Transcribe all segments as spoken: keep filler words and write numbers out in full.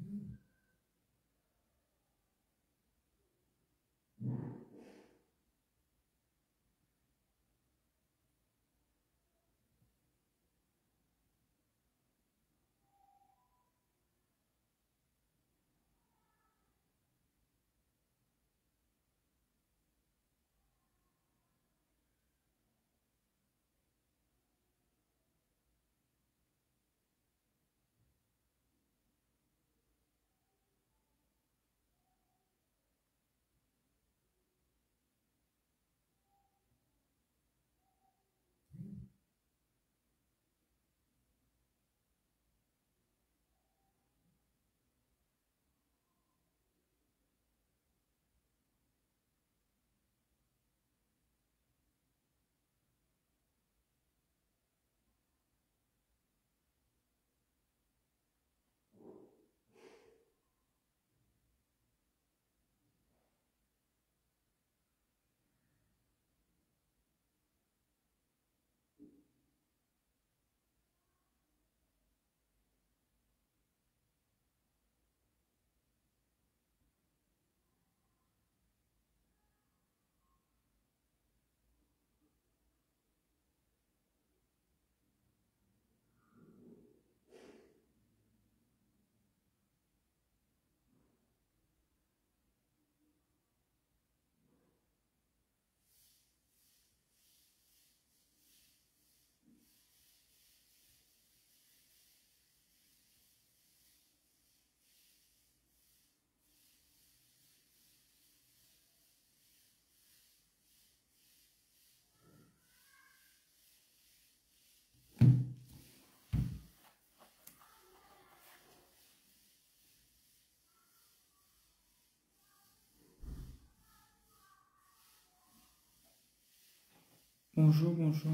Bonjour, bonjour.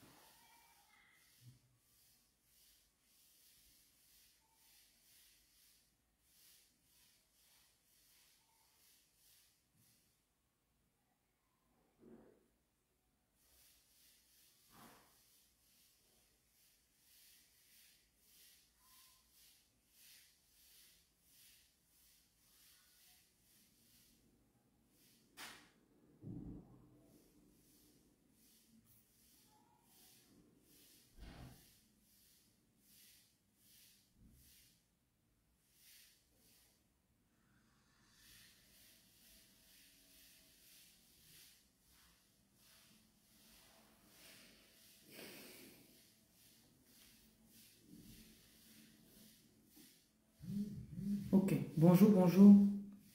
Ok, bonjour, bonjour.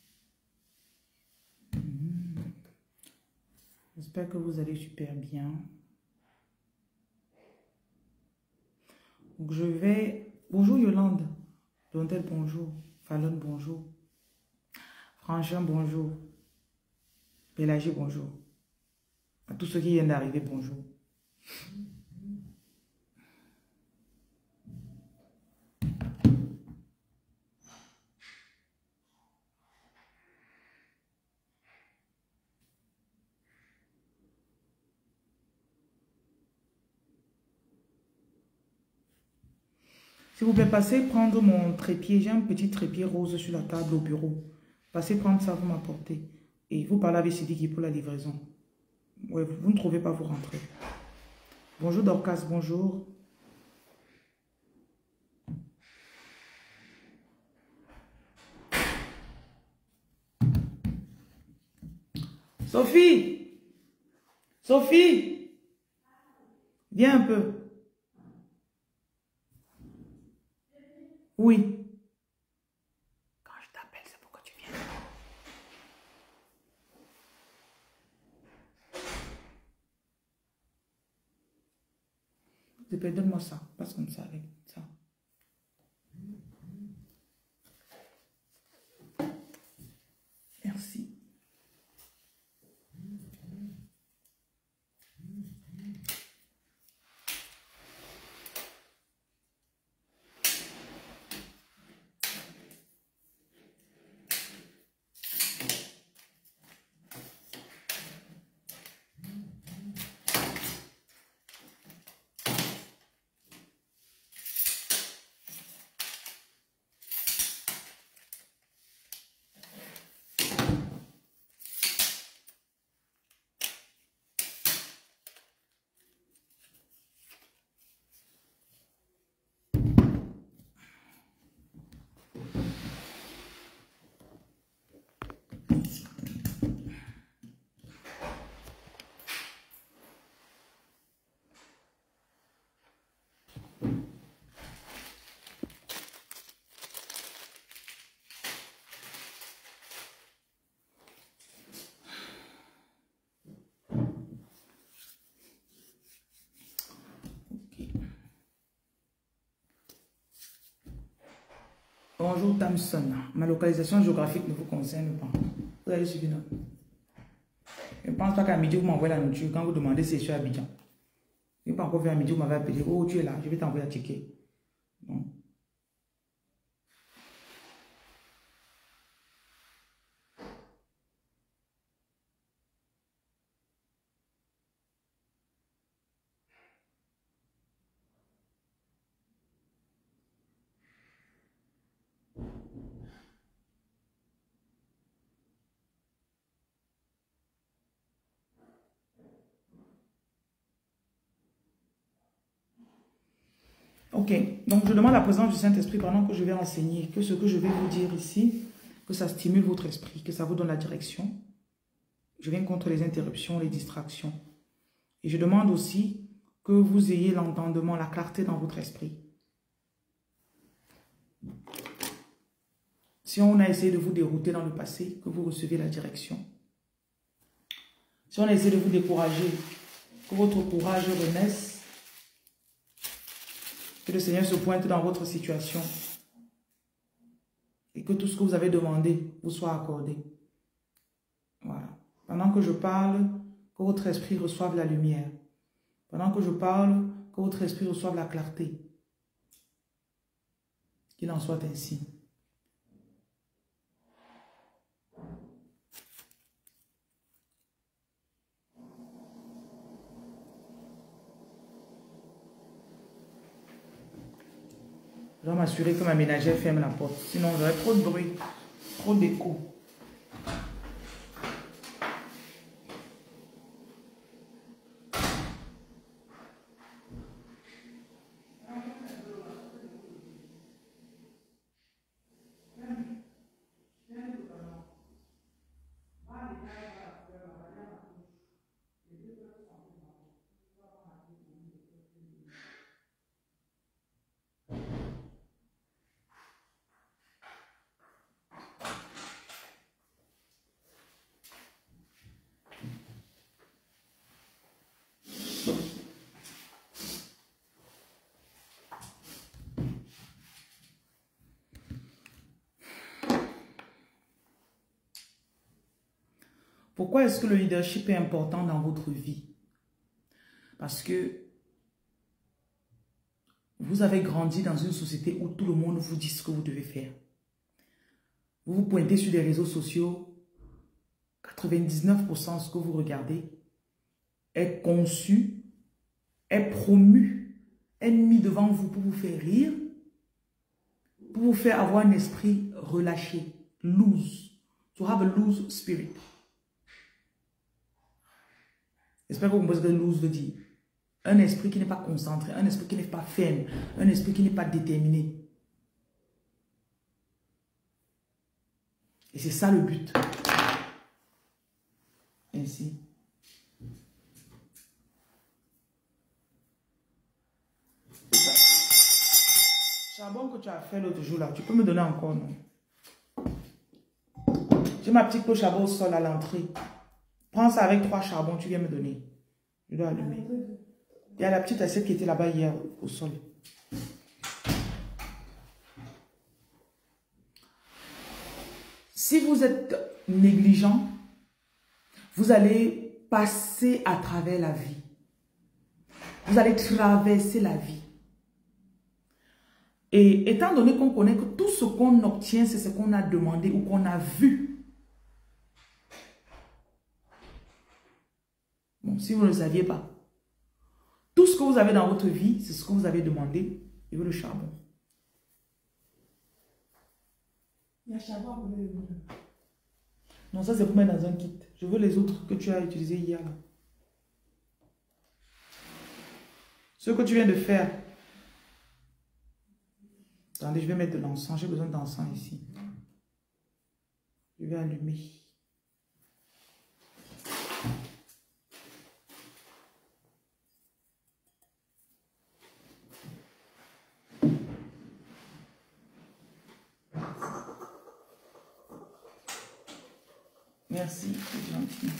J'espère que vous allez super bien. Donc je vais... Bonjour Yolande. Dondel, bonjour. Fallon, bonjour. Franchin, bonjour. Pélagie, bonjour. À tous ceux qui viennent d'arriver, bonjour. S'il vous plaît, passez prendre mon trépied. J'ai un petit trépied rose sur la table au bureau. Passez prendre ça, vous m'apportez. Et vous parlez avec Sidiki pour la livraison. Ouais, vous ne trouvez pas, vous rentrez. Bonjour Dorcas, bonjour. Sophie! Sophie! Viens un peu. Oui. Quand je t'appelle, c'est pour que tu viennes. Donne-moi ça. Passe comme ça avec ça. Merci. Bonjour Tamson, ma localisation géographique ne vous concerne pas. Vous allez suivre, non? Je ne pense pas qu'à midi vous m'envoyez la nourriture quand vous demandez si je suis à Abidjan. Je n'ai pas encore fait à midi, vous m'avez appelé. Oh, tu es là, je vais t'envoyer à checker. Bon. Ok, donc je demande la présence du Saint-Esprit pendant que je vais enseigner, que ce que je vais vous dire ici, que ça stimule votre esprit, que ça vous donne la direction. Je viens contre les interruptions, les distractions. Et je demande aussi que vous ayez l'entendement, la clarté dans votre esprit. Si on a essayé de vous dérouter dans le passé, que vous recevez la direction. Si on a essayé de vous décourager, que votre courage renaisse. Que le Seigneur se pointe dans votre situation. Et que tout ce que vous avez demandé vous soit accordé. Voilà. Pendant que je parle, que votre esprit reçoive la lumière. Pendant que je parle, que votre esprit reçoive la clarté. Qu'il en soit ainsi. Je dois m'assurer que ma ménagère ferme la porte. Sinon, j'aurai trop de bruit, trop d'écho. Pourquoi est-ce que le leadership est important dans votre vie? Parce que vous avez grandi dans une société où tout le monde vous dit ce que vous devez faire. Vous vous pointez sur les réseaux sociaux, quatre-vingt-dix-neuf pour cent de ce que vous regardez est conçu, est promu, est mis devant vous pour vous faire rire, pour vous faire avoir un esprit relâché, loose, to have a loose spirit. J'espère que vous comprenez ce que loose veut dire. Un esprit qui n'est pas concentré, un esprit qui n'est pas ferme, un esprit qui n'est pas déterminé. Et c'est ça le but. Ainsi. Charbon que tu as fait l'autre jour là, tu peux me donner encore, non? J'ai ma petite poche charbon au sol à l'entrée. Prends ça avec trois charbons, tu viens me donner. Je dois allumer. Il y a la petite assiette qui était là-bas hier au sol. Si vous êtes négligent, vous allez passer à travers la vie. Vous allez traverser la vie. Et étant donné qu'on connaît que tout ce qu'on obtient, c'est ce qu'on a demandé ou qu'on a vu. Bon, si vous ne le saviez pas, tout ce que vous avez dans votre vie, c'est ce que vous avez demandé. Je veux le charbon. Il y a charbon pour le... Non, ça c'est pour mettre dans un kit. Je veux les autres que tu as utilisés hier. Là. Ce que tu viens de faire. Attendez, je vais mettre de l'encens. J'ai besoin d'encens ici. Je vais allumer. Merci, c'est gentil.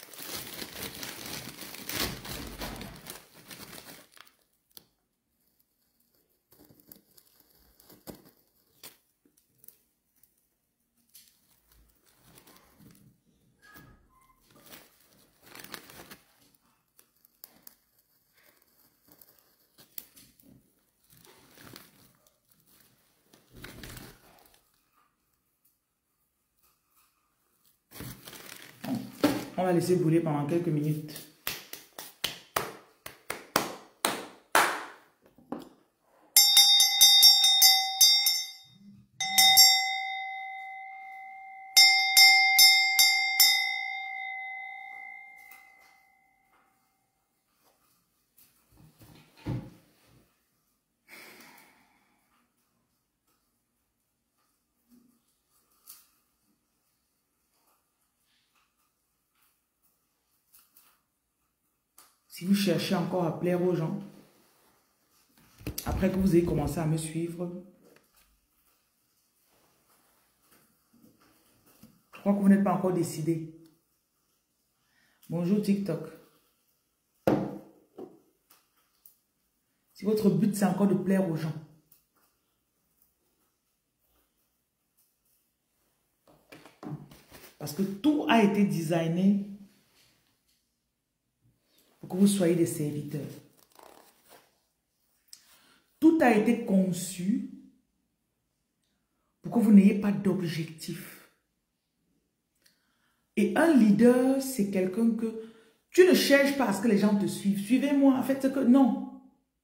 On va laisser brûler pendant quelques minutes. Si vous cherchez encore à plaire aux gens, après que vous ayez commencé à me suivre, je crois que vous n'êtes pas encore décidé. Bonjour TikTok. Si votre but c'est encore de plaire aux gens, parce que tout a été designé pour que vous soyez des serviteurs. Tout a été conçu pour que vous n'ayez pas d'objectif. Et un leader, c'est quelqu'un que tu ne cherches pas à ce que les gens te suivent. Suivez-moi. En fait, c'est que non.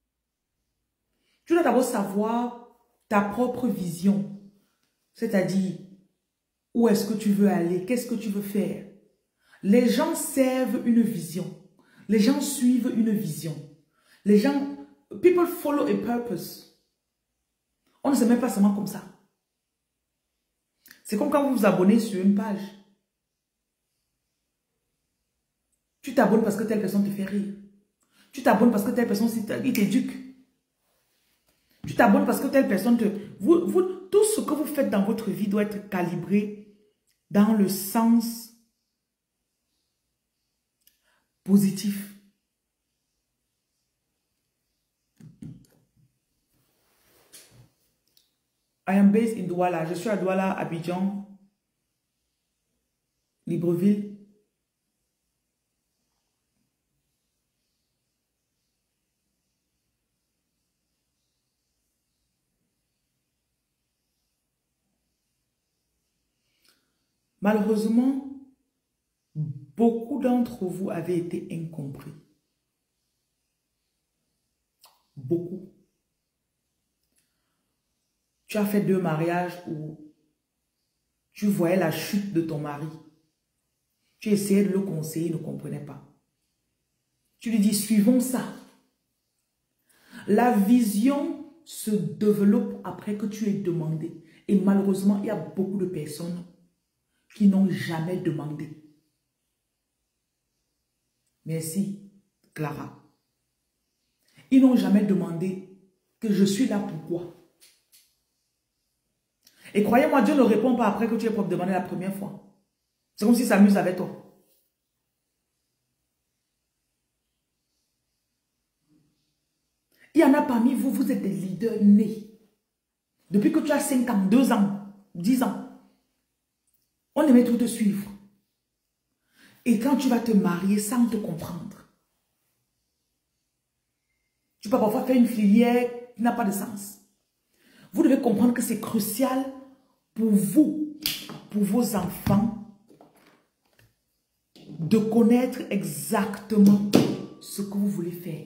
Tu dois d'abord savoir ta propre vision. C'est-à-dire, où est-ce que tu veux aller? Qu'est-ce que tu veux faire? Les gens servent une vision. Les gens suivent une vision. Les gens, people follow a purpose. On ne se met pas seulement comme ça. C'est comme quand vous vous abonnez sur une page. Tu t'abonnes parce que telle personne te fait rire. Tu t'abonnes parce que telle personne il t'éduque. Tu t'abonnes parce que telle personne te... Vous, vous, tout ce que vous faites dans votre vie doit être calibré dans le sens positif. I am based in Douala. Je suis à Douala, Abidjan, Libreville. Malheureusement, beaucoup d'entre vous avez été incompris. Beaucoup. Tu as fait deux mariages où tu voyais la chute de ton mari. Tu essayais de le conseiller, il ne comprenait pas. Tu lui dis, suivons ça. La vision se développe après que tu aies demandé. Et malheureusement, il y a beaucoup de personnes qui n'ont jamais demandé. Merci, Clara. Ils n'ont jamais demandé que je suis là pourquoi. Et croyez-moi, Dieu ne répond pas après que tu aies demandé la première fois. C'est comme s'il s'amuse avec toi. Il y en a parmi vous, vous êtes des leaders nés. Depuis que tu as cinq ans, deux ans, dix ans, on aimait tout te suivre. Et quand tu vas te marier sans te comprendre, tu peux parfois faire une filière qui n'a pas de sens. Vous devez comprendre que c'est crucial pour vous, pour vos enfants, de connaître exactement ce que vous voulez faire.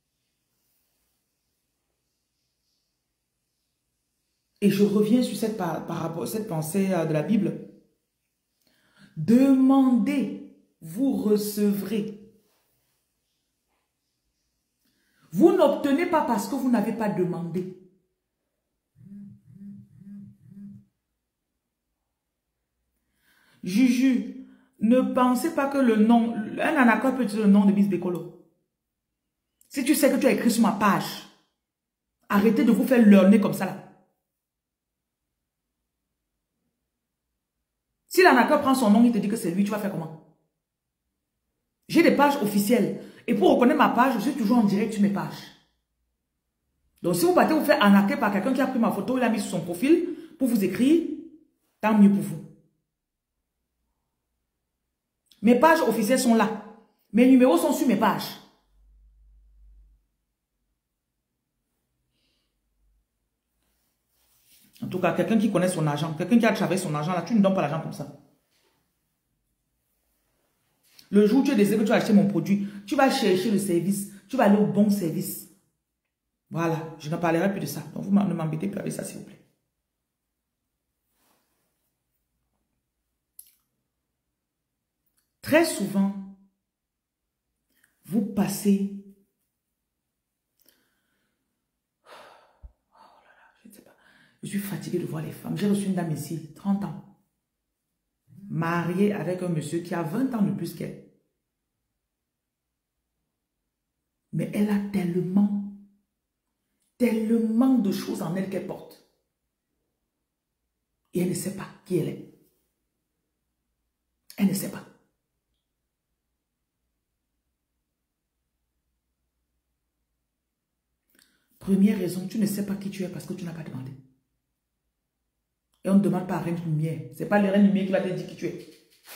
Et je reviens sur cette, par, par, cette pensée de la Bible. Demandez, vous recevrez. Vous n'obtenez pas parce que vous n'avez pas demandé. Juju, ne pensez pas que le nom, un anaconda peut être le nom de Miss Bekolo. Si tu sais que tu as écrit sur ma page, arrêtez de vous faire leurrer comme ça là. Si l'arnaqueur prend son nom, il te dit que c'est lui, tu vas faire comment? J'ai des pages officielles. Et pour reconnaître ma page, je suis toujours en direct sur mes pages. Donc si vous partez vous faire arnaquer par quelqu'un qui a pris ma photo, il a mis sur son profil pour vous écrire, tant mieux pour vous. Mes pages officielles sont là. Mes numéros sont sur mes pages. En tout cas, quelqu'un qui connaît son argent, quelqu'un qui a travaillé son argent, là, tu ne donnes pas l'argent comme ça. Le jour où tu es décidé que tu vas acheter mon produit, tu vas chercher le service, tu vas aller au bon service. Voilà, je ne parlerai plus de ça. Donc, vous ne m'embêtez plus avec ça, s'il vous plaît. Très souvent, vous passez... Oh là là, je ne sais pas. Je suis fatiguée de voir les femmes. J'ai reçu une dame ici, trente ans. Mariée avec un monsieur qui a vingt ans de plus qu'elle. Mais elle a tellement, tellement de choses en elle qu'elle porte. Et elle ne sait pas qui elle est. Elle ne sait pas. Première raison, tu ne sais pas qui tu es parce que tu n'as pas demandé. Et on ne demande pas à Reine Lumière. Ce n'est pas le Reine Lumière qui va te dire qui tu es.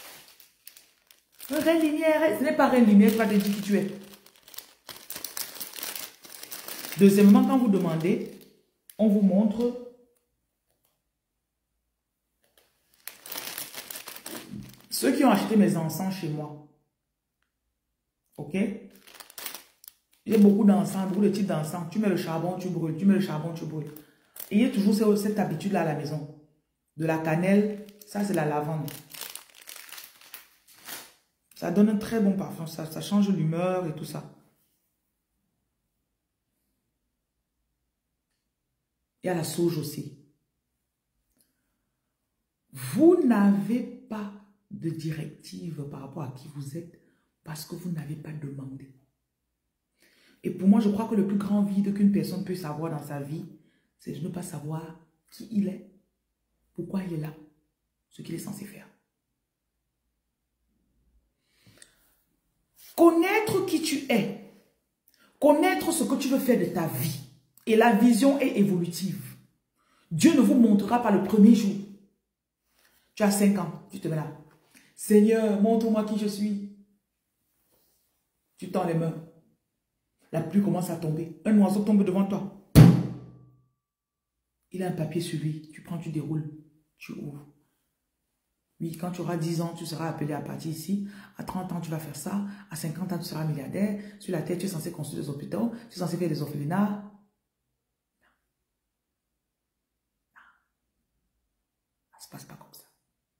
Reine Lumière, ce n'est pas Reine Lumière qui va te dire qui tu es. Deuxièmement, quand vous demandez, on vous montre ceux qui ont acheté mes encens chez moi. Ok? J'ai beaucoup d'encens, beaucoup de types d'encens. Tu mets le charbon, tu brûles. Tu mets le charbon, tu brûles. Ayez toujours cette habitude-là à la maison. De la cannelle, ça c'est la lavande. Ça donne un très bon parfum. Ça, ça change l'humeur et tout ça. Il y a la sauge aussi. Vous n'avez pas de directive par rapport à qui vous êtes parce que vous n'avez pas demandé. Et pour moi, je crois que le plus grand vide qu'une personne peut savoir dans sa vie, c'est de ne pas savoir qui il est, pourquoi il est là, ce qu'il est censé faire. Connaître qui tu es, connaître ce que tu veux faire de ta vie, et la vision est évolutive. Dieu ne vous montrera pas le premier jour. Tu as cinq ans, tu te mets là. Seigneur, montre-moi qui je suis. Tu tends les mains. La pluie commence à tomber. Un oiseau tombe devant toi. Il a un papier sur lui. Tu prends, tu déroules. Tu ouvres. Oui, quand tu auras dix ans, tu seras appelé à partir ici. À trente ans, tu vas faire ça. À cinquante ans, tu seras milliardaire. Sur la terre, tu es censé construire des hôpitaux. Tu es censé faire des orphelinats. Ça ne se passe pas comme ça.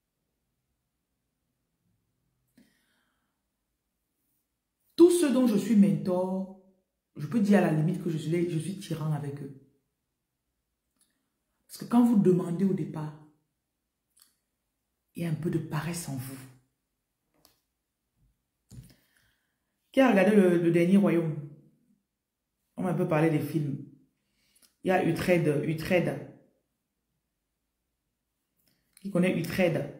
Tous ceux dont je suis mentor, je peux dire à la limite que je suis, je suis tyran avec eux. Parce que quand vous demandez au départ, il y a un peu de paresse en vous. Qui a regardé le, le dernier royaume? On va un peu parler des films. Il y a Uhtred, Uhtred. Qui connaît Uhtred?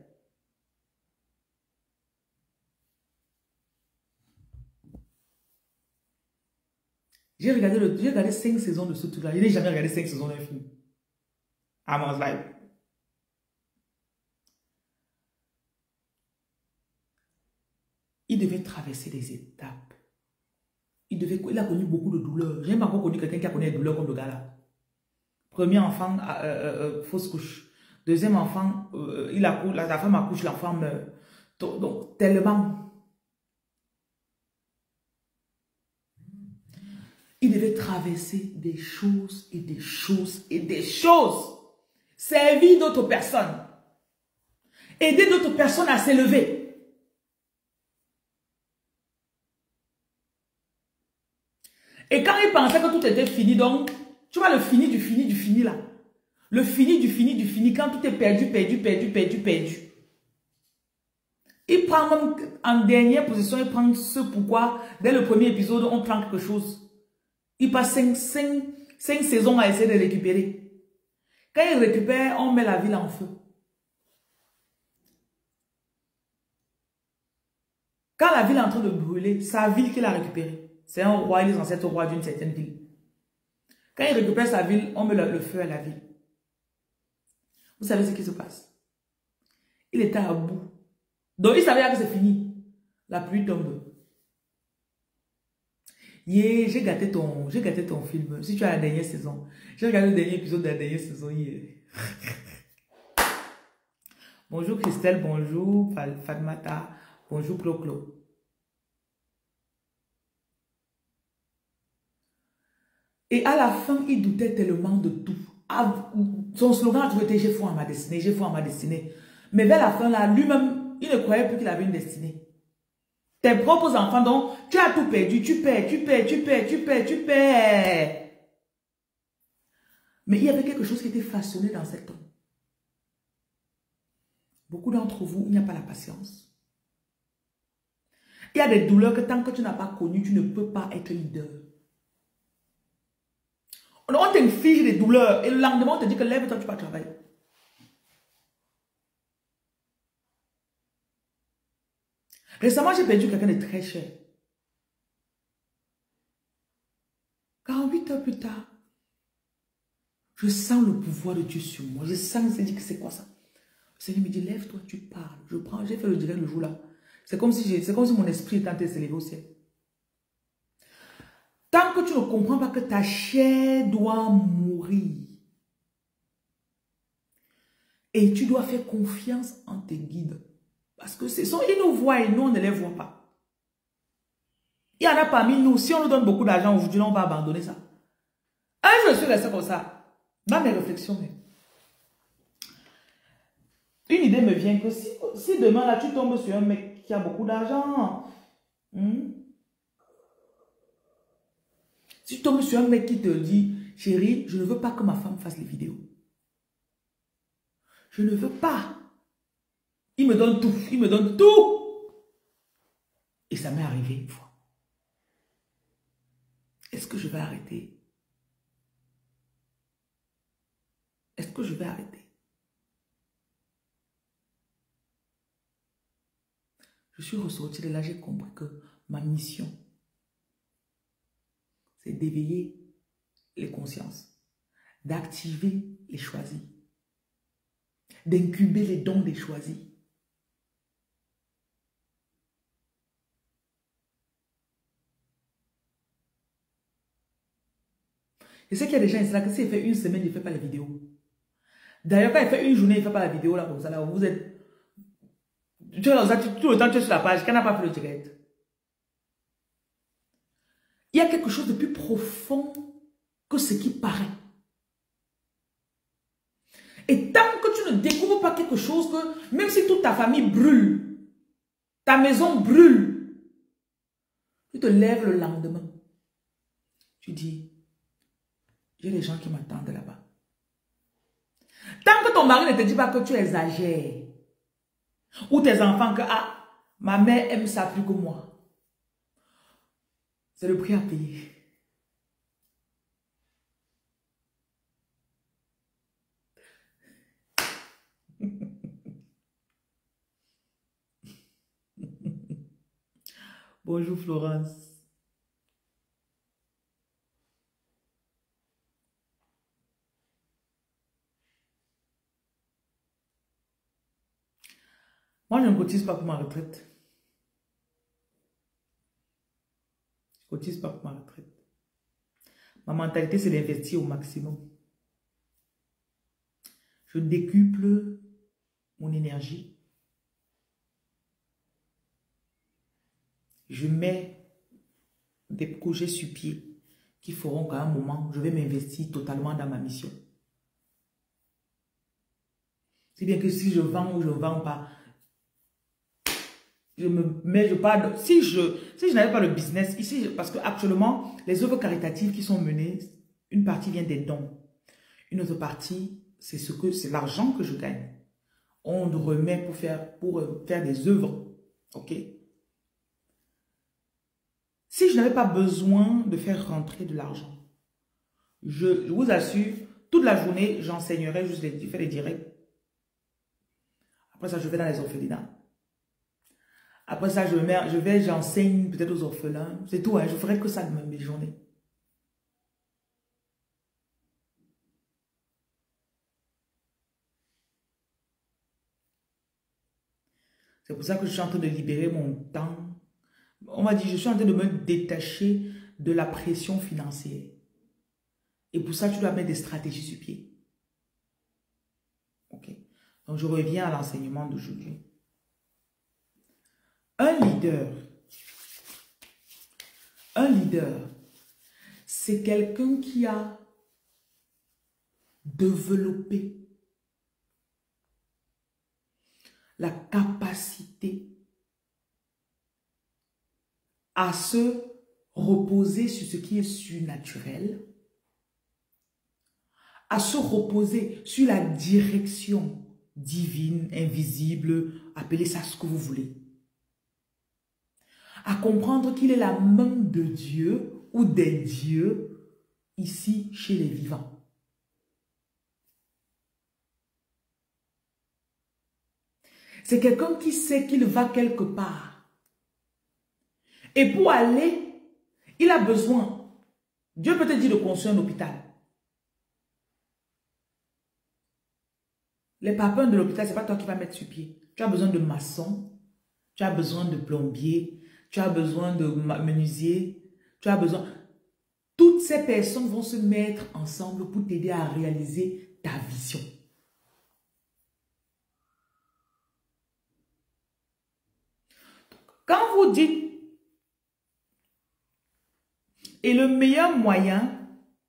J'ai regardé, le, j'ai regardé cinq saisons de ce truc-là. Je n'ai jamais regardé cinq saisons d'un film. I was like... Il devait traverser des étapes. Il, devait, il a connu beaucoup de douleurs. J'ai même encore connu quelqu'un qui a connu des douleurs comme le gars là. Premier enfant, euh, euh, fausse couche. Deuxième enfant, euh, il accouche, la, la femme accouche, l'enfant meurt. Donc, tellement... Il devait traverser des choses et des choses et des choses. Servir d'autres personnes. Aider d'autres personnes à s'élever. Et quand il pensait que tout était fini, donc, tu vois le fini du fini du fini là. Le fini du fini du fini, quand tout est perdu, perdu, perdu, perdu, perdu. Il prend même en dernière position, il prend ce pourquoi, dès le premier épisode, on prend quelque chose. Il passe cinq, cinq, cinq saisons à essayer de récupérer. Quand il récupère, on met la ville en feu. Quand la ville est en train de brûler, sa ville qu'il a récupérée. C'est un roi et les ancêtres rois d'une certaine ville. Quand il récupère sa ville, on met le, le feu à la ville. Vous savez ce qui se passe? Il était à bout. Donc il savait que c'est fini. La pluie tombe. Yeah, j'ai gâté ton, j'ai gâté ton film. Si tu as la dernière saison. J'ai regardé le dernier épisode de la dernière saison hier. Bonjour Christelle, bonjour Fatmata, bonjour Clo-Clo. Et à la fin, il doutait tellement de tout. Son slogan a toujours été « J'ai foi en ma destinée, j'ai foi en ma destinée ». Mais vers la fin, là, lui-même, il ne croyait plus qu'il avait une destinée. Tes propres enfants, donc, tu as tout perdu, tu perds, tu perds, tu perds, tu perds, tu perds. Mais il y avait quelque chose qui était façonné dans cet homme. Beaucoup d'entre vous, il n'y a pas la patience. Il y a des douleurs que tant que tu n'as pas connues, tu ne peux pas être leader. On t'inflige des douleurs et le lendemain, on te dit que lève-toi, tu vas travailler. Récemment, j'ai perdu quelqu'un de très cher. quarante-huit heures plus tard, je sens le pouvoir de Dieu sur moi. Je sens, je dis que c'est quoi ça? Le Seigneur me dit, lève-toi, tu parles. Je prends, j'ai fait le direct le jour-là. C'est comme si c'est comme si mon esprit était en train de s'élever au ciel. Tant que tu ne comprends pas que ta chair doit mourir, et tu dois faire confiance en tes guides. Parce que ce sont, ils nous voient et nous, on ne les voit pas. Il y en a parmi nous, si on nous donne beaucoup d'argent aujourd'hui, on va abandonner ça. Un jour, je suis resté comme ça, dans mes réflexions. Une idée me vient que si, si demain, là, tu tombes sur un mec qui a beaucoup d'argent, hmm, si tu tombes sur un mec qui te dit, chérie, je ne veux pas que ma femme fasse les vidéos. Je ne veux pas. Il me donne tout. Il me donne tout. Et ça m'est arrivé une fois. Est-ce que je vais arrêter? Est-ce que je vais arrêter? Je suis ressorti de là, j'ai compris que ma mission, c'est d'éveiller les consciences, d'activer les choisis, d'incuber les dons des choisis. Je sais qu'il y a des gens ici là que s'il fait une semaine, il ne fait pas la vidéo. D'ailleurs, quand il fait une journée, il ne fait pas la vidéo là, comme ça, là, vous êtes... Tu es là, tout le temps, tu es sur la page, quand n'a pas fait le direct. Il y a quelque chose de plus profond que ce qui paraît. Et tant que tu ne découvres pas quelque chose que, même si toute ta famille brûle, ta maison brûle, tu te lèves le lendemain. Tu dis, j'ai des gens qui m'attendent là-bas. Tant que ton mari ne te dit pas que tu exagères, ou tes enfants que, ah, ma mère aime ça plus que moi, c'est le prix à payer. Bonjour Florence. Moi, je ne cotise pas pour ma retraite. Je ne cotise pas pour ma retraite. Ma mentalité, c'est d'investir au maximum. Je décuple mon énergie. Je mets des projets sur pied qui feront qu'à un moment, je vais m'investir totalement dans ma mission. C'est bien que si je vends ou je ne vends pas, je me mets, je parle, si je, si je n'avais pas le business ici, parce que actuellement, les œuvres caritatives qui sont menées, une partie vient des dons. Une autre partie, c'est ce que, c'est l'argent que je gagne. On remet pour faire, pour faire des œuvres. Ok? Si je n'avais pas besoin de faire rentrer de l'argent, je, je vous assure, toute la journée, j'enseignerai juste les, faire les directs. Après ça, je vais dans les orphelinats. Après ça, je, mets, je vais, j'enseigne peut-être aux orphelins. C'est tout, hein, je ferai que ça de mes journées. C'est pour ça que je suis en train de libérer mon temps. On m'a dit, je suis en train de me détacher de la pression financière. Et pour ça, tu dois mettre des stratégies sur pied. Ok. Donc, je reviens à l'enseignement d'aujourd'hui. Un leader, un leader, c'est quelqu'un qui a développé la capacité à se reposer sur ce qui est surnaturel, à se reposer sur la direction divine, invisible, appelez ça ce que vous voulez. À comprendre qu'il est la main de Dieu ou des dieux ici chez les vivants. C'est quelqu'un qui sait qu'il va quelque part. Et pour aller, il a besoin. Dieu peut te dire de construire un hôpital. Les papins de l'hôpital, ce n'est pas toi qui vas mettre sur pied. Tu as besoin de maçons, tu as besoin de plombiers, tu as besoin de menuisiers, tu as besoin... Toutes ces personnes vont se mettre ensemble pour t'aider à réaliser ta vision. Quand vous dites, et le meilleur moyen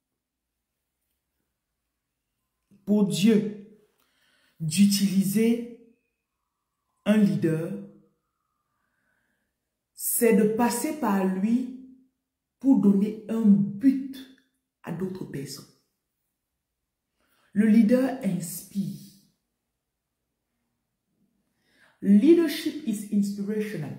pour Dieu d'utiliser un leader, c'est de passer par lui pour donner un but à d'autres personnes. Le leader inspire. Leadership is inspirational.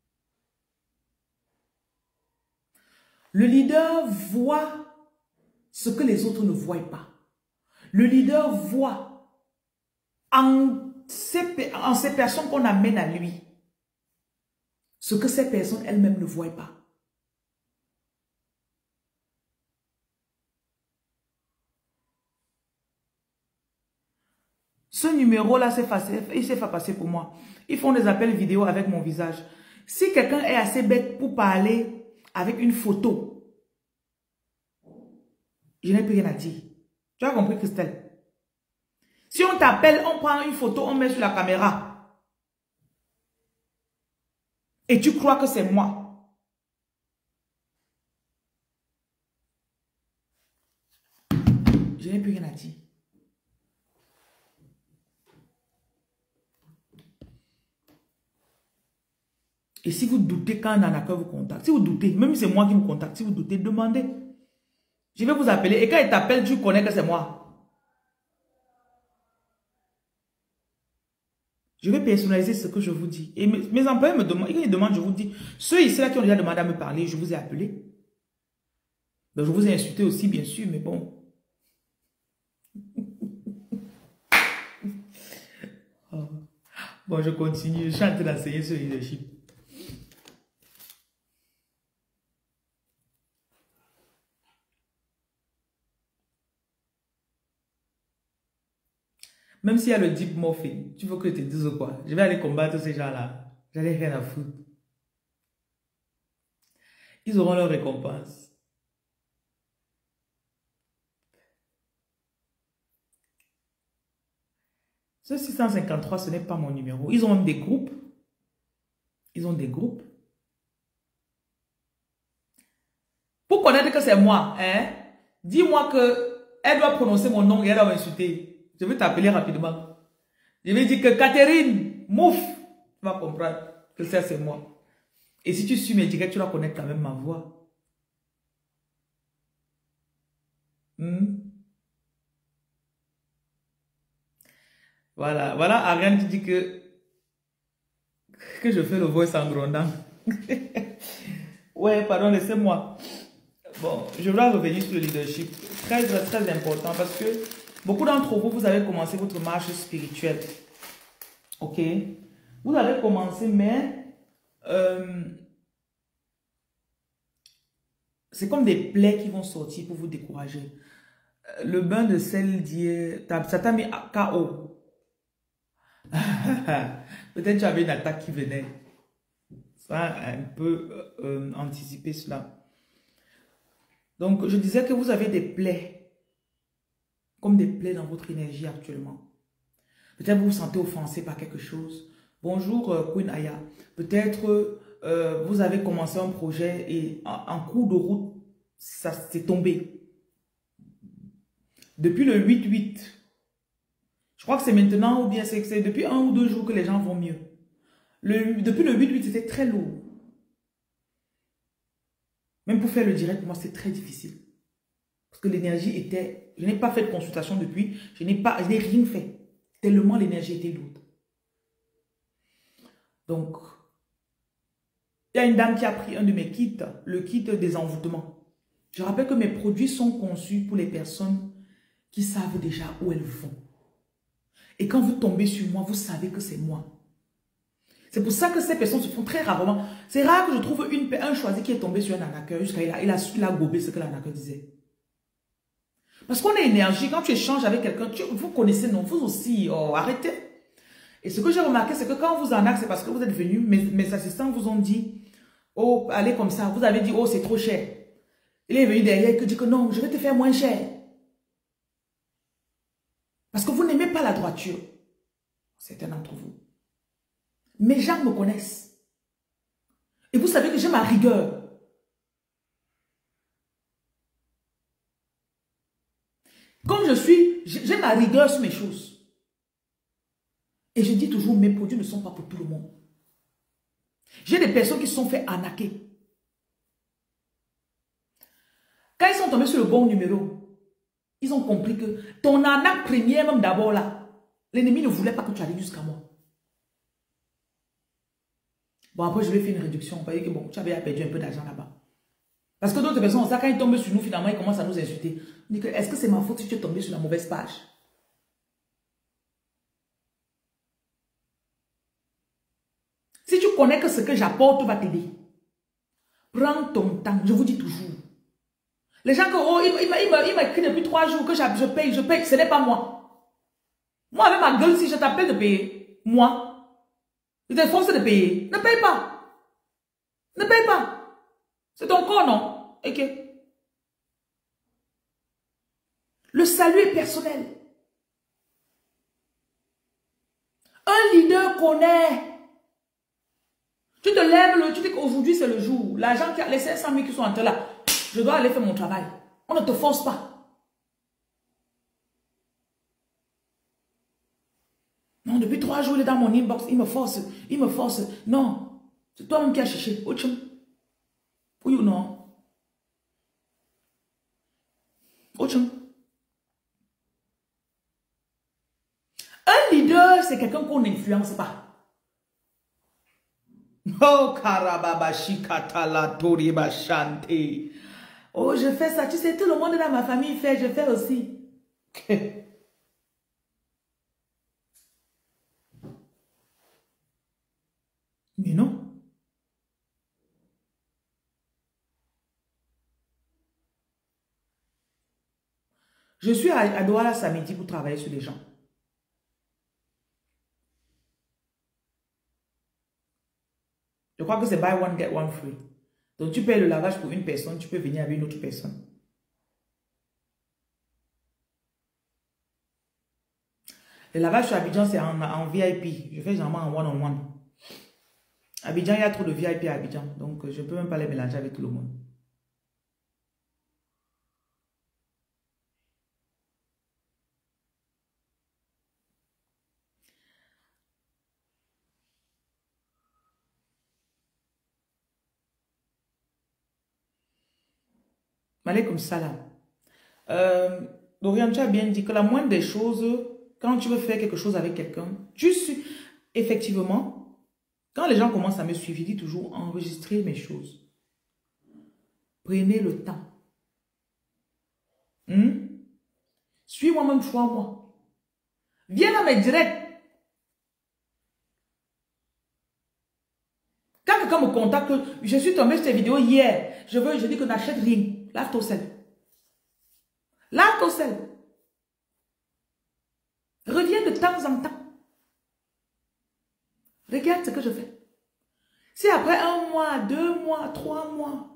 Le leader voit ce que les autres ne voient pas. Le leader voit en ces, en ces personnes qu'on amène à lui ce que ces personnes elles-mêmes ne voient pas. Ce numéro-là, il s'est fait passer pour moi. Ils font des appels vidéo avec mon visage. Si quelqu'un est assez bête pour parler avec une photo, je n'ai plus rien à dire. Tu as compris, Christelle? Si on t'appelle, on prend une photo, on met sur la caméra. Et tu crois que c'est moi. Je n'ai plus rien à dire. Et si vous doutez quand Nanaka vous contacte, si vous doutez, même si c'est moi qui vous contacte, si vous doutez, demandez. Je vais vous appeler. Et quand il t'appelle, tu connais que c'est moi. Je vais personnaliser ce que je vous dis. Et mes, mes employés me demandent, ils demandent, je vous dis, ceux ici là qui ont déjà demandé à me parler, je vous ai appelé. Donc je vous ai insulté aussi, bien sûr, mais bon. Oh. Bon, je continue. Je suis en train d'enseigner ce leadership. Même s'il y a le deep morphine, tu veux que je te dise quoi? Je vais aller combattre ces gens-là. J'en ai rien à foutre. Ils auront leur récompense. Ce six cent cinquante-trois, ce n'est pas mon numéro. Ils ont même des groupes. Ils ont des groupes. Pour connaître que c'est moi, hein, dis-moi qu'elle doit prononcer mon nom et elle doit m'insulter. Je vais t'appeler rapidement. Je vais dire que Catherine, mouf, tu vas comprendre que ça c'est moi. Et si tu suis mes directs, tu vas connaître quand même ma voix. Hmm? Voilà, voilà Ariane qui dit que, que je fais le voice en grondant. Ouais, pardon, laissez-moi. Bon, je dois revenir sur le leadership. Très, très, très important parce que beaucoup d'entre vous, vous avez commencé votre marche spirituelle. Ok? Vous avez commencé, mais Euh, c'est comme des plaies qui vont sortir pour vous décourager. Euh, Le bain de sel d'hier, t'as- ça t'a mis à K O. Peut-être tu avais une attaque qui venait. Ça a un peu euh, euh, anticipé cela. Donc, je disais que vous avez des plaies, comme des plaies dans votre énergie actuellement. Peut-être vous vous sentez offensé par quelque chose. Bonjour, euh, Queen Aya. Peut-être euh, vous avez commencé un projet et en, en cours de route, ça s'est tombé. Depuis le huit huit, je crois que c'est maintenant ou bien c'est c'est depuis un ou deux jours que les gens vont mieux. Le, depuis le huit huit, c'était très lourd. Même pour faire le direct, pour moi, c'est très difficile. Parce que l'énergie était... Je n'ai pas fait de consultation depuis. Je n'ai pas, je n'ai rien fait. Tellement l'énergie était lourde. Donc, il y a une dame qui a pris un de mes kits, le kit des envoûtements. Je rappelle que mes produits sont conçus pour les personnes qui savent déjà où elles vont. Et quand vous tombez sur moi, vous savez que c'est moi. C'est pour ça que ces personnes se font très rarement. C'est rare que je trouve une, un choisi qui est tombé sur un arnaqueur jusqu'à il a, il a, il a gobé ce que l'arnaqueur disait. Parce qu'on est énergie, quand tu échanges avec quelqu'un, vous connaissez, non, vous aussi, oh, arrêtez. Et ce que j'ai remarqué, c'est que quand on vous arnaque, c'est parce que vous êtes venu, mes, mes assistants vous ont dit, oh, allez comme ça, vous avez dit, oh, c'est trop cher. Il est venu derrière et dit que non, je vais te faire moins cher. Parce que vous n'aimez pas la droiture. Certains d'entre vous. Mes gens me connaissent. Et vous savez que j'ai ma rigueur. Comme je suis, j'ai ma rigueur sur mes choses. Et je dis toujours, mes produits ne sont pas pour tout le monde. J'ai des personnes qui se sont fait arnaquer. Quand ils sont tombés sur le bon numéro, ils ont compris que ton arnaque première, même d'abord là, l'ennemi ne voulait pas que tu arrives jusqu'à moi. Bon, après, je lui ai fait une réduction. Vous voyez que bon, tu avais perdu un peu d'argent là-bas. Parce que d'autres personnes, ça, quand ils tombent sur nous, finalement, ils commencent à nous insulter. On dit que, est-ce que c'est ma faute si tu es tombé sur la mauvaise page? Si tu connais que ce que j'apporte va t'aider, prends ton temps. Je vous dis toujours. Les gens que, oh, il m'a écrit depuis trois jours que je paye, je paye. Ce n'est pas moi. Moi, avec ma gueule, si je t'appelle de payer, moi, je te force de payer. Ne paye pas. Ne paye pas. C'est ton corps, non? Ok. Le salut est personnel. Un leader connaît. Tu te lèves, le, tu dis qu'aujourd'hui c'est le jour. L'argent, les cinq cent mille qui sont entrés là, je dois aller faire mon travail. On ne te force pas. Non, depuis trois jours, il est dans mon inbox, il me force, il me force. Non, c'est toi-même qui as cherché. Ochum. Oui ou non? Ochum. Un leader, c'est quelqu'un qu'on n'influence pas. Oh, Karababashi Katala Toriba Shante. Oh, je fais ça. Tu sais, tout le monde dans ma famille fait, je fais aussi. Mais non. Je suis à, à Douala samedi pour travailler sur les gens. Je crois que c'est buy one, get one free. Donc, tu payes le lavage pour une personne, tu peux venir avec une autre personne. Le lavage sur Abidjan, c'est en, en V I P. Je fais généralement en one-on-one. Abidjan, il y a trop de V I P à Abidjan. Donc, je ne peux même pas les mélanger avec tout le monde. Malaikum salam. Euh, Dorian, tu as bien dit que la moindre des choses, quand tu veux faire quelque chose avec quelqu'un, tu suis effectivement, quand les gens commencent à me suivre, je dis toujours enregistrer mes choses. Prenez le temps. Hmm? Suis-moi même, fois-moi. Viens là, mais direct. Quand quelqu'un contact que je suis tombée sur tes vidéos hier. Je veux, je dis que n'achète rien. Lave-toi seul. Lave-toi seul. Reviens de temps en temps. Regarde ce que je fais. Si après un mois, deux mois, trois mois,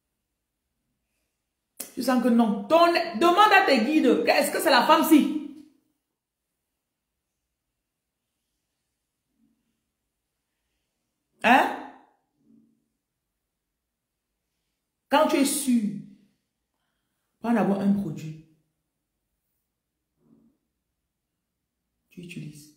tu sens que non. Ton, demande à tes guides, est-ce que c'est la femme-ci? Hein? Quand tu es sûr, pas d'avoir un produit, tu utilises.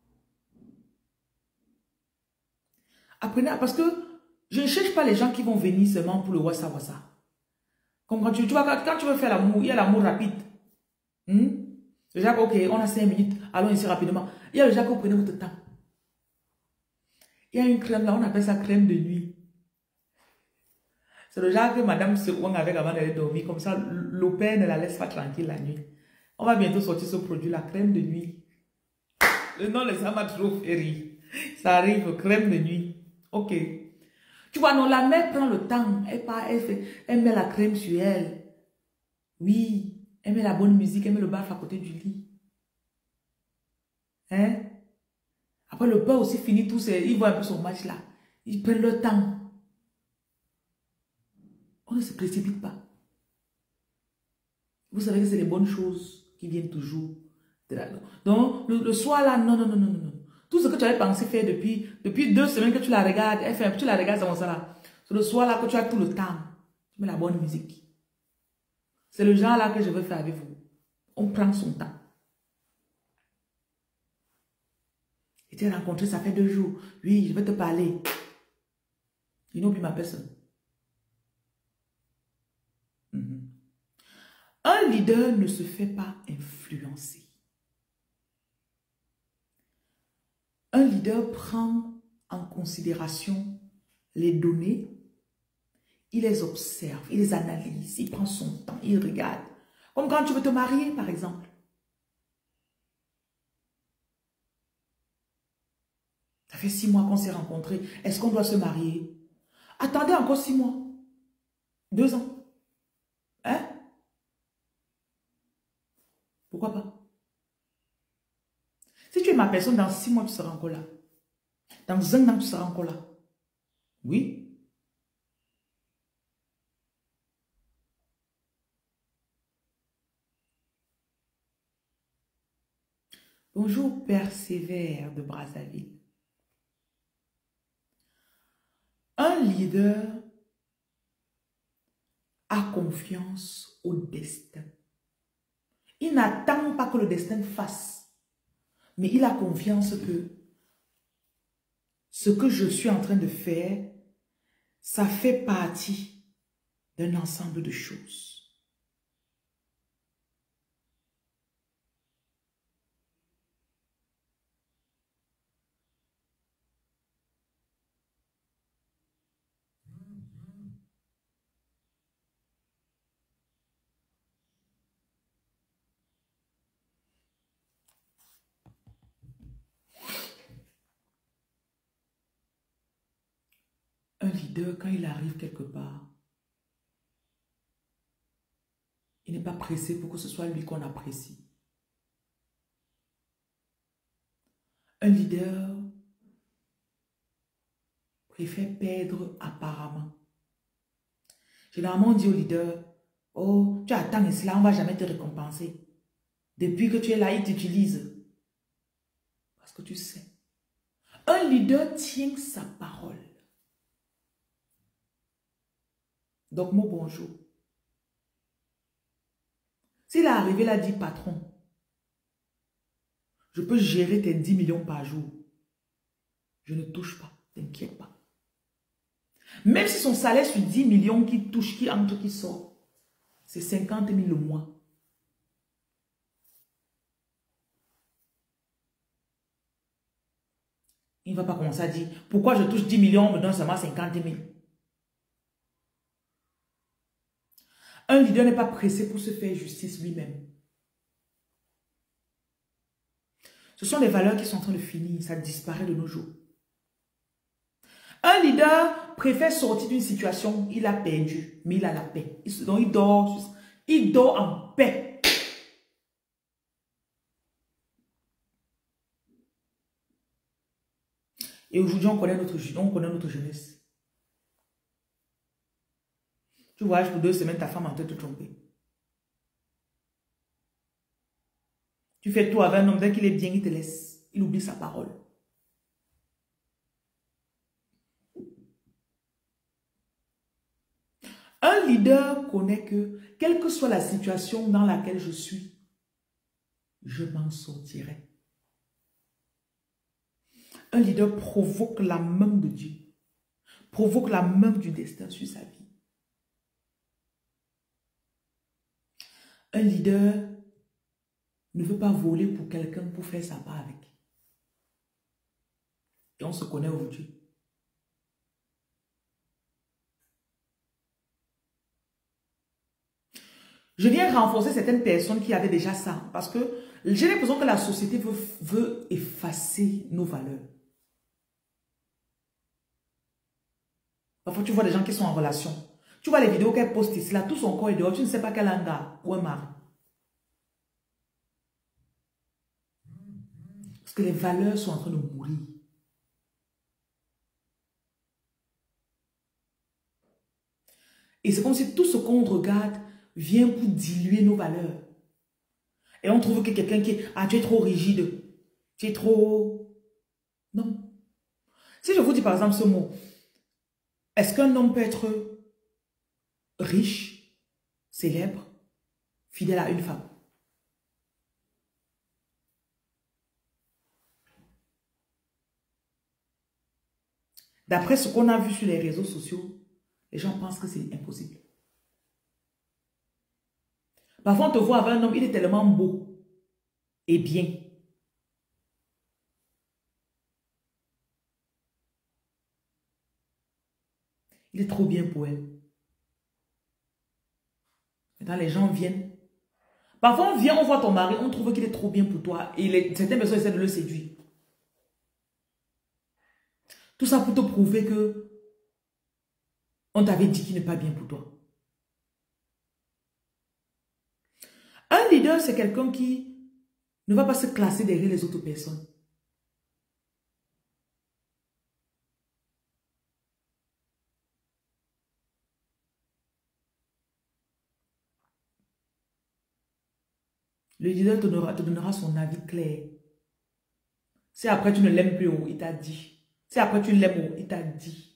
Apprenez, parce que je ne cherche pas les gens qui vont venir seulement pour le wassa wassa. Comme quand tu, tu vois, quand, quand tu veux faire l'amour, il y a l'amour rapide. Hmm? Le Jacques, ok, on a cinq minutes, allons ici rapidement. Il y a le Jacques, vous prenez votre temps. Il y a une crème là, on appelle ça crème de nuit. C'est le genre que madame se ouang avec avant d'aller dormir. Comme ça, le père ne la laisse pas tranquille la nuit. On va bientôt sortir ce produit, la crème de nuit. Le nom, ça m'a trop fait rire. Ça arrive, crème de nuit. Ok. Tu vois, non, la mère prend le temps. Elle, part, elle, fait, elle met la crème sur elle. Oui. Elle met la bonne musique. Elle met le baf à côté du lit. Hein? Après, le père aussi finit tout. Il voit un peu son match là. Ils prennent le temps. On ne se précipite pas. Vous savez que c'est les bonnes choses qui viennent toujours. De la... Donc, le, le soir là, non, non, non, non, non. Tout ce que tu avais pensé faire depuis, depuis deux semaines que tu la regardes, elle fait, tu la regardes, c'est comme ça là. C'est le soir là que tu as tout le temps. Tu mets la bonne musique. C'est le genre là que je veux faire avec vous. On prend son temps. Et tu as rencontré, ça fait deux jours. Oui, je vais te parler. Il n'oublie ma personne. Mm-hmm. Un leader ne se fait pas influencer. Un leader prend en considération les données, il les observe, il les analyse, il prend son temps, il regarde. Comme quand tu veux te marier, par exemple. Ça fait six mois qu'on s'est rencontrés. Est-ce qu'on doit se marier? Attendez encore six mois. Deux ans. Hein? Pourquoi pas? Si tu es ma personne, dans six mois, tu seras encore là. Dans un an, tu seras encore là. Oui. Bonjour, Persévère de Brazzaville. Un leader a confiance au destin. Il n'attend pas que le destin fasse, mais il a confiance que ce que je suis en train de faire, ça fait partie d'un ensemble de choses. Un leader, quand il arrive quelque part, il n'est pas pressé pour que ce soit lui qu'on apprécie. Un leader préfère perdre apparemment. Généralement, on dit au leader, oh, tu attends cela, on ne va jamais te récompenser. Depuis que tu es là, il t'utilise. Parce que tu sais. Un leader tient sa parole. Donc, mon bonjour. S'il est arrivé là, dit patron, je peux gérer tes dix millions par jour. Je ne touche pas, t'inquiète pas. Même si son salaire sur dix millions qui touche, qui entre, qui sort, c'est cinquante mille le mois. Il ne va pas commencer à dire, pourquoi je touche dix millions, on me donne seulement cinquante mille. Un leader n'est pas pressé pour se faire justice lui-même. Ce sont des valeurs qui sont en train de finir, ça disparaît de nos jours. Un leader leader préfère sortir d'une situation, il a perdu, mais il a la paix. Il- Donc il dort, il dort en paix. Et aujourd'hui, on connaît notre, on connaît notre jeunesse. Tu voyages pour deux semaines, ta femme en train de te tromper. Tu fais tout avec un homme, dès qu'il est bien, il te laisse. Il oublie sa parole. Un leader connaît que, quelle que soit la situation dans laquelle je suis, je m'en sortirai. Un leader provoque la main de Dieu, provoque la main du destin sur sa vie. Un leader ne veut pas voler pour quelqu'un pour faire sa part avec. Et on se connaît aujourd'hui. Je viens renforcer certaines personnes qui avaient déjà ça. Parce que j'ai l'impression que la société veut, veut effacer nos valeurs. Parfois, tu vois des gens qui sont en relation. Tu vois les vidéos qu'elle poste ici, là, tout son corps est dehors. Tu ne sais pas quel anga ou un mari. Parce que les valeurs sont en train de mourir. Et c'est comme si tout ce qu'on regarde vient pour diluer nos valeurs. Et on trouve que quelqu'un qui est, ah, tu es trop rigide, tu es trop... Non. Si je vous dis par exemple ce mot, est-ce qu'un homme peut être riche, célèbre, fidèle à une femme? D'après ce qu'on a vu sur les réseaux sociaux, les gens pensent que c'est impossible. Parfois, on te voit avec un homme, il est tellement beau et bien. Il est trop bien pour elle. Maintenant, les gens viennent. Parfois, on vient, on voit ton mari, on trouve qu'il est trop bien pour toi. Et les, certaines personnes essaient de le séduire. Tout ça pour te prouver que on t'avait dit qu'il n'est pas bien pour toi. Un leader, c'est quelqu'un qui ne va pas se classer derrière les autres personnes. Le leader te donnera, te donnera son avis clair. Si après tu ne l'aimes plus, oh, il t'a dit. Si après tu l'aimes, oh, il t'a dit.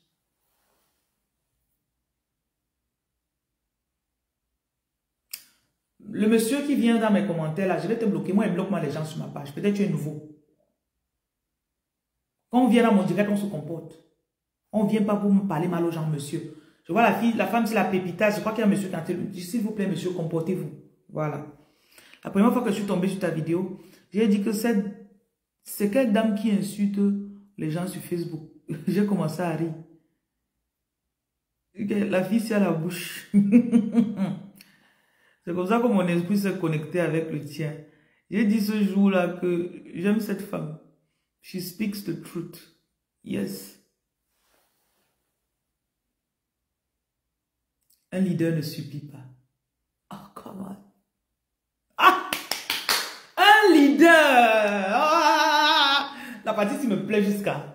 Le monsieur qui vient dans mes commentaires, là, je vais te bloquer. Moi, il bloque moi les gens sur ma page. Peut-être tu es nouveau. Quand on vient dans mon direct, on se comporte. On ne vient pas pour me parler mal aux gens, monsieur. Je vois la fille, la femme, c'est la pépita. Je crois qu'il y a un monsieur qui a dit, s'il vous plaît, monsieur, comportez-vous. Voilà. La première fois que je suis tombée sur ta vidéo, j'ai dit que c'est quelle dame qui insulte les gens sur Facebook. J'ai commencé à rire. La fille, c'est à la bouche. C'est comme ça que mon esprit s'est connecté avec le tien. J'ai dit ce jour-là que j'aime cette femme. She speaks the truth. Yes. Un leader ne supplie pas. Oh, come on. Ah! Un leader! Ah! La partie qui me plaît jusqu'à...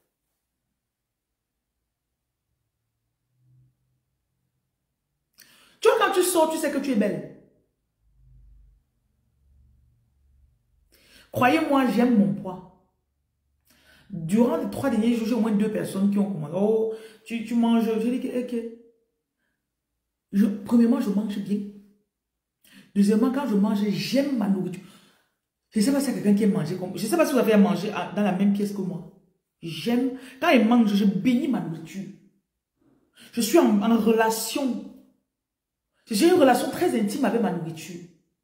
Tu vois, quand tu sors, tu sais que tu es belle. Croyez-moi, j'aime mon poids. Durant les trois derniers jours, j'ai au moins deux personnes qui ont commencé. Oh, tu, tu manges. Je dis que, ok. Je, premièrement, je mange bien. Deuxièmement, quand je mange, j'aime ma nourriture. Je ne sais pas si il y a quelqu'un qui aime manger comme... Je ne sais pas si vous avez à manger dans la même pièce que moi. J'aime... Quand il mange, je bénis ma nourriture. Je suis en, en relation. J'ai une relation très intime avec ma nourriture.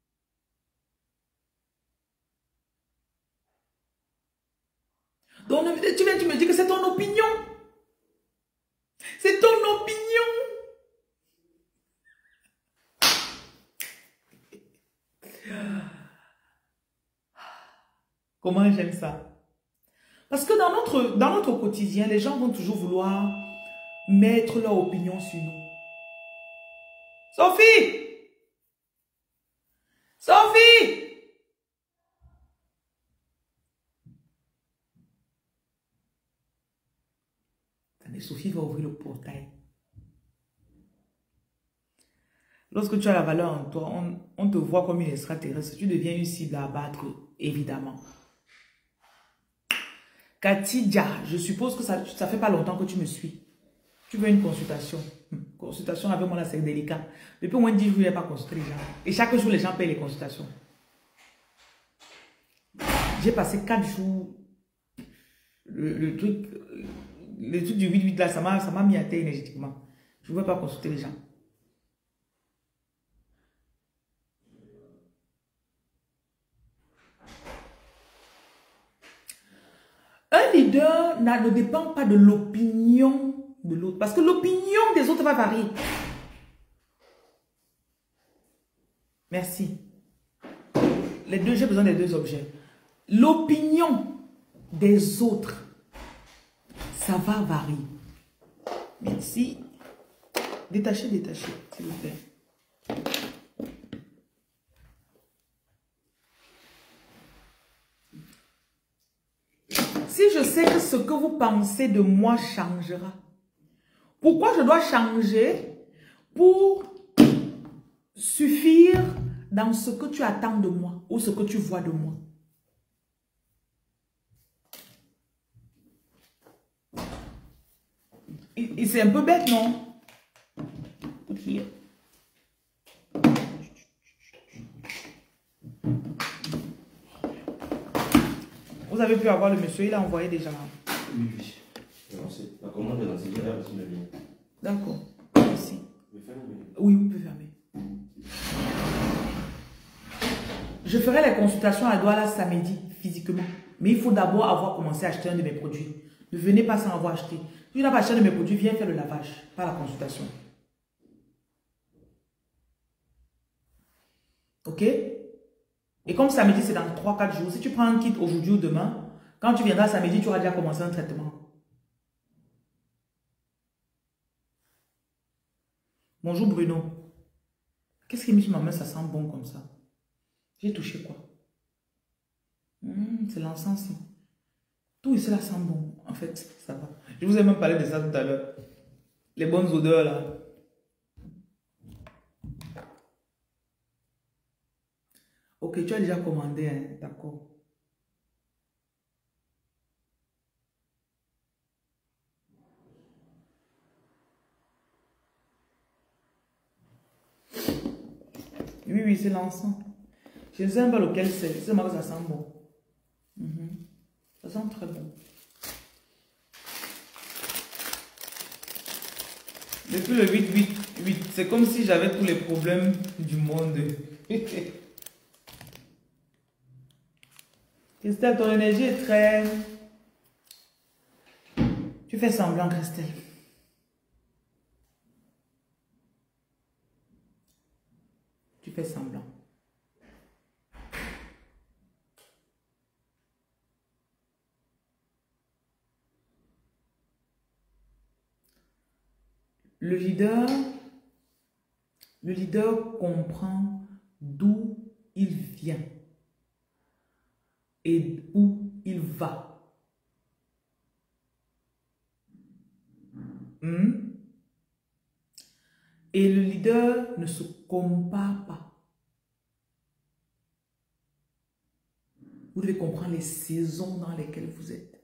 Donc, tu viens, tu me dis que c'est ton opinion. C'est ton opinion. Comment j'aime ça? Parce que dans notre, dans notre quotidien, les gens vont toujours vouloir mettre leur opinion sur nous. Sophie! Sophie! Attendez, Sophie va ouvrir le portail. Lorsque tu as la valeur en toi, on, on te voit comme une extraterrestre. Tu deviens une cible à abattre, évidemment. Katidja, je suppose que ça, ça fait pas longtemps que tu me suis. Tu veux une consultation. Hum, Consultation avec moi, là, c'est délicat. Depuis au moins dix jours, je n'ai pas consulté les gens. Et chaque jour, les gens payent les consultations. J'ai passé quatre jours. Le, le truc, le truc du huit huit là, ça m'a mis à terre énergétiquement. Je ne veux pas consulter les gens. Un leader ne dépend pas de l'opinion de l'autre. Parce que l'opinion des autres va varier. Merci. Les deux, j'ai besoin des deux objets. L'opinion des autres, ça va varier. Merci. Détachez, détachez, s'il vous plaît. Si je sais que ce que vous pensez de moi changera, pourquoi je dois changer pour suffire dans ce que tu attends de moi ou ce que tu vois de moi? Et, et c'est un peu bête, non? Vous avez pu avoir le monsieur, il a envoyé déjà. Oui, oui. La commande est lancée, j'ai reçu le lien. D'accord. Merci. Oui, vous pouvez fermer. Je ferai les consultations à Douala samedi, physiquement. Mais il faut d'abord avoir commencé à acheter un de mes produits. Ne venez pas sans avoir acheté. Si tu n'as pas acheté un de mes produits, viens faire le lavage, pas la consultation. Ok? Et comme samedi, c'est dans trois quatre jours. Si tu prends un kit aujourd'hui ou demain, quand tu viendras samedi, tu auras déjà commencé un traitement. Bonjour Bruno. Qu'est-ce qui est mis sur ma main? Ça sent bon comme ça. J'ai touché quoi? Mmh, c'est l'encens. Tout ici là sent bon. En fait, ça va. Je vous ai même parlé de ça tout à l'heure. Les bonnes odeurs là. Ok, tu as déjà commandé, hein? D'accord. Oui, oui, c'est l'encens. Je ne sais même pas lequel c'est. C'est moi que ça sent bon. Mm-hmm. Ça sent très bon. Depuis le huit huit huit, c'est comme si j'avais tous les problèmes du monde. Christelle, ton énergie est très... Tu fais semblant, Christelle. Tu fais semblant. Le leader, le leader comprend d'où il vient et où il va. Hmm? Et le leader ne se compare pas. Vous devez comprendre les saisons dans lesquelles vous êtes.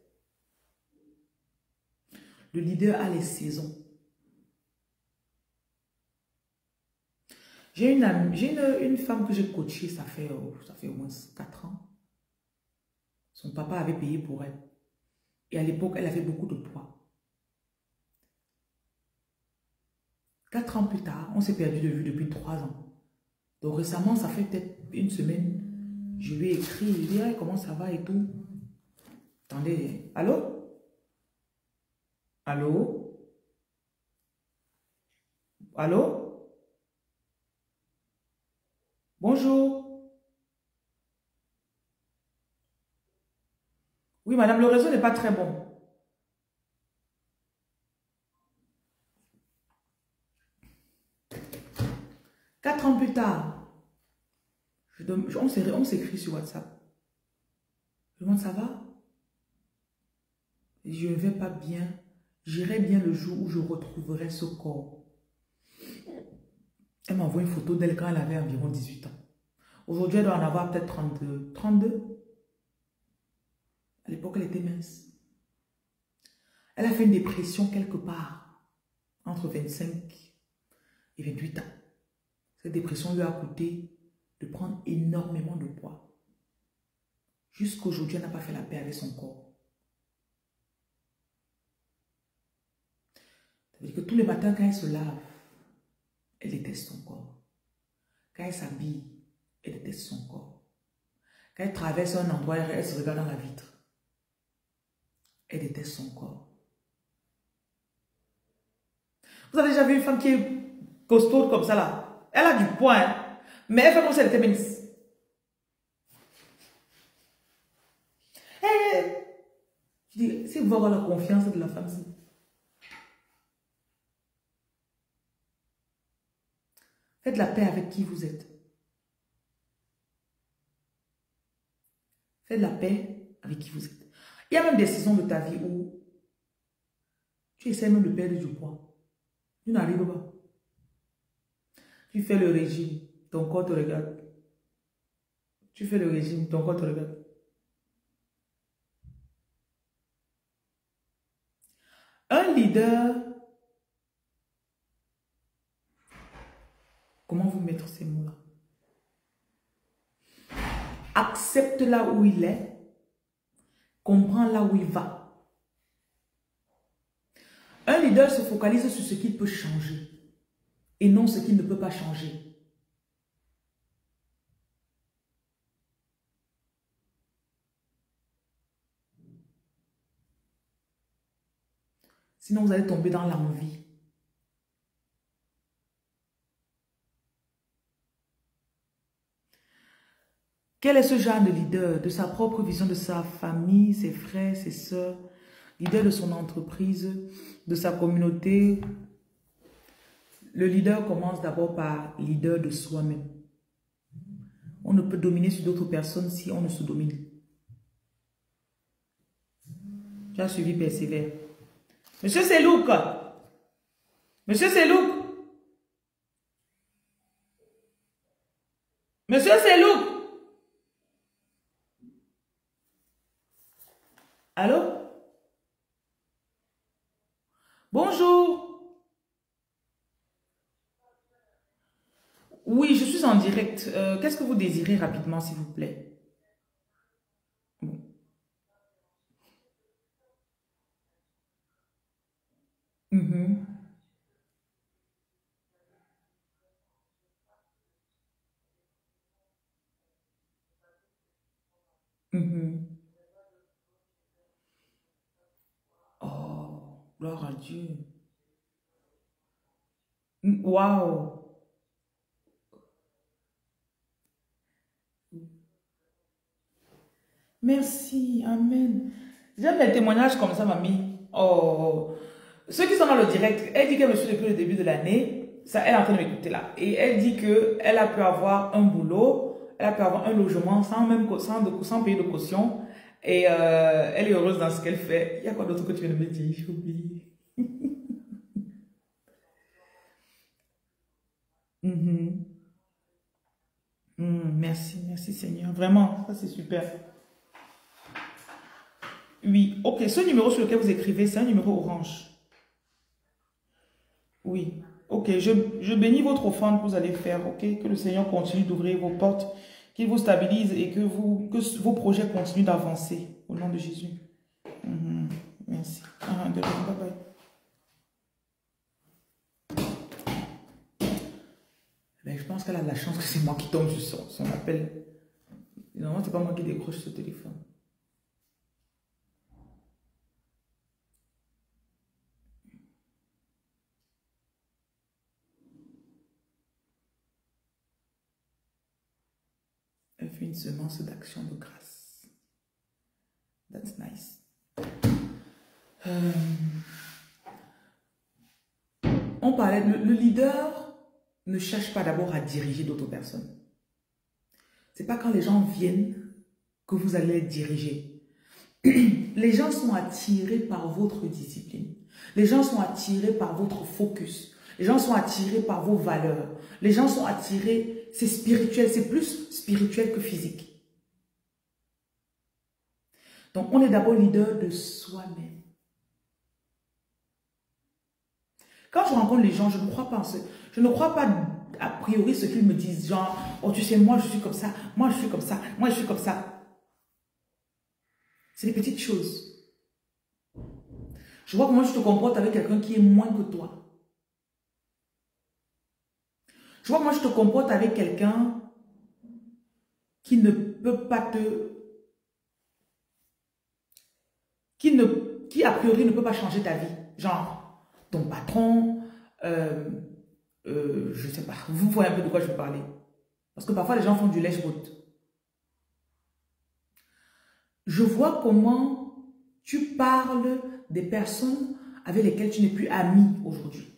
Le leader a les saisons. J'ai une, une, une femme que j'ai coachée, ça fait, oh, ça fait au moins quatre ans. Son papa avait payé pour elle. Et à l'époque, elle avait beaucoup de poids. Quatre ans plus tard, on s'est perdu de vue depuis trois ans. Donc récemment, ça fait peut-être une semaine, je lui ai écrit, je lui ai dit, hey, comment ça va et tout. Attendez, allô? Allô? Allô? Bonjour. Oui, madame, le réseau n'est pas très bon. tard, je dem- on s'est- on s'écrit sur WhatsApp. Je demande, ça va? Je ne vais pas bien. J'irai bien le jour où je retrouverai ce corps. Elle m'envoie une photo d'elle quand elle avait environ dix-huit ans. Aujourd'hui, elle doit en avoir peut-être trente-deux. trente-deux. À l'époque, elle était mince. Elle a fait une dépression quelque part entre vingt-cinq et vingt-huit ans. Cette dépression lui a coûté de prendre énormément de poids. Jusqu'aujourd'hui, elle n'a pas fait la paix avec son corps. Ça veut dire que tous les matins, quand elle se lave, elle déteste son corps. Quand elle s'habille, elle déteste son corps. Quand elle traverse un endroit, elle se regarde dans la vitre. Elle déteste son corps. Vous avez déjà vu une femme qui est costaud comme ça là? Elle a du poids, hein? Mais elle fait comme si elle était mince. Hey, je dis, si vous voulez avoir la confiance de la femme, si. Faites la paix avec qui vous êtes. Faites la paix avec qui vous êtes. Il y a même des saisons de ta vie où tu essaies même de perdre du poids. Tu n'arrives pas. Tu fais le régime, ton corps te regarde. Tu fais le régime, ton corps te regarde. Un leader, comment vous mettre ces mots-là? Accepte là où il est, comprend là où il va. Un leader se focalise sur ce qu'il peut changer et non ce qu'il ne peut pas changer. Sinon, vous allez tomber dans l'envie. Quel est ce genre de leader? De sa propre vision, de sa famille, ses frères, ses sœurs, leader de son entreprise, de sa communauté. Le leader commence d'abord par leader de soi-même. On ne peut dominer sur d'autres personnes si on ne se domine. Tu as suivi, persévère. Monsieur Selouk. Monsieur Selouk. Monsieur Selouk. Allô? Bonjour. Oui, je suis en direct. Euh, Qu'est-ce que vous désirez rapidement, s'il vous plaît? Bon. Mhm. Mhm. Oh, gloire à Dieu. Mm, Waouh. Merci, amen. J'aime les témoignages comme ça, mamie. Oh, ceux qui sont dans le direct, elle dit qu'elle me suit depuis le début de l'année. Ça, elle est en train de m'écouter là. Et elle dit qu'elle a pu avoir un boulot, elle a pu avoir un logement sans même co- sans, de- sans payer de caution. Et euh, elle est heureuse dans ce qu'elle fait. Il y a quoi d'autre que tu viens de me dire? J'ai oublié. Mhm. Mm, merci, merci Seigneur. Vraiment, ça c'est super. Oui, ok. Ce numéro sur lequel vous écrivez, c'est un numéro orange. Oui. Ok, je, je bénis votre offrande que vous allez faire, ok? Que le Seigneur continue d'ouvrir vos portes, qu'il vous stabilise et que, vous, que vos projets continuent d'avancer. Au nom de Jésus. Mhm. Merci. Ah, de rien. Bye bye. Ben, je pense qu'elle a de la chance que c'est moi qui tombe sur son, son appel. Non, c'est pas moi qui décroche ce téléphone. Elle fait une semence d'action de grâce. That's nice. Euh, on parlait, le, le leader, ne cherche pas d'abord à diriger d'autres personnes. Ce n'est pas quand les gens viennent que vous allez les diriger. Les gens sont attirés par votre discipline. Les gens sont attirés par votre focus. Les gens sont attirés par vos valeurs. Les gens sont attirés, c'est spirituel, c'est plus spirituel que physique. Donc, on est d'abord leader de soi-même. Quand je rencontre les gens, je ne crois pas en ce, je ne crois pas a priori ce qu'ils me disent, genre, oh tu sais, moi je suis comme ça, moi je suis comme ça, moi je suis comme ça. C'est des petites choses. Je vois comment tu te comportes avec quelqu'un qui est moins que toi. Je vois comment tu te comportes avec quelqu'un qui ne peut pas te... Qui, ne, qui a priori ne peut pas changer ta vie. Genre, ton patron, euh, euh, je ne sais pas, vous voyez un peu de quoi je veux parler. Parce que parfois les gens font du lèche-route. Je vois comment tu parles des personnes avec lesquelles tu n'es plus ami aujourd'hui.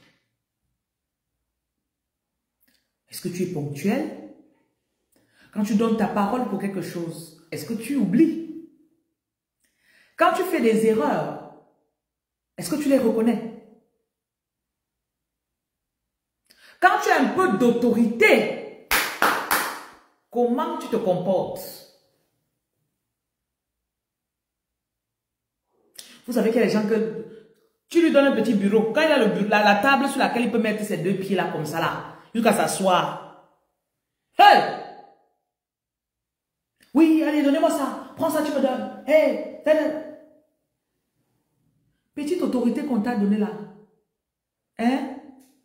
Est-ce que tu es ponctuel? Quand tu donnes ta parole pour quelque chose, est-ce que tu oublies? Quand tu fais des erreurs, est-ce que tu les reconnais? Quand tu as un peu d'autorité, comment tu te comportes? Vous savez qu'il y a des gens que tu lui donnes un petit bureau. Quand il a le, la, la table sur laquelle il peut mettre ses deux pieds là, comme ça là, jusqu'à s'asseoir. Hey! Oui, allez, donnez-moi ça. Prends ça, tu me donnes. Hey! Fais-le. Petite autorité qu'on t'a donnée là. Hein?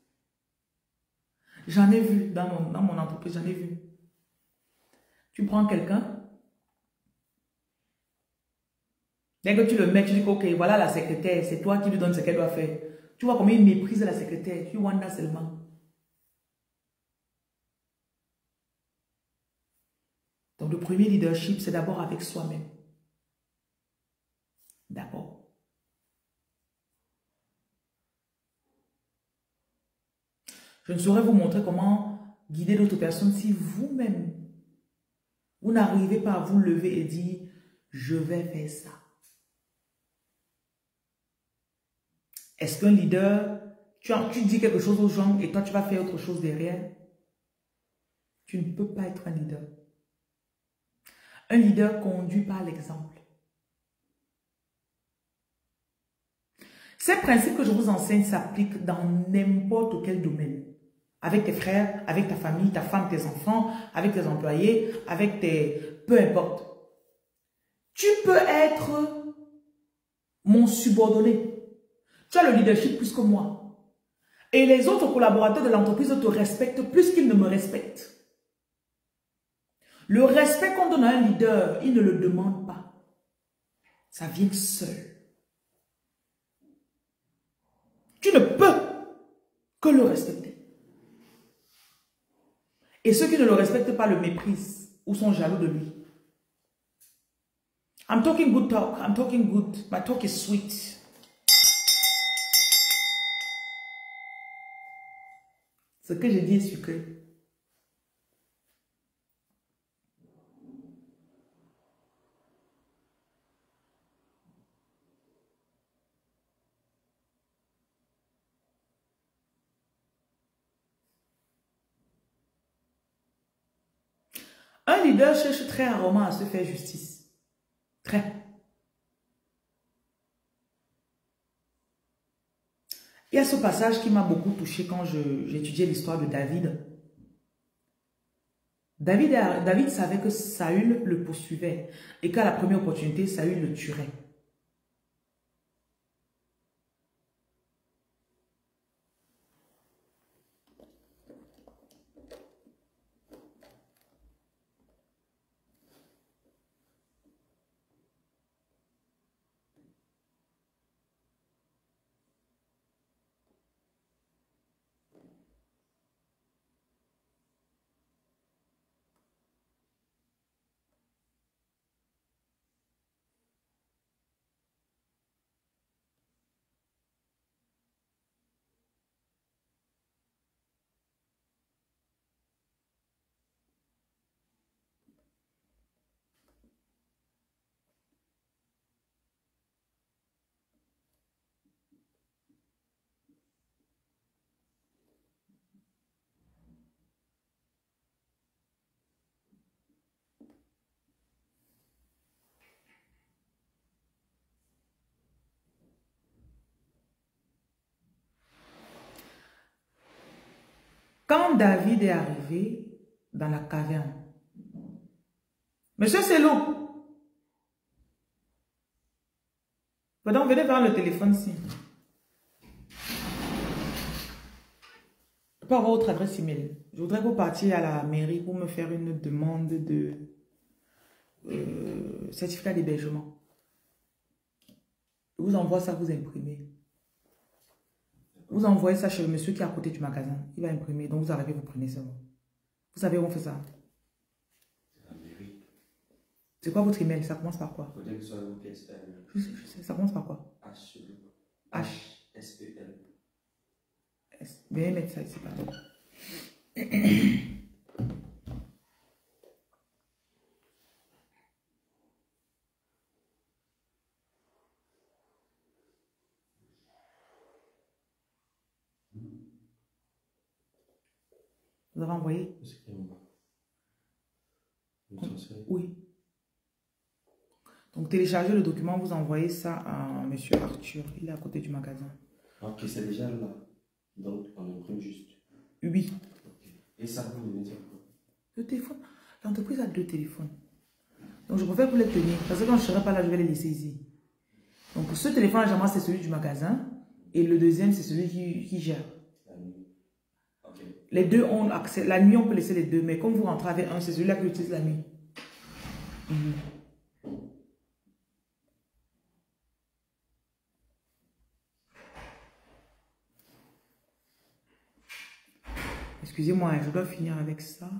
J'en ai vu dans mon, dans mon entreprise, j'en ai vu. Tu prends quelqu'un. Dès que tu le mets, tu dis que, ok, voilà la secrétaire, c'est toi qui lui donnes ce qu'elle doit faire. Tu vois combien il méprise la secrétaire. Tu wanda seulement. Donc, le premier leadership, c'est d'abord avec soi-même. D'abord. Je ne saurais vous montrer comment guider d'autres personnes si vous-même, vous n'arrivez pas à vous lever et dire, je vais faire ça. Est-ce qu'un leader, tu, tu dis quelque chose aux gens et toi tu vas faire autre chose derrière? Tu ne peux pas être un leader. Un leader conduit par l'exemple. Ces principes que je vous enseigne s'appliquent dans n'importe quel domaine. Avec tes frères, avec ta famille, ta femme, tes enfants, avec tes employés, avec tes... peu importe. Tu peux être mon subordonné. Tu as le leadership plus que moi. Et les autres collaborateurs de l'entreprise te respectent plus qu'ils ne me respectent. Le respect qu'on donne à un leader, il ne le demande pas. Ça vient seul. Tu ne peux que le respecter. Et ceux qui ne le respectent pas le méprisent ou sont jaloux de lui. I'm talking good talk. I'm talking good. My talk is sweet. Ce que je dis est sucré. Un leader cherche très rarement à se faire justice. Très. Il y a ce passage qui m'a beaucoup touché quand j'étudiais l'histoire de David. David. David savait que Saül le poursuivait et qu'à la première opportunité, Saül le tuerait. Quand David est arrivé dans la caverne, Monsieur Selou, pardon, venez voir le téléphone ici. Je peux avoir votre adresse email. Je voudrais que vous partiez à la mairie pour me faire une demande de euh, certificat d'hébergement. Je vous envoie ça, vous imprimez. Vous envoyez ça chez le monsieur qui est à côté du magasin. Il va imprimer. Donc vous arrivez, vous prenez ça. Vous savez où on fait ça? La mairie. C'est quoi votre email? Ça commence par quoi? Faut dire que ce soit une pièce. Je sais, je sais. Ça commence par quoi? H. H. S E L. S. Venez mettre ça ici, pardon. Vous avez envoyé? Oui. Donc, téléchargez le document, vous envoyez ça à monsieur Arthur. Il est à côté du magasin. Ok, c'est déjà là. Donc, on imprime juste. Oui. Okay. Et ça, vous devez dire quoi? Le téléphone. L'entreprise a deux téléphones. Donc, je préfère vous les tenir. Parce que quand je ne serai pas là, je vais les laisser ici. Donc, ce téléphone, généralement, c'est celui du magasin. Et le deuxième, c'est celui qui, qui gère. Okay. Les deux ont accès. La nuit, on peut laisser les deux. Mais comme vous rentrez avec un, c'est celui-là que j'utilise la nuit. Mm-hmm. Excusez-moi, je dois finir avec ça.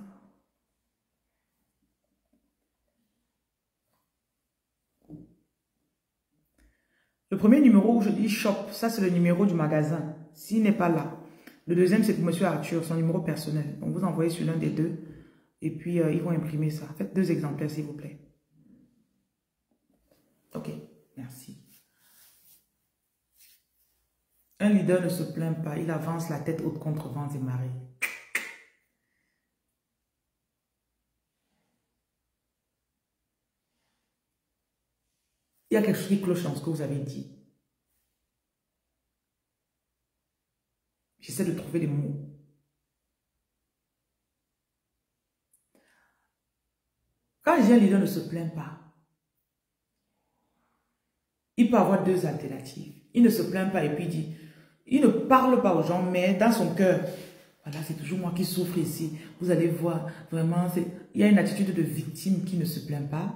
Le premier numéro où je dis shop, ça c'est le numéro du magasin. S'il n'est pas là. Le deuxième, c'est pour monsieur Arthur, son numéro personnel. Donc, vous envoyez sur l'un des deux. Et puis, euh, ils vont imprimer ça. Faites deux exemplaires, s'il vous plaît. Ok, merci. Un leader ne se plaint pas. Il avance la tête haute contre vents et marées. Il y a quelque chose qui cloche dans ce que vous avez dit. J'essaie de trouver des mots. Quand je dis un leader ne se plaint pas, il peut avoir deux alternatives. Il ne se plaint pas et puis il dit, il ne parle pas aux gens, mais dans son cœur, voilà, c'est toujours moi qui souffre ici. Vous allez voir, vraiment, il y a une attitude de victime qui ne se plaint pas.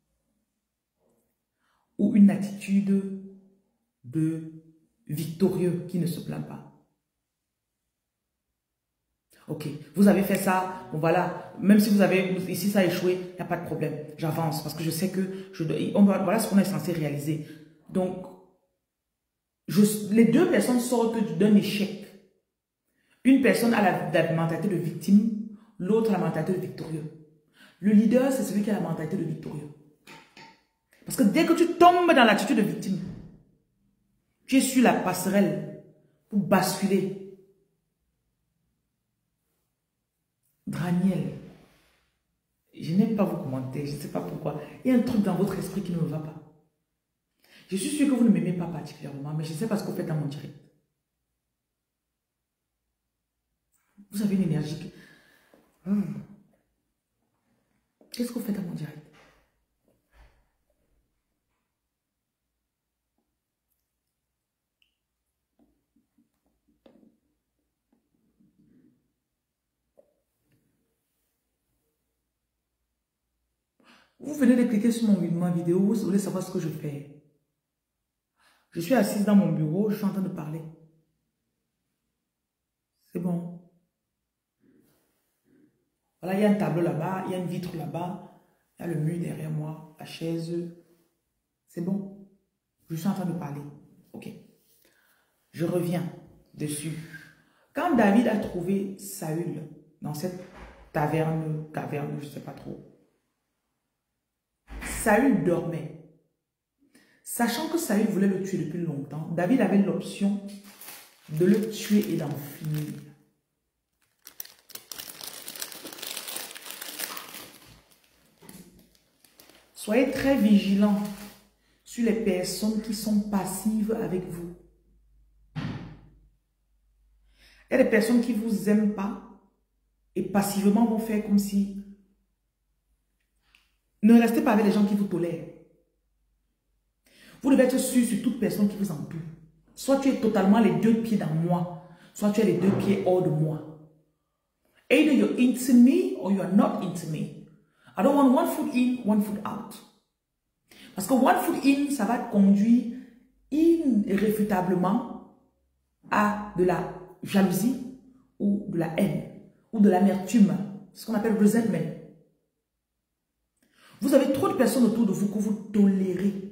Ou une attitude de victorieux qui ne se plaint pas. Ok, vous avez fait ça, bon voilà, même si vous avez, ici ça a échoué, il n'y a pas de problème, j'avance parce que je sais que, je, on doit, voilà ce qu'on est censé réaliser. Donc, je, les deux personnes sortent d'un échec. Une personne a la, la mentalité de victime, l'autre a la mentalité de victorieux. Le leader, c'est celui qui a la mentalité de victorieux. Parce que dès que tu tombes dans l'attitude de victime, tu es sur la passerelle pour basculer. Draniel, je n'aime pas vos commentaires, je ne sais pas pourquoi. Il y a un truc dans votre esprit qui ne me va pas. Je suis sûre que vous ne m'aimez pas particulièrement, mais je ne sais pas ce que vous faites dans mon direct. Vous avez une énergie. Qui... Hmm. Qu'est-ce que vous faites dans mon direct? Vous venez de cliquer sur mon, ma vidéo, vous voulez savoir ce que je fais. Je suis assise dans mon bureau, je suis en train de parler. C'est bon. Voilà, il y a un tableau là-bas, il y a une vitre là-bas, il y a le mur derrière moi, la chaise. C'est bon. Je suis en train de parler. Ok. Je reviens dessus. Quand David a trouvé Saül dans cette taverne, caverne, je ne sais pas trop, Saül dormait. Sachant que Saül voulait le tuer depuis longtemps, David avait l'option de le tuer et d'en finir. Soyez très vigilants sur les personnes qui sont passives avec vous. Il y a des personnes qui ne vous aiment pas et passivement vont faire comme si... Ne restez pas avec les gens qui vous tolèrent. Vous devez être sûr sur toute personne qui vous entoure. Soit tu es totalement les deux pieds dans moi, soit tu es les deux pieds hors de moi. Either you're into me or you're not into me. I don't want one foot in, one foot out. Parce que one foot in, ça va te conduire irréfutablement à de la jalousie ou de la haine ou de l'amertume, ce qu'on appelle resentment. Vous avez trop de personnes autour de vous que vous tolérez.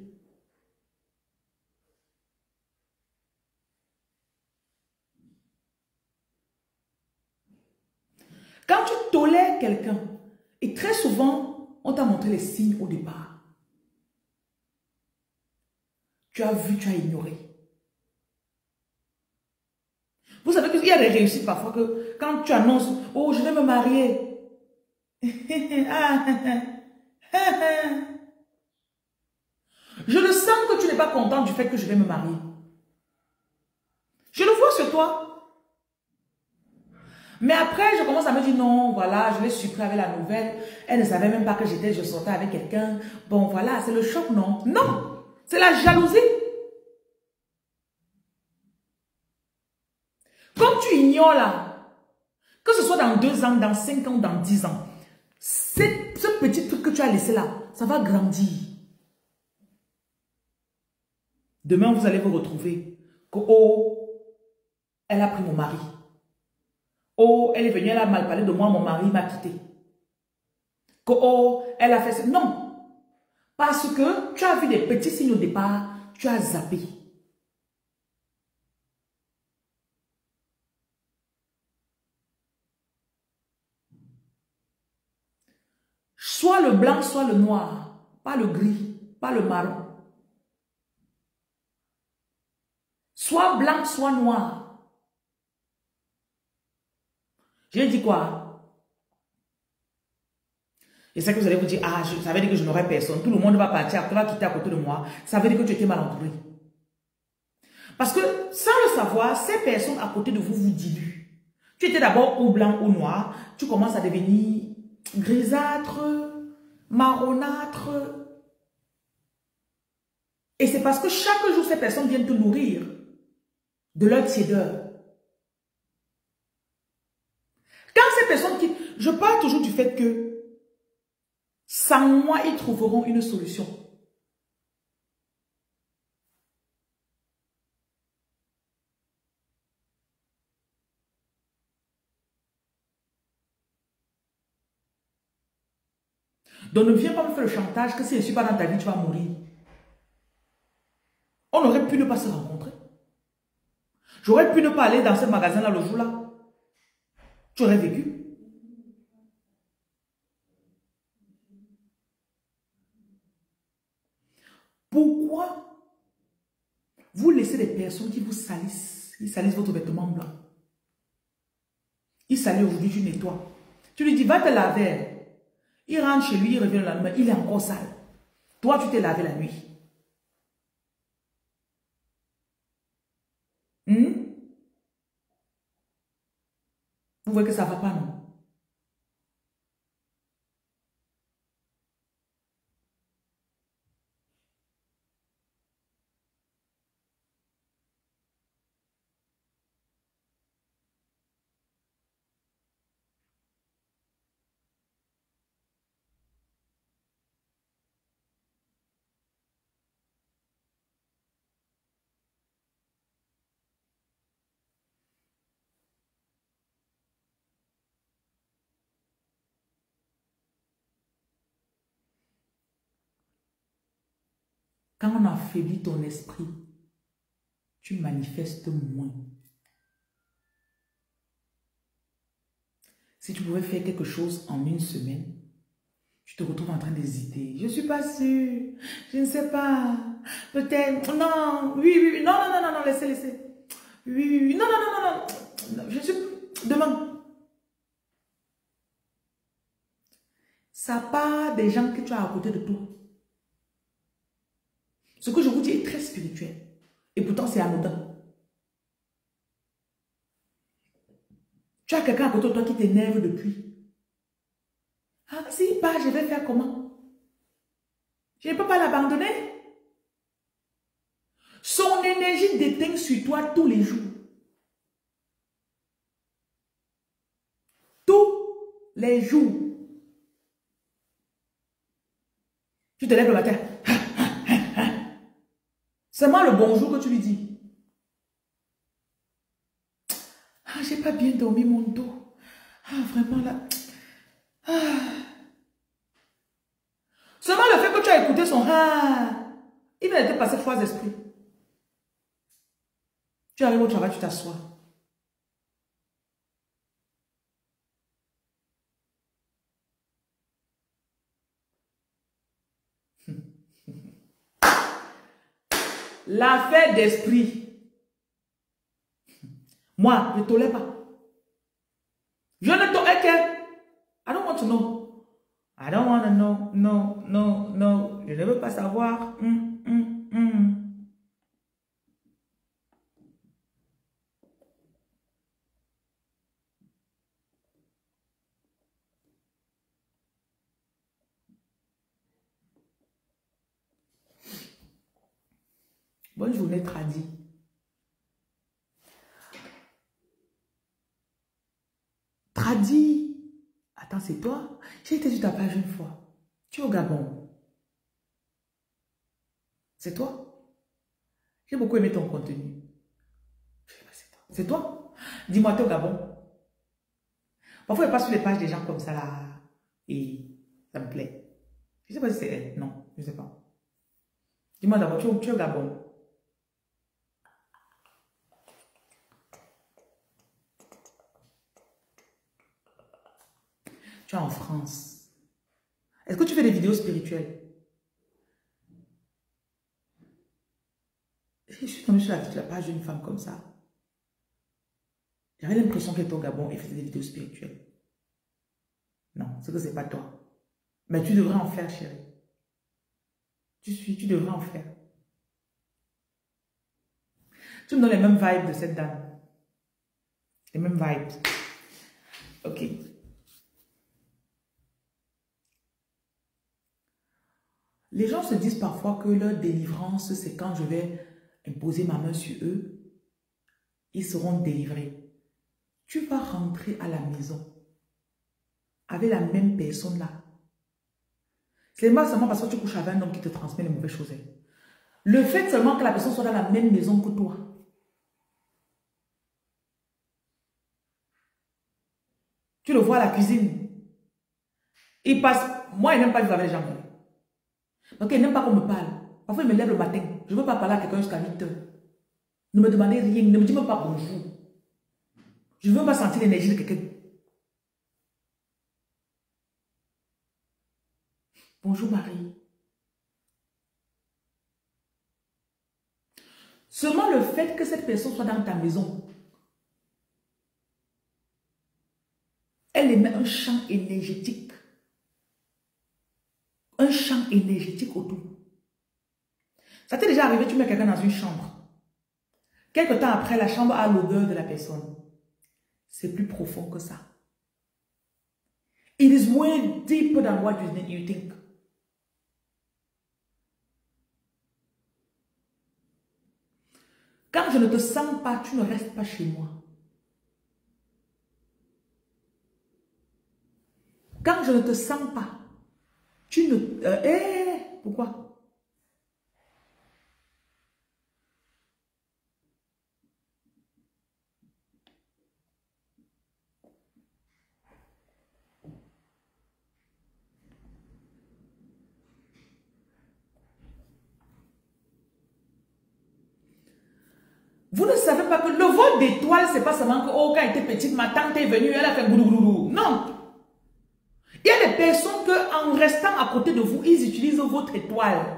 Quand tu tolères quelqu'un, et très souvent, on t'a montré les signes au départ. Tu as vu, tu as ignoré. Vous savez qu'il y a des réussites parfois que quand tu annonces, oh, je vais me marier. Je le sens que tu n'es pas content du fait que je vais me marier. Je le vois sur toi. Mais après, je commence à me dire, non, voilà, je l'ai surpris avec la nouvelle. Elle ne savait même pas que j'étais, je sortais avec quelqu'un. Bon, voilà, c'est le choc, non? Non, c'est la jalousie. Comme tu ignores là, que ce soit dans deux ans, dans cinq ans, dans dix ans, ce petit truc que tu as laissé là, ça va grandir. Demain, vous allez vous retrouver que, oh, elle a pris mon mari. Oh, elle est venue, elle a mal parlé de moi, mon mari m'a quitté. Que, oh, elle a fait ça. Non. Parce que tu as vu des petits signes au départ, tu as zappé. Soit le blanc, soit le noir. Pas le gris, pas le marron. Soit blanc, soit noir. J'ai dit quoi? Je sais que vous allez vous dire, ah, je, ça veut dire que je n'aurai personne. Tout le monde va partir, tu vas quitter à côté de moi. Ça veut dire que tu étais mal entouré. Parce que, sans le savoir, ces personnes à côté de vous vous diluent. Tu étais d'abord ou blanc ou noir. Tu commences à devenir grisâtre, marronâtre. Et c'est parce que chaque jour, ces personnes viennent te nourrir de leur tiédeur. Quand ces personnes qui... Je parle toujours du fait que sans moi, ils trouveront une solution. Donc ne viens pas me faire le chantage que si je ne suis pas dans ta vie, tu vas mourir. On aurait pu ne pas se rencontrer. J'aurais pu ne pas aller dans ce magasin-là le jour-là. Tu aurais vécu. Pourquoi vous laissez des personnes qui vous salissent? Ils salissent votre vêtement blanc. Il salissent aujourd'hui, tu nettoies. Tu lui dis, va te laver. Il rentre chez lui, il revient le lendemain, il est encore sale. Toi, tu t'es lavé la nuit. Hmm? Vous voyez que ça ne va pas, non? Quand on affaiblit ton esprit, tu manifestes moins. Si tu pouvais faire quelque chose en une semaine, tu te retrouves en train d'hésiter. Je ne suis pas sûre. Je ne sais pas. Peut-être. Non. Oui, oui, oui. Non, non, non, non, non. Laissez, laissez. Oui, oui, oui. Non, non, non, non, non. Je suis... Demain. Ça part des gens que tu as à côté de toi. Ce que je vous dis est très spirituel. Et pourtant, c'est anodin. Tu Tu as quelqu'un à côté de toi qui t'énerve depuis. Ah, si, pas, je vais faire comment? Je ne peux pas l'abandonner. Son énergie déteint sur toi tous les jours. Tous les jours. Tu te lèves le matin. Seulement le bonjour que tu lui dis. Ah, j'ai pas bien dormi mon dos. Ah, vraiment là. Ah. Seulement le fait que tu as écouté son ah, il vient de te passer trois esprits. Tu arrives au travail, tu t'assois. L'affaire d'esprit. Moi, je ne tolère pas. Je ne tolère que. I don't want to know. I don't want to know. No, no, no. Je ne veux pas savoir. Mm, mm, mm. Bonne journée, Tradi. Tradi. Attends, c'est toi? J'ai été sur ta page une fois. Tu es au Gabon. C'est toi? J'ai beaucoup aimé ton contenu. Je sais pas, c'est toi. C'est toi? Dis-moi, tu es au Gabon. Parfois, je passe sur les pages des gens comme ça là. Et ça me plaît. Je ne sais pas si c'est elle. Non, je ne sais pas. Dis-moi d'abord, tu, tu es au Gabon. Tu es en France. Est-ce que tu fais des vidéos spirituelles? Je suis tombée sur la, sur la page d'une femme comme ça. J'avais l'impression qu'elle était au Gabon et faisait des vidéos spirituelles. Non, c'est que ce n'est pas toi. Mais tu devrais en faire, chérie. Tu suis, tu devrais en faire. Tu me donnes les mêmes vibes de cette dame. Les mêmes vibes. Ok. Les gens se disent parfois que leur délivrance, c'est quand je vais imposer ma main sur eux, ils seront délivrés. Tu vas rentrer à la maison avec la même personne là. C'est pas seulement parce que tu couches avec un homme qui te transmet les mauvaises choses. Le fait seulement que la personne soit dans la même maison que toi. Tu le vois à la cuisine. Il passe. Moi, il n'aime pas vivre avec les gens. Donc, il n'aime pas qu'on me parle. Parfois, il me lève le matin. Je ne veux pas parler à quelqu'un jusqu'à huit heures. Ne me demandez rien. Ne me dites même pas bonjour. Je ne veux pas sentir l'énergie de quelqu'un. Bonjour, Marie. Seulement le fait que cette personne soit dans ta maison, elle émet un champ énergétique. Un champ énergétique autour. Ça t'est déjà arrivé, tu mets quelqu'un dans une chambre. Quelque temps après, la chambre a l'odeur de la personne. C'est plus profond que ça. It is way deeper than what you think. Quand je ne te sens pas, tu ne restes pas chez moi. Quand je ne te sens pas, tu ne... Euh, eh, pourquoi? Vous ne savez pas que le vol d'étoiles, c'est pas seulement que, oh, quand elle était petite, ma tante est venue, elle a fait goulou goulou. Non. Il y a des personnes que, en restant à côté de vous, ils utilisent votre étoile.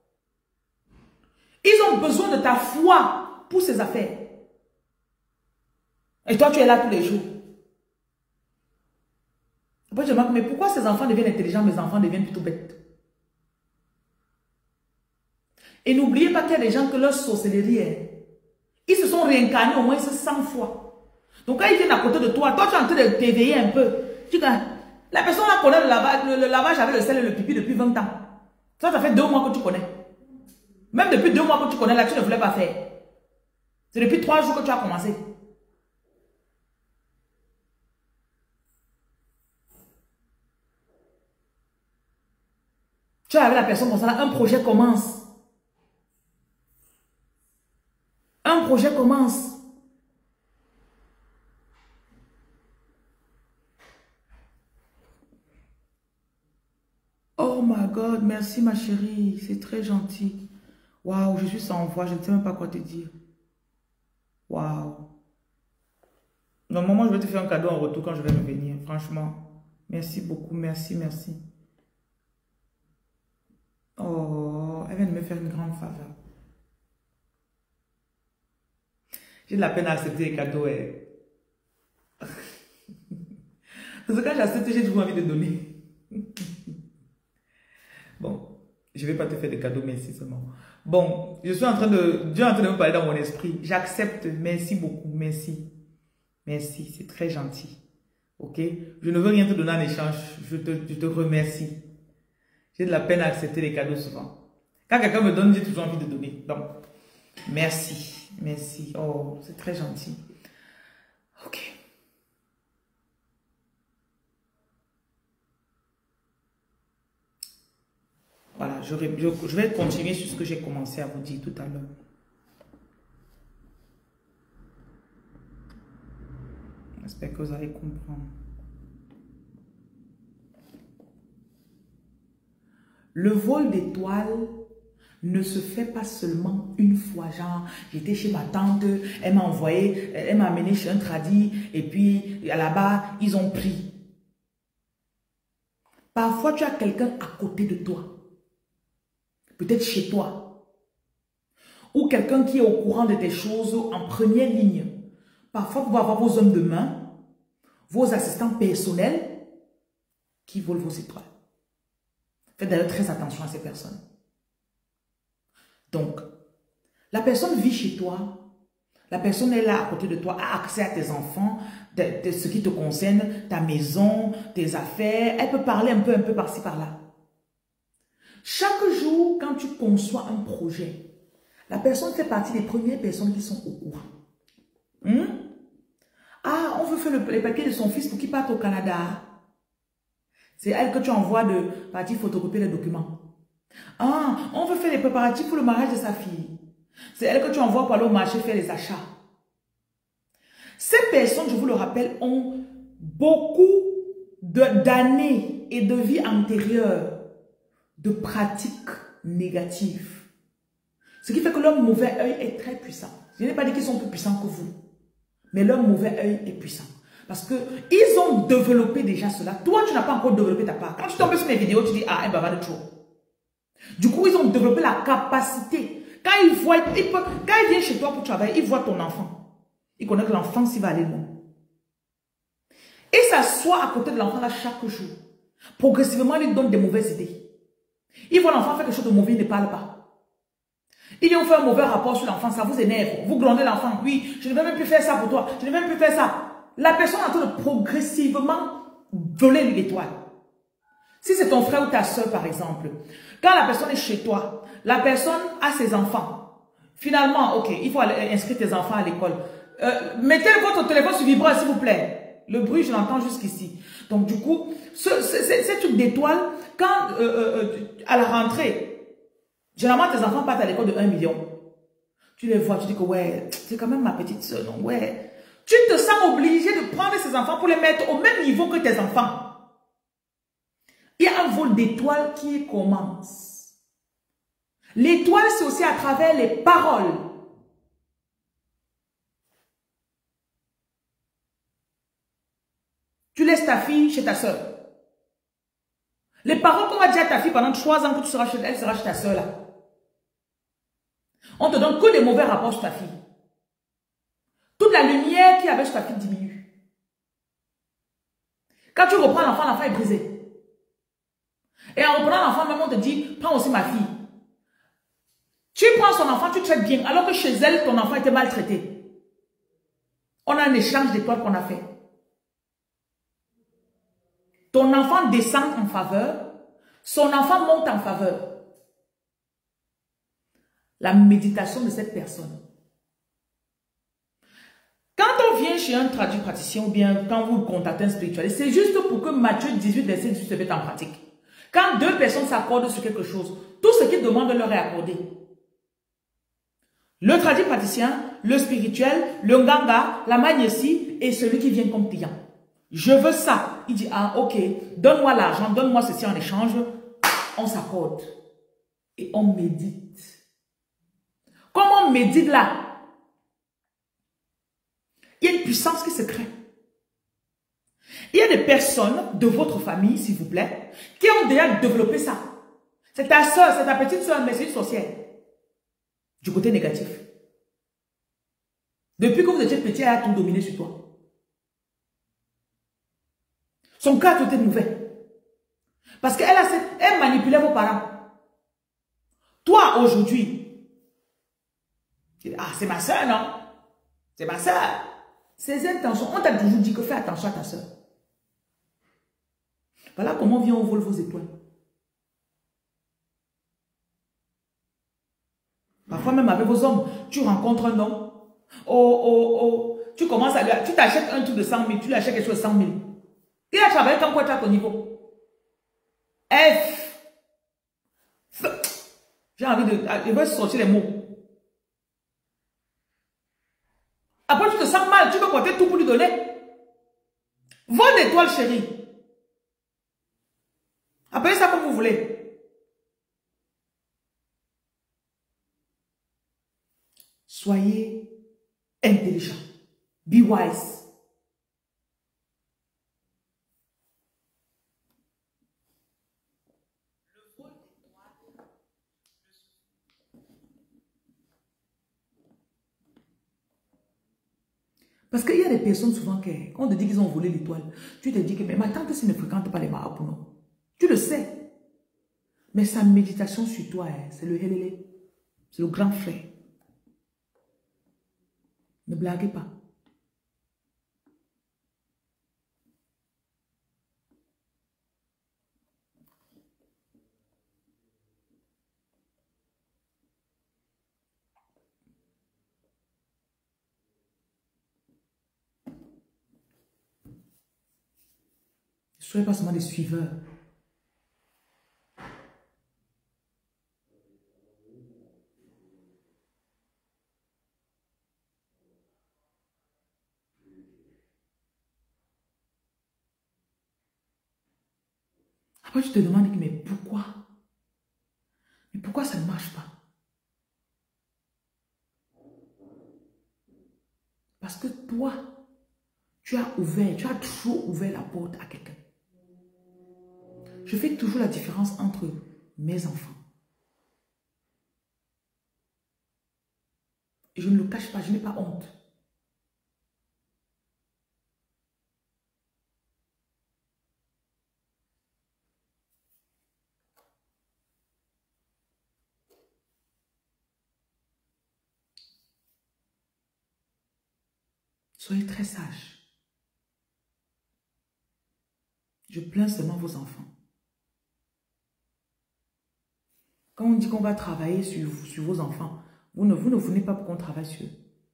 Ils ont besoin de ta foi pour ces affaires. Et toi, tu es là tous les jours. Après, je me demande, mais pourquoi ces enfants deviennent intelligents, mes enfants deviennent plutôt bêtes? Et n'oubliez pas qu'il y a des gens que leur sorcellerie est. Ils se sont réincarnés au moins cent fois. Donc quand ils viennent à côté de toi, toi tu es en train de t'éveiller un peu. Tu dis, la personne là connaît le lavage, le, le lavage avec le sel et le pipi depuis vingt ans. Ça, ça fait deux mois que tu connais. Même depuis deux mois que tu connais, là, tu ne voulais pas faire. C'est depuis trois jours que tu as commencé. Tu es avec la personne comme ça, là, un projet commence. Un projet commence. Oh my God, merci ma chérie, c'est très gentil. Waouh, je suis sans voix, je ne sais même pas quoi te dire. Waouh. Normalement, je vais te faire un cadeau en retour quand je vais revenir, franchement. Merci beaucoup, merci, merci. Oh, elle vient de me faire une grande faveur. J'ai de la peine à accepter les cadeaux. Eh. Parce que quand j'accepte, j'ai toujours envie de donner. Bon, je ne vais pas te faire de cadeaux, merci seulement. Bon, je suis en train de... Dieu est en train de me parler dans mon esprit. J'accepte, merci beaucoup, merci. Merci, c'est très gentil. Ok? Je ne veux rien te donner en échange, je te, je te remercie. J'ai de la peine à accepter les cadeaux souvent. Quand quelqu'un me donne, j'ai toujours envie de donner. Donc, merci, merci. Oh, c'est très gentil. Ok. Voilà, je, je, je vais continuer sur ce que j'ai commencé à vous dire tout à l'heure. J'espère que vous allez comprendre. Le vol d'étoiles ne se fait pas seulement une fois. Genre, j'étais chez ma tante, elle m'a envoyé, elle m'a amené chez un tradit, et puis là-bas, ils ont pris. Parfois, tu as quelqu'un à côté de toi. Peut-être chez toi. Ou quelqu'un qui est au courant de tes choses en première ligne. Parfois, vous pouvez avoir vos hommes de main, vos assistants personnels qui volent vos étoiles. Faites d'ailleurs très attention à ces personnes. Donc, la personne vit chez toi, la personne est là à côté de toi, a accès à tes enfants, de, de ce qui te concerne, ta maison, tes affaires, elle peut parler un peu, un peu par-ci, par-là. Chaque jour, quand tu conçois un projet, la personne fait partie des premières personnes qui sont au courant. Hmm? Ah, on veut faire le, les papiers de son fils pour qu'il parte au Canada. C'est elle que tu envoies de partir photocopier les documents. Ah, on veut faire les préparatifs pour le mariage de sa fille. C'est elle que tu envoies pour aller au marché faire les achats. Ces personnes, je vous le rappelle, ont beaucoup d'années et de vie antérieure de pratiques négatives. Ce qui fait que leur mauvais œil est très puissant. Je n'ai pas dit qu'ils sont plus puissants que vous. Mais leur mauvais œil est puissant. Parce qu'ils ont développé déjà cela. Toi, tu n'as pas encore développé ta part. Quand tu tombes sur mes vidéos, tu dis, ah, un bavard de trop. Du coup, ils ont développé la capacité. Quand ils voient, ils peuvent, quand ils viennent chez toi pour travailler, ils voient ton enfant. Ils connaissent que l'enfant, s'il va aller loin. Et s'assoient à côté de l'enfant là chaque jour. Progressivement, ils donnent des mauvaises idées. Ils voient l'enfant faire quelque chose de mauvais, ils ne parlent pas. Ils ont fait un mauvais rapport sur l'enfant, ça vous énerve. Vous grondez l'enfant. Oui, je ne vais même plus faire ça pour toi. Je ne vais même plus faire ça. La personne est en train de progressivement voler l'étoile. Si c'est ton frère ou ta soeur, par exemple, quand la personne est chez toi, la personne a ses enfants. Finalement, ok, il faut aller inscrire tes enfants à l'école. Euh, mettez votre téléphone sur vibreur, s'il vous plaît. Le bruit, je l'entends jusqu'ici. Donc, du coup, ce, ce, ce, ce truc d'étoile, quand euh, euh, à la rentrée, généralement, tes enfants partent à l'école de un million. Tu les vois, tu dis que ouais, c'est quand même ma petite soeur, donc ouais. Tu te sens obligé de prendre ces enfants pour les mettre au même niveau que tes enfants. Il y a un vol d'étoiles qui commence. L'étoile, c'est aussi à travers les paroles. Tu laisses ta fille chez ta soeur. Les paroles qu'on va dire à ta fille pendant trois ans que tu seras chez elle, sera chez ta soeur là. On te donne que des mauvais rapports sur ta fille. Toute la lumière qu'il y avait sur ta fille diminue. Quand tu reprends l'enfant, l'enfant est brisé. Et en reprenant l'enfant, même on te dit, prends aussi ma fille. Tu prends son enfant, tu traites bien, alors que chez elle, ton enfant était maltraité. On a un échange d'étoiles qu'on a fait. Ton enfant descend en faveur, son enfant monte en faveur. La méditation de cette personne. Quand on vient chez un traduit praticien ou bien quand vous contactez un spiritualiste, c'est juste pour que Matthieu dix-huit, verset dix-huit se mette en pratique. Quand deux personnes s'accordent sur quelque chose, tout ce qu'ils demandent leur est accordé. Le traduit praticien, le spirituel, le nganga, la magnésie et celui qui vient comme client. Je veux ça. Il dit, ah ok, donne-moi l'argent, donne-moi ceci en échange. On s'accorde. Et on médite. Comme on médite là, il y a une puissance qui se crée. Il y a des personnes de votre famille, s'il vous plaît, qui ont déjà développé ça. C'est ta soeur, c'est ta petite soeur, mais c'est une sorcière. Du côté négatif. Depuis que vous étiez petit, elle a tout dominé sur toi. Son cœur tout est mauvais. Parce qu'elle a cette, elle manipulait vos parents. Toi, aujourd'hui, ah, c'est ma soeur, non? C'est ma soeur. Ces intentions, on t'a toujours dit que fais attention à ta soeur. Voilà comment vient on vole vos étoiles. Parfois même avec vos hommes, tu rencontres un homme. Oh, oh, oh. Tu commences à lui, tu t'achètes un truc de cent mille, tu lui achètes quelque chose de cent mille. Il a travaillé comme quoi tu as ton niveau. F. F. J'ai envie de, je veux sortir les mots. Après, tu te sens mal, tu veux porter tout pour lui donner. Vol d'étoiles, chérie. Appelez ça comme vous voulez. Soyez intelligent. Be wise. Parce qu'il y a des personnes souvent qui, on te dit qu'ils ont volé l'étoile. Tu te dis que mais ma tante si ne fréquente pas les marabouts, non. Tu le sais. Mais sa méditation sur toi, c'est le hélélé. C'est le grand frère. Ne blaguez pas. Ne soyez pas seulement des suiveurs. Après, tu te demandes, mais pourquoi? Mais pourquoi ça ne marche pas? Parce que toi, tu as ouvert, tu as toujours ouvert la porte à quelqu'un. Je fais toujours la différence entre mes enfants. Et je ne le cache pas, je n'ai pas honte. Soyez très sages. Je plains seulement vos enfants. Quand on dit qu'on va travailler sur, sur vos enfants, vous ne, vous ne venez pas pour qu'on travaille sur eux.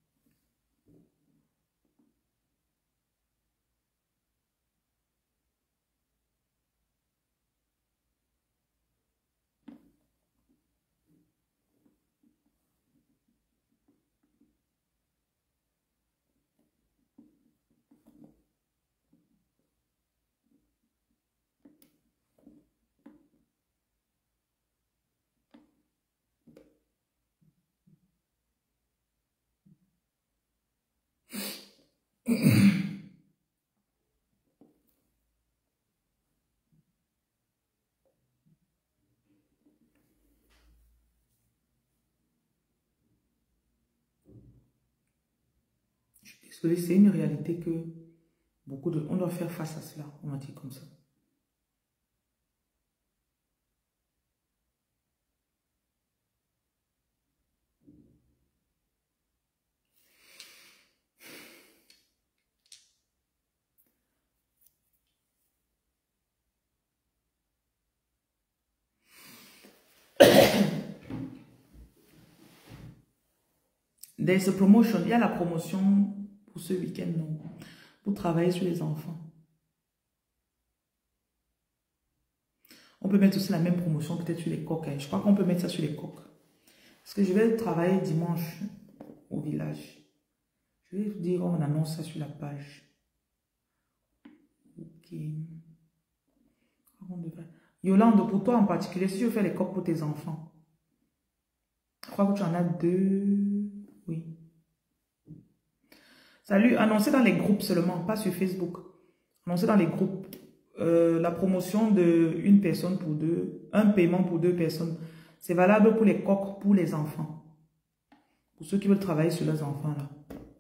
Désolé, c'est une réalité que beaucoup de... On doit faire face à cela, on va dire comme ça. There's a promotion. Il y a la promotion pour ce week-end, non? Pour travailler sur les enfants. On peut mettre aussi la même promotion peut-être sur les coques. Hein. Je crois qu'on peut mettre ça sur les coques. Parce que je vais travailler dimanche au village. Je vais vous dire, on annonce ça sur la page. Ok. Yolande, pour toi en particulier, si je fais les coques pour tes enfants, je crois que tu en as deux. Oui. Salut, annoncez dans les groupes seulement, pas sur Facebook. Annoncez dans les groupes. Euh, la promotion de une personne pour deux, un paiement pour deux personnes. C'est valable pour les coques, pour les enfants. Pour ceux qui veulent travailler sur leurs enfants là.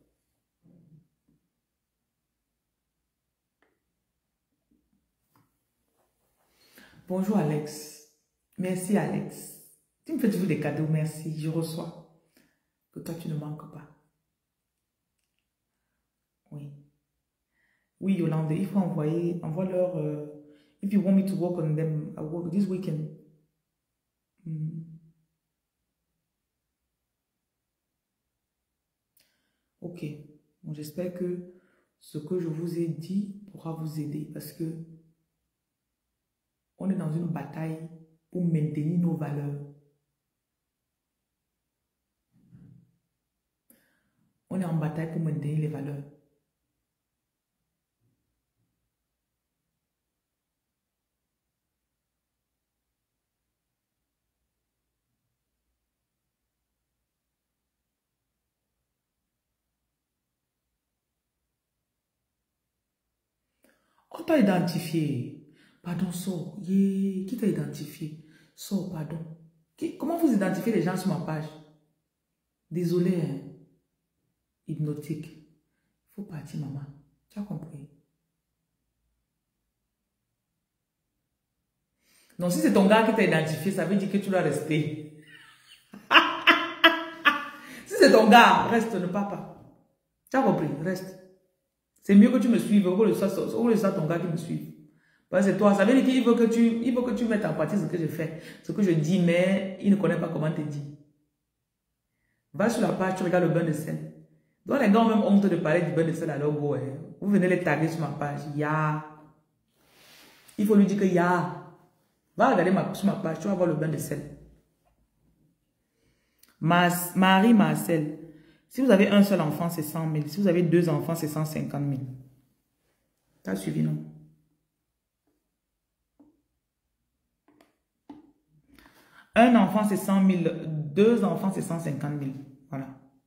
Bonjour Alex. Merci Alex. Tu me fais toujours des cadeaux, merci. Je reçois. Que toi tu ne manques pas. Oui. Oui, Yolande, il faut envoyer, envoie-leur, uh, if you want me to work on them, I work this weekend. Mm. Ok. Bon, j'espère que ce que je vous ai dit pourra vous aider parce que on est dans une bataille pour maintenir nos valeurs. On est en bataille pour maintenir les valeurs. On t'a identifié. Pardon, sors. Yeah. Qui t'a identifié? Sors, pardon. Qui, comment vous identifiez les gens sur ma page? Désolé, hein. Hypnotique. Il faut partir, maman. Tu as compris? Donc, si c'est ton gars qui t'a identifié, ça veut dire que tu dois rester. Si c'est ton gars, reste, ne pars pas. Tu as compris? Reste. C'est mieux que tu me suives, au lieu de ça, au lieu de ça ton gars qui me suive. Parce que c'est toi, ça veut dire qu'il veut que tu, il veut que tu mettes en pratique ce que je fais, ce que je dis, mais il ne connaît pas comment te dire. Va sur la page, tu regardes le bain de sel. Donc les gars ont même honte de parler du bain de sel à leur go. Hein. Vous venez les taguer sur ma page. Ya. Il faut lui dire que ya. Va regarder ma, sur ma page, tu vas voir le bain de sel. Mas, Marie Marcel. Si vous avez un seul enfant, c'est cent mille. Si vous avez deux enfants, c'est cent cinquante mille. T'as suivi, non? Un enfant, c'est cent mille. Deux enfants, c'est cent cinquante mille. Voilà.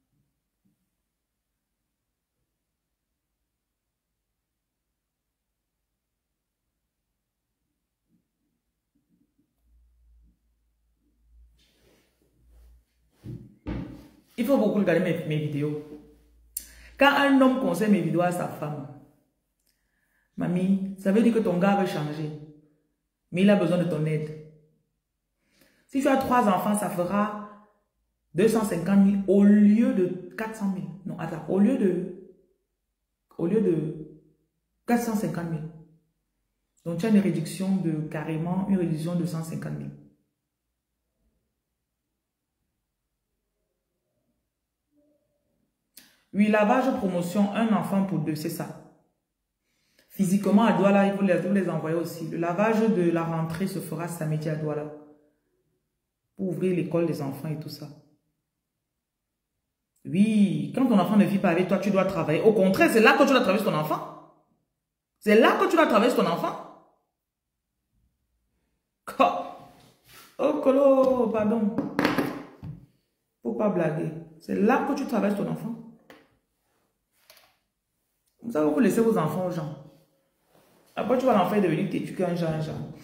Il faut beaucoup regarder mes, mes vidéos. Quand un homme conseille mes vidéos à sa femme, mamie, ça veut dire que ton gars veut changer. Mais il a besoin de ton aide. Si tu as trois enfants, ça fera deux cent cinquante mille au lieu de quatre cent mille. Non, attends, au lieu de, au lieu de quatre cent cinquante mille. Donc, tu as une réduction de carrément, une réduction de cent cinquante mille. Oui, lavage promotion, un enfant pour deux, c'est ça. Physiquement, à Douala, il faut les, vous les envoyer aussi. Le lavage de la rentrée se fera samedi à Douala. Pour ouvrir l'école des enfants et tout ça. Oui, quand ton enfant ne vit pas avec toi, tu dois travailler. Au contraire, c'est là que tu dois travailler sur ton enfant. C'est là que tu dois travailler sur ton enfant. Oh, colo, pardon. Faut pas blaguer. C'est là que tu travailles sur ton enfant. Vous savez, vous laissez vos enfants aux gens. Après, tu vas l'enfant devenir têtu qu'un genre, un genre.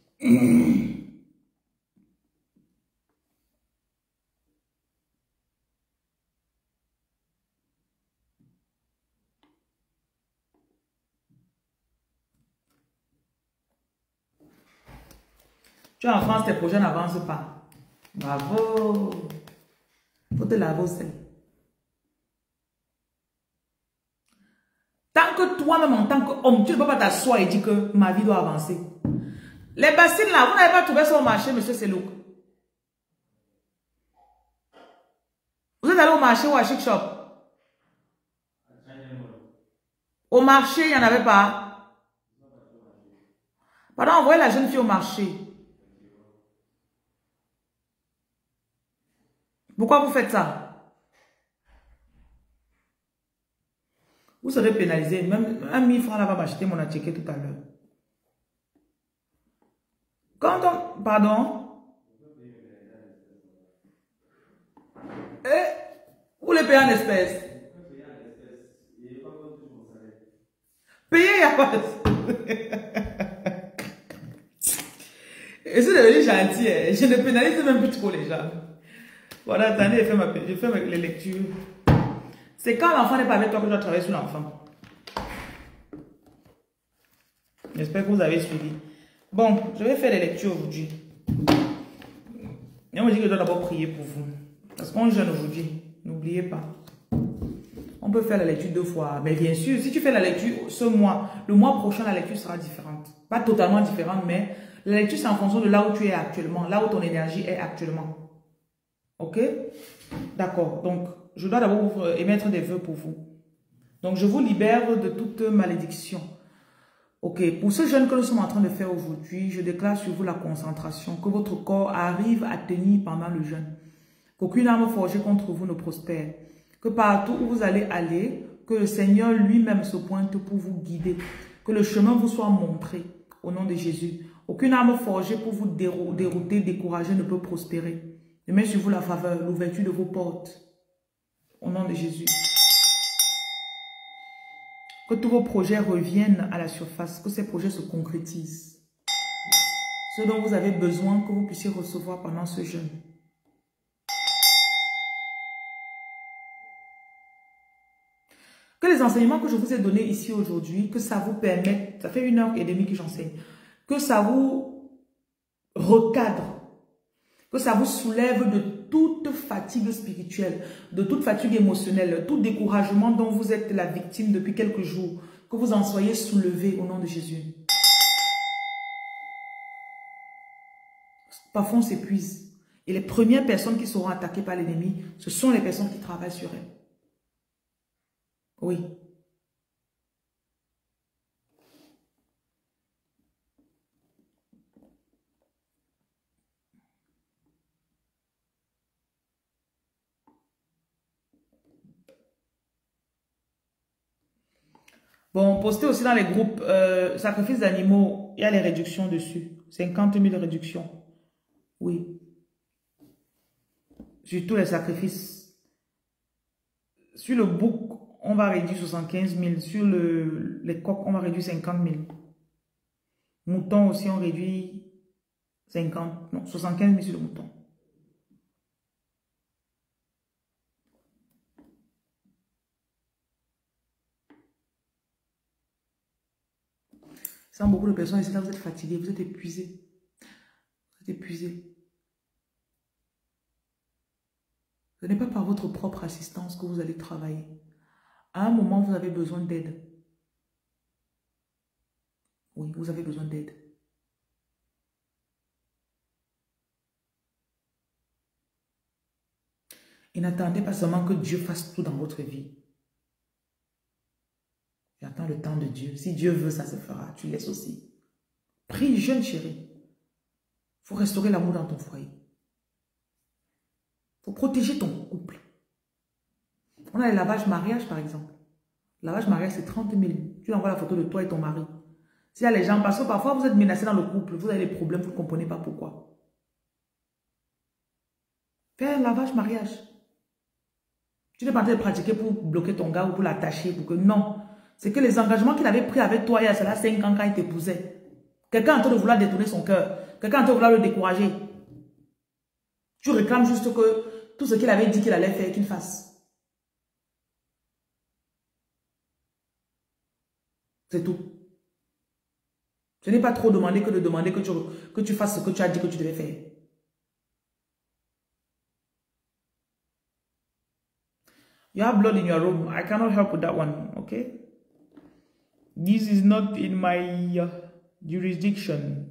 Tu es en France, tes projets n'avancent pas. Bravo. Faut te laver au sel. Tant que toi-même, en tant qu'homme, tu ne peux pas t'asseoir et dire que ma vie doit avancer. Les bassines là, vous n'avez pas trouvé ça au marché, monsieur Selouk. Vous êtes allez au marché ou à Chic Shop? Au marché, il n'y en avait pas. Pardon, envoyez la jeune fille au marché. Pourquoi vous faites ça? Vous serez pénalisé. Même un mille francs là va m'acheter mon attiqué tout à l'heure. Quand on... Pardon? Eh, vous les payez en espèces. Payer, il n'y a pas de... Et c'est devenu gentil. Hein. Je ne pénalise même plus trop les gens. Voilà, attendez, je fais, ma... je fais les lectures. C'est quand l'enfant n'est pas avec toi que je dois travailler sur l'enfant. J'espère que vous avez suivi. Bon, je vais faire les lectures aujourd'hui. Et on me dit que je dois d'abord prier pour vous. Parce qu'on jeûne aujourd'hui. N'oubliez pas. On peut faire la lecture deux fois. Mais bien sûr, si tu fais la lecture ce mois, le mois prochain, la lecture sera différente. Pas totalement différente, mais la lecture, c'est en fonction de là où tu es actuellement. Là où ton énergie est actuellement. Ok? D'accord. Donc, je dois d'abord émettre des vœux pour vous. Donc, je vous libère de toute malédiction. Ok. Pour ce jeûne que nous sommes en train de faire aujourd'hui, je déclare sur vous la concentration. Que votre corps arrive à tenir pendant le jeûne. Qu'aucune arme forgée contre vous ne prospère. Que partout où vous allez aller, que le Seigneur lui-même se pointe pour vous guider. Que le chemin vous soit montré au nom de Jésus. Aucune arme forgée pour vous dérouter, décourager ne peut prospérer. Je mets sur vous la faveur, l'ouverture de vos portes. Au nom de Jésus. Que tous vos projets reviennent à la surface. Que ces projets se concrétisent. Ce dont vous avez besoin, que vous puissiez recevoir pendant ce jeûne. Que les enseignements que je vous ai donnés ici aujourd'hui, que ça vous permette, ça fait une heure et demie que j'enseigne, que ça vous recadre, que ça vous soulève de toute fatigue spirituelle, de toute fatigue émotionnelle, tout découragement dont vous êtes la victime depuis quelques jours, que vous en soyez soulevé au nom de Jésus. Parfois on s'épuise et les premières personnes qui seront attaquées par l'ennemi, ce sont les personnes qui travaillent sur elles. Oui. Bon, postez aussi dans les groupes euh, sacrifice d'animaux, il y a les réductions dessus. cinquante mille réductions. Oui. Sur tous les sacrifices. Sur le bouc, on va réduire soixante-quinze mille. Sur le, les coqs, on va réduire cinquante mille. Mouton aussi, on réduit cinquante, non, soixante-quinze mille sur le mouton. Sans beaucoup de personnes ici, là, vous êtes fatigués, vous êtes épuisés. Vous êtes épuisés. Ce n'est pas par votre propre assistance que vous allez travailler. À un moment, vous avez besoin d'aide. Oui, vous avez besoin d'aide. Et n'attendez pas seulement que Dieu fasse tout dans votre vie. J'attends le temps de Dieu. Si Dieu veut, ça se fera. Tu laisses aussi. Prie, jeune chérie. Il faut restaurer l'amour dans ton foyer. Il faut protéger ton couple. On a les lavages mariage, par exemple. Lavage mariage, c'est trente mille. Tu envoies la photo de toi et ton mari. S'il y a les gens, parce que parfois vous êtes menacés dans le couple, vous avez des problèmes, vous ne comprenez pas pourquoi. Fais un lavage mariage. Tu n'es pas en train de pratiquer pour bloquer ton gars ou pour l'attacher, pour que non. C'est que les engagements qu'il avait pris avec toi il y a cela cinq ans quand il t'épousait. Quelqu'un est en train de vouloir détourner son cœur. Quelqu'un est en train de vouloir le décourager. Tu réclames juste que tout ce qu'il avait dit qu'il allait faire, qu'il fasse. C'est tout. Ce n'est pas trop demander que de demander que tu, que tu fasses ce que tu as dit que tu devais faire. You have blood in your room. I cannot help with that one, okay? This is not in my uh, jurisdiction.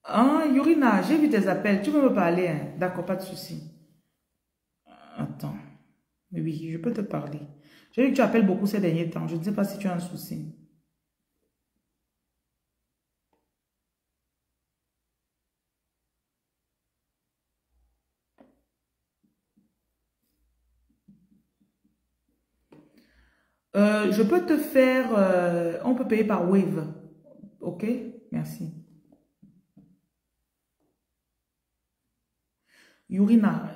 Ah, Yurina, j'ai vu tes appels. Tu peux me parler, hein? D'accord, pas de souci. Attends. Oui, je peux te parler. J'ai vu que tu appelles beaucoup ces derniers temps. Je ne sais pas si tu as un souci. Euh, je peux te faire... euh, on peut payer par Wave. Ok? Merci. Yurina.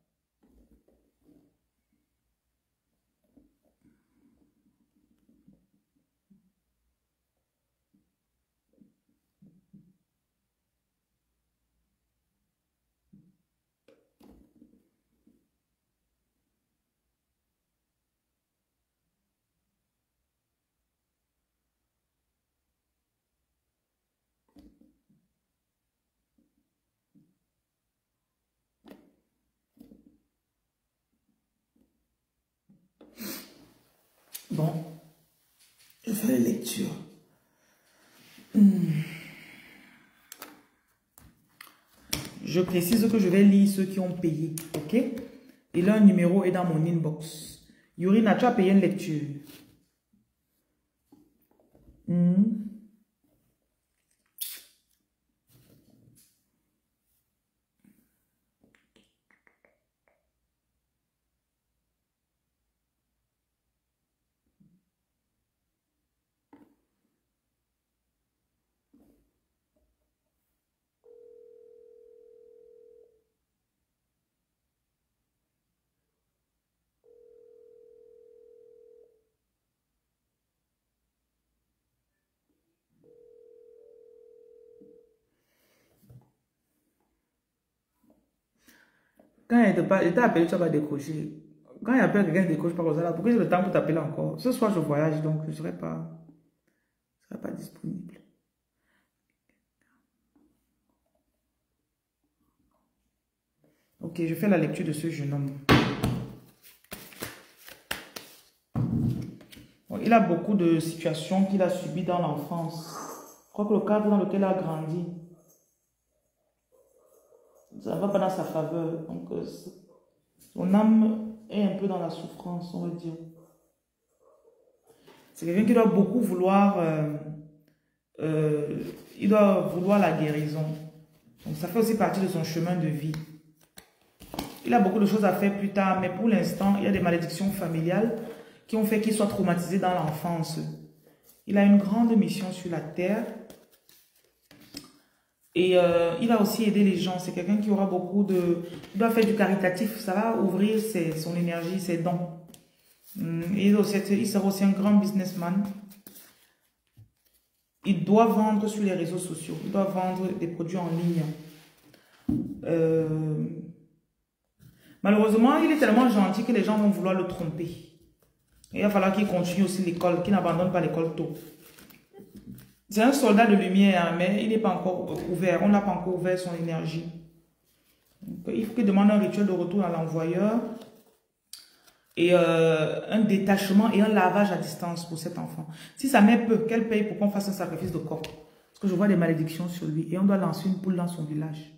Bon. Je fais les lectures. Hmm. Je précise que je vais lire ceux qui ont payé. Ok? Et leur numéro est dans mon inbox. Yurina, tu as payé une lecture. Hmm. Quand il t'a appelé, tu vas décrocher. Quand il appelle quelqu'un, ne décroche pas comme ça. Pourquoi j'ai le temps pour t'appeler encore? Ce soir, je voyage, donc je ne serai pas, je serai pas disponible. Ok, je fais la lecture de ce jeune homme. Bon, il a beaucoup de situations qu'il a subies dans l'enfance. Je crois que le cadre dans lequel il a grandi, ça ne va pas dans sa faveur. Donc, euh, son âme est un peu dans la souffrance, on va dire. C'est quelqu'un qui doit beaucoup vouloir, euh, euh, il doit vouloir la guérison. Donc, ça fait aussi partie de son chemin de vie. Il a beaucoup de choses à faire plus tard, mais pour l'instant, il y a des malédictions familiales qui ont fait qu'il soit traumatisé dans l'enfance. Il a une grande mission sur la terre. Et euh, il va aussi aider les gens. C'est quelqu'un qui aura beaucoup de... Il doit faire du caritatif. Ça va ouvrir ses, son énergie, ses dons. Et il, aussi, il sera aussi un grand businessman. Il doit vendre sur les réseaux sociaux. Il doit vendre des produits en ligne. Euh... Malheureusement, il est tellement gentil que les gens vont vouloir le tromper. Il va falloir qu'il continue aussi l'école, qu'il n'abandonne pas l'école tôt. C'est un soldat de lumière, mais il n'est pas encore ouvert. On n'a pas encore ouvert son énergie. Donc, il faut qu'il demande un rituel de retour à l'envoyeur et euh, un détachement et un lavage à distance pour cet enfant. Si sa mère peut, qu'elle paye pour qu'on fasse un sacrifice de corps. Parce que je vois des malédictions sur lui et on doit lancer une poule dans son village.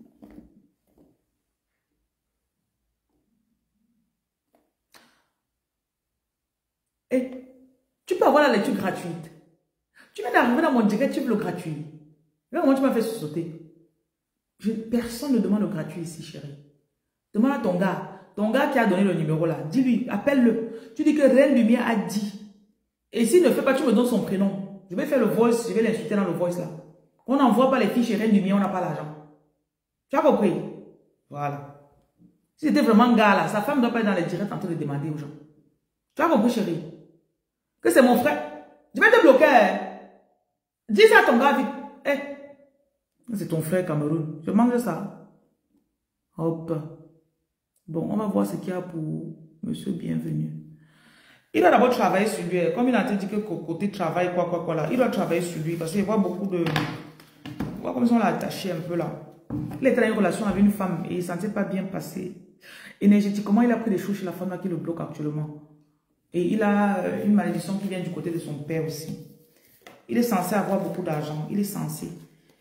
Et tu peux avoir la lecture gratuite. Tu viens d'arriver dans mon direct, tu veux le gratuit. Là, comment tu m'as fait sauter? Je, personne ne demande le gratuit ici, chérie. Demande à ton gars. Ton gars qui a donné le numéro là. Dis-lui, appelle-le. Tu dis que Reine Lumière a dit. Et s'il ne fait pas, tu me donnes son prénom. Je vais faire le voice, je vais l'insulter dans le voice là. On n'envoie pas les filles chez Reine Lumière, on n'a pas l'argent. Tu as compris? Voilà. Si c'était vraiment un gars là, sa femme ne doit pas être dans les directs en train de demander aux gens. Tu as compris, chérie? Que c'est mon frère. Je vais te bloquer. Hein? Dis ça à ton gars vite. Hey. C'est ton frère Cameroun. Je mange ça. Hop. Bon, on va voir ce qu'il y a pour Monsieur Bienvenu. Il doit d'abord travailler sur lui. Comme il a dit que côté travail, quoi, quoi, quoi, là. Il doit travailler sur lui parce qu'il voit beaucoup de... On voit comme si on l'a attaché un peu là. Il était dans une relation avec une femme et il ne s'en s'est pas bien passé. Énergétiquement, il a pris des choses chez la femme là qui le bloque actuellement. Et il a une malédiction qui vient du côté de son père aussi. Il est censé avoir beaucoup d'argent. Il est censé.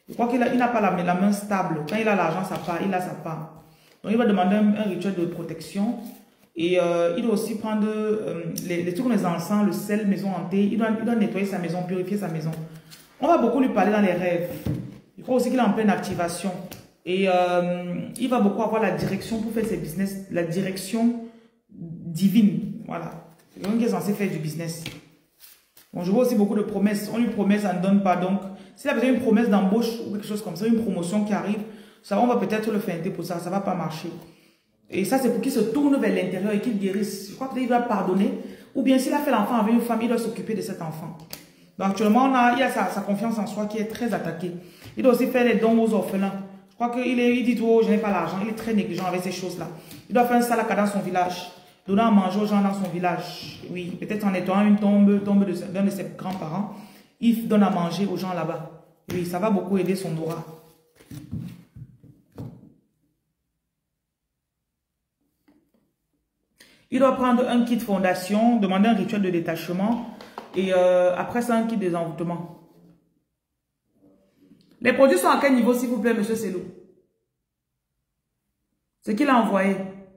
Je crois qu'il n'a pas la, la main stable. Quand il a l'argent, ça part, il a sa part. Donc il va demander un, un rituel de protection. Et euh, il doit aussi prendre euh, les, les trucs comme les encens, le sel, maison hantée. Il doit, il doit nettoyer sa maison, purifier sa maison. On va beaucoup lui parler dans les rêves. Je crois aussi qu'il est en pleine activation. Et euh, il va beaucoup avoir la direction pour faire ses business, la direction divine. Voilà. C'est quelqu'un qui est censé faire du business. Bon, je vois aussi beaucoup de promesses. On lui promet, ça ne donne pas. Donc, s'il a besoin d'une promesse d'embauche ou quelque chose comme ça, une promotion qui arrive, ça, on va peut-être le feinter pour ça. Ça ne va pas marcher. Et ça, c'est pour qu'il se tourne vers l'intérieur et qu'il guérisse. Je crois qu'il va pardonner. Ou bien, s'il a fait l'enfant avec une femme, il doit s'occuper de cet enfant. Donc, actuellement, on a, il a sa, sa confiance en soi qui est très attaquée. Il doit aussi faire les dons aux orphelins. Je crois qu'il il dit, oh, je n'ai pas l'argent. Il est très négligent avec ces choses-là. Il doit faire un salaka dans son village. Donner à manger aux gens dans son village. Oui, peut-être en nettoyant une tombe, tombe d'un de, de ses grands-parents. Il donne à manger aux gens là-bas. Oui, ça va beaucoup aider son aura. Il doit prendre un kit fondation, demander un rituel de détachement. Et euh, après ça, un kit désenvoûtement. Les produits sont à quel niveau, s'il vous plaît, monsieur Selou? Ce qu'il a envoyé.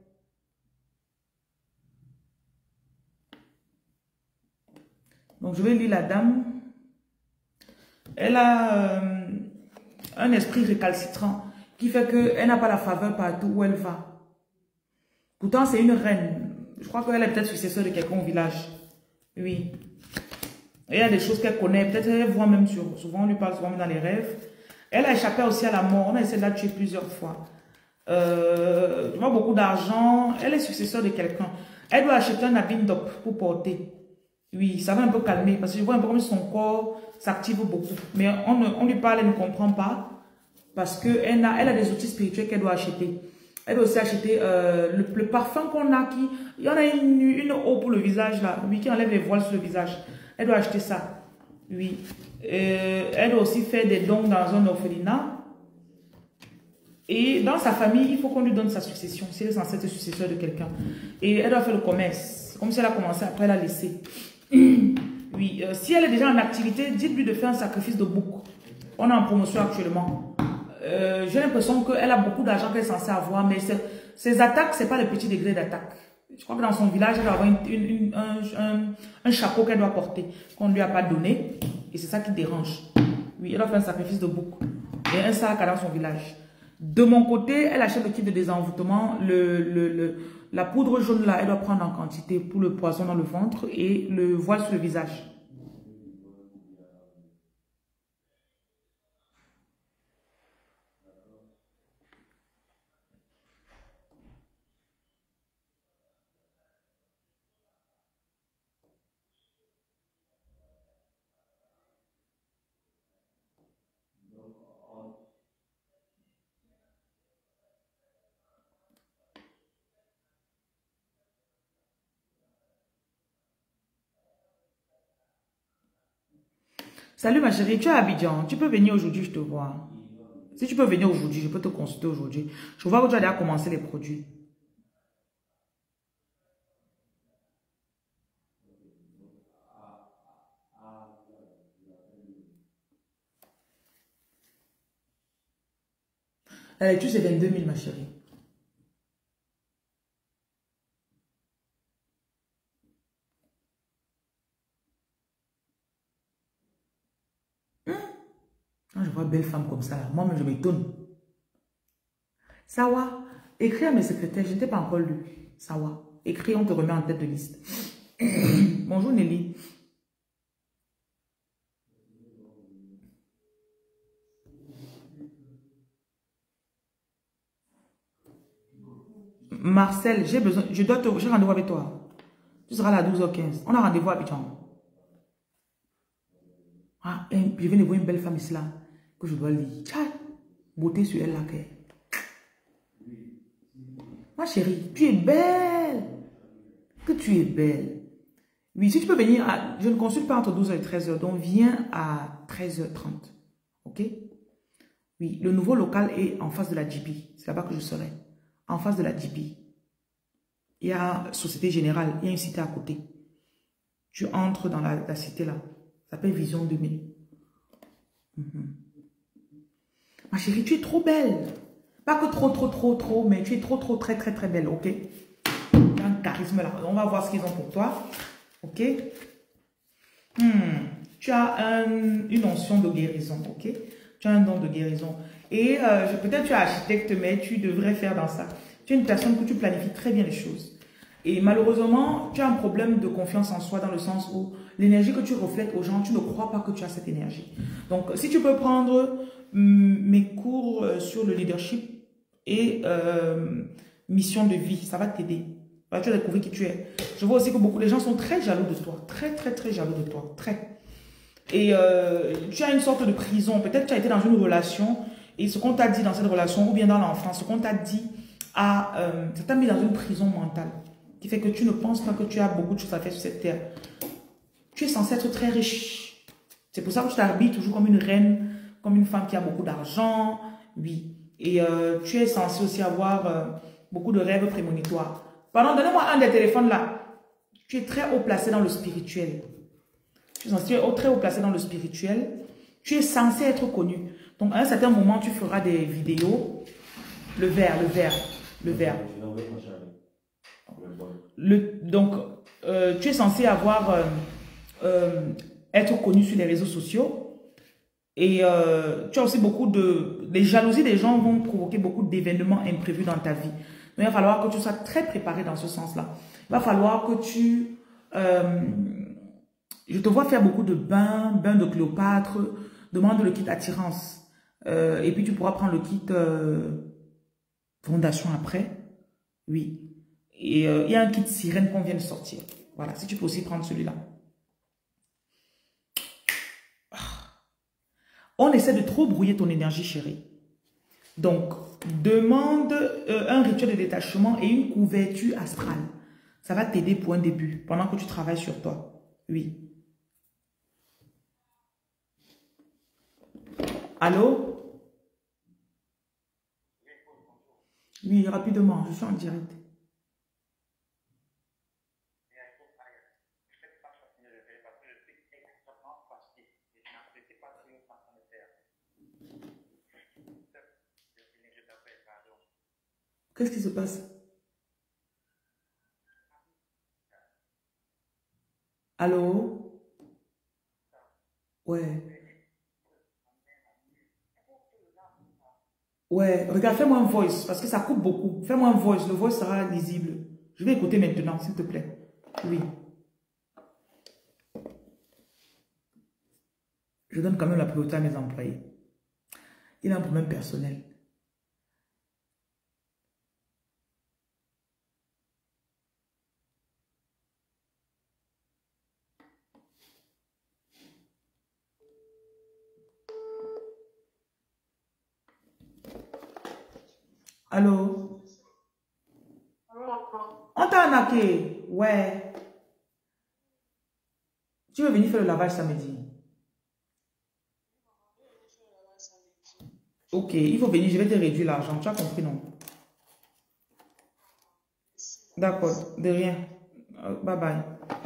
Donc, je vais lire la dame. Elle a euh, un esprit récalcitrant qui fait qu'elle n'a pas la faveur partout où elle va. Pourtant, c'est une reine. Je crois qu'elle est peut-être successeur de quelqu'un au village. Oui. Et il y a des choses qu'elle connaît. Peut-être qu'elle voit même sur... Souvent, on lui parle souvent dans les rêves. Elle a échappé aussi à la mort. On a essayé de la tuer plusieurs fois. Euh, elle a beaucoup d'argent. Elle est successeur de quelqu'un. Elle doit acheter un habit d'op pour porter. Oui, ça va un peu calmer. Parce que je vois un peu comme si son corps s'active beaucoup. Mais on, on lui parle, elle ne comprend pas. Parce qu'elle a, elle a des outils spirituels qu'elle doit acheter. Elle doit aussi acheter euh, le, le parfum qu'on a qui... Il y en a une, une eau pour le visage là. Oui, qui enlève les voiles sur le visage. Elle doit acheter ça. Oui. Euh, elle doit aussi faire des dons dans un orphelinat. Et dans sa famille, il faut qu'on lui donne sa succession. Si elle est censée être successeur de quelqu'un. Et elle doit faire le commerce. Comme si elle a commencé, après elle a laissé. Oui. Euh, si elle est déjà en activité, dites-lui de faire un sacrifice de bouc. On est en promotion actuellement. Euh, j'ai l'impression qu'elle a beaucoup d'argent qu'elle est censée avoir, mais ses attaques, ce n'est pas le petit degré d'attaque. Je crois que dans son village, elle doit avoir une, une, une, un, un, un chapeau qu'elle doit porter, qu'on ne lui a pas donné, et c'est ça qui dérange. Oui, elle doit faire un sacrifice de bouc et un sac dans son village. De mon côté, elle achète le kit de désenvoûtement, le, le, le, la poudre jaune là, elle doit prendre en quantité pour le poison dans le ventre et le voile sur le visage. Salut ma chérie, tu es à Abidjan, tu peux venir aujourd'hui, je te vois. Si tu peux venir aujourd'hui, je peux te consulter aujourd'hui. Je vois que tu as déjà commencé les produits. La lecture, c'est vingt-deux mille, ma chérie. Quand je vois belle femme comme ça, moi-même, je m'étonne. Sawa, écris à mes secrétaires, je ne t'ai pas encore lu. Sawa, écris, on te remet en tête de liste. Bonjour Nelly. Marcel, j'ai besoin, je dois te, j'ai rendez-vous avec toi. Tu seras là à douze heures quinze. On a rendez-vous à Abidjan. Ah, et je viens de voir une belle femme ici là, que je dois lire. Tchad, beauté sur elle là. Que... Ma chérie, tu es belle. Que tu es belle. Oui, si tu peux venir, à, je ne consulte pas entre douze heures et treize heures, donc viens à treize heures trente. Ok? Oui, le nouveau local est en face de la J P. C'est là-bas que je serai. En face de la J P. Il y a Société Générale, il y a une cité à côté. Tu entres dans la, la cité là. Ça s'appelle Vision deux mille. Mm-hmm. Ma chérie, tu es trop belle. Pas que trop, trop, trop, trop, mais tu es trop, trop, très, très, très belle, ok? Tu as un charisme là. On va voir ce qu'ils ont pour toi, ok? Hmm. Tu as un, une onction de guérison, ok? Tu as un don de guérison. Et euh, peut-être tu es architecte, mais tu devrais faire dans ça. Tu es une personne que tu planifies très bien les choses. Et malheureusement, tu as un problème de confiance en soi dans le sens où l'énergie que tu reflètes aux gens, tu ne crois pas que tu as cette énergie. Donc, si tu peux prendre hum, mes cours euh, sur le leadership et euh, mission de vie, ça va t'aider. Tu vas découvrir qui tu es. Je vois aussi que beaucoup de gens sont très jaloux de toi. Très, très, très jaloux de toi. Très. Et euh, tu as une sorte de prison. Peut-être que tu as été dans une relation et ce qu'on t'a dit dans cette relation ou bien dans l'enfance, ce qu'on t'a dit, a, euh, ça t'a mis dans une prison mentale qui fait que tu ne penses pas que tu as beaucoup de choses à faire sur cette terre. Tu es censé être très riche. C'est pour ça que tu t'habilles toujours comme une reine, comme une femme qui a beaucoup d'argent. Oui. Et euh, tu es censé aussi avoir euh, beaucoup de rêves prémonitoires. Pardon, donnez-moi un des téléphones là. Tu es très haut placé dans le spirituel. Tu es censé être très haut placé dans le spirituel. Tu es censé être connu. Donc, à un certain moment, tu feras des vidéos. Le vert, le vert, le vert. Le, donc, euh, tu es censé avoir, euh, euh, être connu sur les réseaux sociaux. Et euh, tu as aussi beaucoup de... Les jalousies des gens vont provoquer beaucoup d'événements imprévus dans ta vie. Donc, il va falloir que tu sois très préparé dans ce sens-là. Il va falloir que tu... Euh, je te vois faire beaucoup de bains, bains de Cléopâtre. Demande le kit attirance. Euh, et puis, tu pourras prendre le kit euh, fondation après. Oui. Et euh, il y a un kit sirène qu'on vient de sortir. Voilà, si tu peux aussi prendre celui-là. On essaie de trop brouiller ton énergie, chérie. Donc, demande euh, un rituel de détachement et une couverture astrale. Ça va t'aider pour un début, pendant que tu travailles sur toi. Oui. Allô? Oui, rapidement, je suis en direct. Qu'est-ce qui se passe? Allô? Ouais. Ouais, regarde, fais-moi un voice, parce que ça coupe beaucoup. Fais-moi un voice, le voice sera lisible. Je vais écouter maintenant, s'il te plaît. Oui. Je donne quand même la priorité à mes employés. Il a un problème personnel. Allô? On t'a arnaqué? Ouais. Tu veux venir faire le lavage samedi? Ok, il faut venir, je vais te réduire l'argent. Tu as compris, non? D'accord, de rien. Euh, Bye bye.